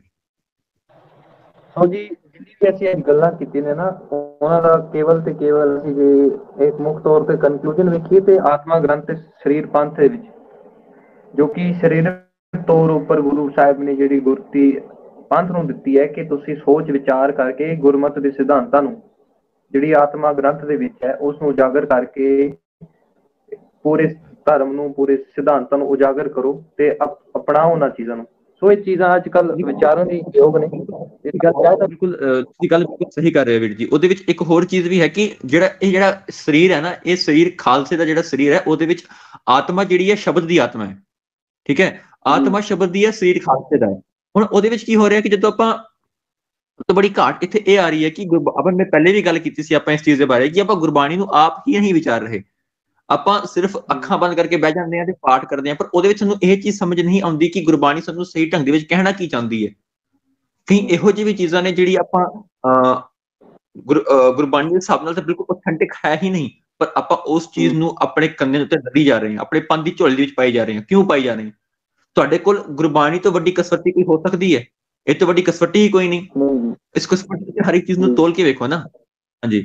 ਸੋ ਜੀ, ਜਿੰਨੀ ਵੀ ਅਸੀਂ ਇਹ ਗੱਲਾਂ ਕੀਤੀਆਂ ਨੇ ਨਾ, ਉਹਨਾਂ ਦਾ ਕੇਵਲ ਤੇ ਕੇਵਲ ਅਸੀਂ ਜੇ ਇੱਕ ਮੁੱਖ ਤੌਰ ਤੇ ਕਨਕਲੂਜਨ ਵੇਖੀਏ ਤੇ ਆਤਮਾ ਗ੍ਰੰਥ ਤੇ ਸਰੀਰ ਪੰਥ ਦੇ ਵਿੱਚ, ਜੋ ਕਿ ਸਰੀਰਕ ਤੌਰ ਉੱਪਰ ਗੁਰੂ ਸਾਹਿਬ ਨੇ ਜਿਹੜੀ ਗੁਰਤੀ ਪੰਥ ਨੂੰ ਦਿੱਤੀ ਹੈ ਕਿ ਤੁਸੀਂ ਸੋਚ ਵਿਚਾਰ ਕਰਕੇ ਗੁਰਮਤਿ ਦੇ ਸਿਧਾਂਤਾਂ ਨੂੰ, ਜਿਹੜੀ ਆਤਮਾ ਗ੍ਰੰਥ ਦੇ ਵਿੱਚ ਹੈ, ਉਸ ਨੂੰ ਉਜਾਗਰ ਕਰਕੇ ਪੂਰੇ ਧਰਮ ਨੂੰ, ਪੂਰੇ ਸਿਧਾਂਤਾਂ ਨੂੰ ਉਜਾਗਰ ਕਰੋ ਤੇ ਅਪਣਾਓ ਉਹਨਾਂ ਚੀਜ਼ਾਂ ਨੂੰ। ਸੋ ਇਹ ਚੀਜ਼ਾਂ ਅੱਜ ਕੱਲ ਵਿਚਾਰਨ ਦੀ ਯੋਗ ਨੇ। ਬਿਲਕੁਲ ਤੁਸੀਂ ਗੱਲ ਬਿਲਕੁਲ ਸਹੀ ਕਰ ਰਹੇ ਹੋ ਵੀਰ ਜੀ। ਉਹਦੇ ਵਿੱਚ ਇੱਕ ਹੋਰ ਚੀਜ਼ ਵੀ ਹੈ ਕਿ ਜਿਹੜਾ ਸਰੀਰ ਹੈ ਨਾ, ਇਹ ਸਰੀਰ ਖਾਲਸੇ ਦਾ ਜਿਹੜਾ ਸਰੀਰ ਹੈ, ਉਹਦੇ ਵਿੱਚ ਆਤਮਾ ਜਿਹੜੀ ਹੈ ਸ਼ਬਦ ਦੀ ਆਤਮਾ ਹੈ, ਠੀਕ ਹੈ, ਆਤਮਾ ਸ਼ਬਦ ਦੀ ਹੈ, ਸਰੀਰ ਖਾਲਸੇ ਦਾ ਹੈ। ਹੁਣ ਉਹਦੇ ਵਿੱਚ ਕੀ ਹੋ ਰਿਹਾ ਕਿ ਜਦੋਂ ਆਪਾਂ ਤੋਂ ਬੜੀ ਘਾਟ ਇੱਥੇ ਇਹ ਆ ਰਹੀ ਹੈ ਕਿ ਆਪਾਂ ਨੇ ਪਹਿਲੇ ਵੀ ਗੱਲ ਕੀਤੀ ਸੀ ਆਪਾਂ ਇਸ ਚੀਜ਼ ਦੇ ਬਾਰੇ ਕਿ ਆਪਾਂ ਗੁਰਬਾਣੀ ਨੂੰ ਆਪ ਹੀ ਨਹੀਂ ਵਿਚਾਰ ਰਹੇ, ਆਪਾਂ ਸਿਰਫ ਅੱਖਾਂ ਬੰਦ ਕਰਕੇ ਬਹਿ ਜਾਂਦੇ ਹਾਂ ਤੇ ਪਾਠ ਕਰਦੇ ਹਾਂ, ਪਰ ਉਹਦੇ ਵਿੱਚ ਸਾਨੂੰ ਇਹ ਚੀਜ਼ ਸਮਝ ਨਹੀਂ ਆਉਂਦੀ ਕਿ ਗੁਰਬਾਣੀ ਸਾਨੂੰ ਸਹੀ ਢੰਗ ਦੇ ਵਿੱਚ ਕਹਿਣਾ ਕੀ ਚਾਹੁੰਦੀ ਹੈ। ਕਈ ਇਹੋ ਜਿਹੀ ਵੀ ਚੀਜ਼ਾਂ ਨੇ ਜਿਹੜੀ ਆਪਾਂ ਗੁਰਬਾਣੀ ਦੇ ਹਿਸਾਬ ਨਾਲ ਤਾਂ ਬਿਲਕੁਲ ਅਥੈਂਟਿਕ ਹੈ ਹੀ ਨਹੀਂ, ਪਰ ਆਪਾਂ ਉਸ ਚੀਜ਼ ਨੂੰ ਆਪਣੇ ਕੰਨੇ ਉੱਤੇ ਲੱਦੀ ਜਾ ਰਹੇ ਹਾਂ, ਆਪਣੇ ਪੰਨ ਦੀ ਝੋਲੀ ਦੇ ਵਿੱਚ ਪਾਈ ਜਾ ਰਹੇ ਹਾਂ। ਕਿਉਂ ਪਾਈ ਜਾ ਰਹੇ ਹਾਂ? ਤੁਹਾਡੇ ਕੋਲ ਗੁਰਬਾਣੀ ਤੋਂ ਵੱਡੀ ਕਸਵੱਟੀ ਕੋਈ ਹੋ ਸਕਦੀ ਹੈ? ਇਹ ਤੋਂ ਵੱਡੀ ਕਸਵੱਟੀ ਹੀ ਕੋਈ ਨਹੀਂ। ਇਸ ਕਸਵੱਟੀ ਤੇ ਹਰ ਇੱਕ ਚੀਜ਼ ਨੂੰ ਤੋਲ ਕੇ ਵੇਖੋ ਨਾ। ਹਾਂਜੀ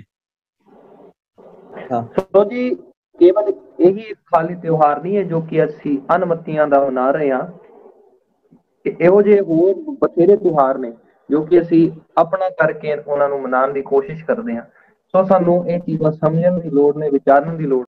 ਸੋ ਜੀ, ਕੇਵਲ ਇਹੀ ਖਾਲੀ ਤਿਉਹਾਰ ਨਹੀਂ ਹੈ ਜੋ ਕਿ ਅਸੀਂ ਅਨਮਤੀਆਂ ਦਾ ਮਨਾ ਰਹੇ ਹਾਂ। ਇਹੋ ਜਿਹੇ ਹੋਰ ਬਥੇਰੇ ਤਿਉਹਾਰ ਨੇ ਜੋ ਕਿ ਅਸੀਂ ਆਪਣਾ ਕਰਕੇ ਉਹਨਾਂ ਨੂੰ ਮਨਾਉਣ ਦੀ ਕੋਸ਼ਿਸ਼ ਕਰਦੇ ਹਾਂ। ਸੋ ਸਾਨੂੰ ਇਹ ਚੀਜ਼ਾਂ ਸਮਝਣ ਦੀ ਲੋੜ ਨੇ, ਵਿਚਾਰਨ ਦੀ ਲੋੜ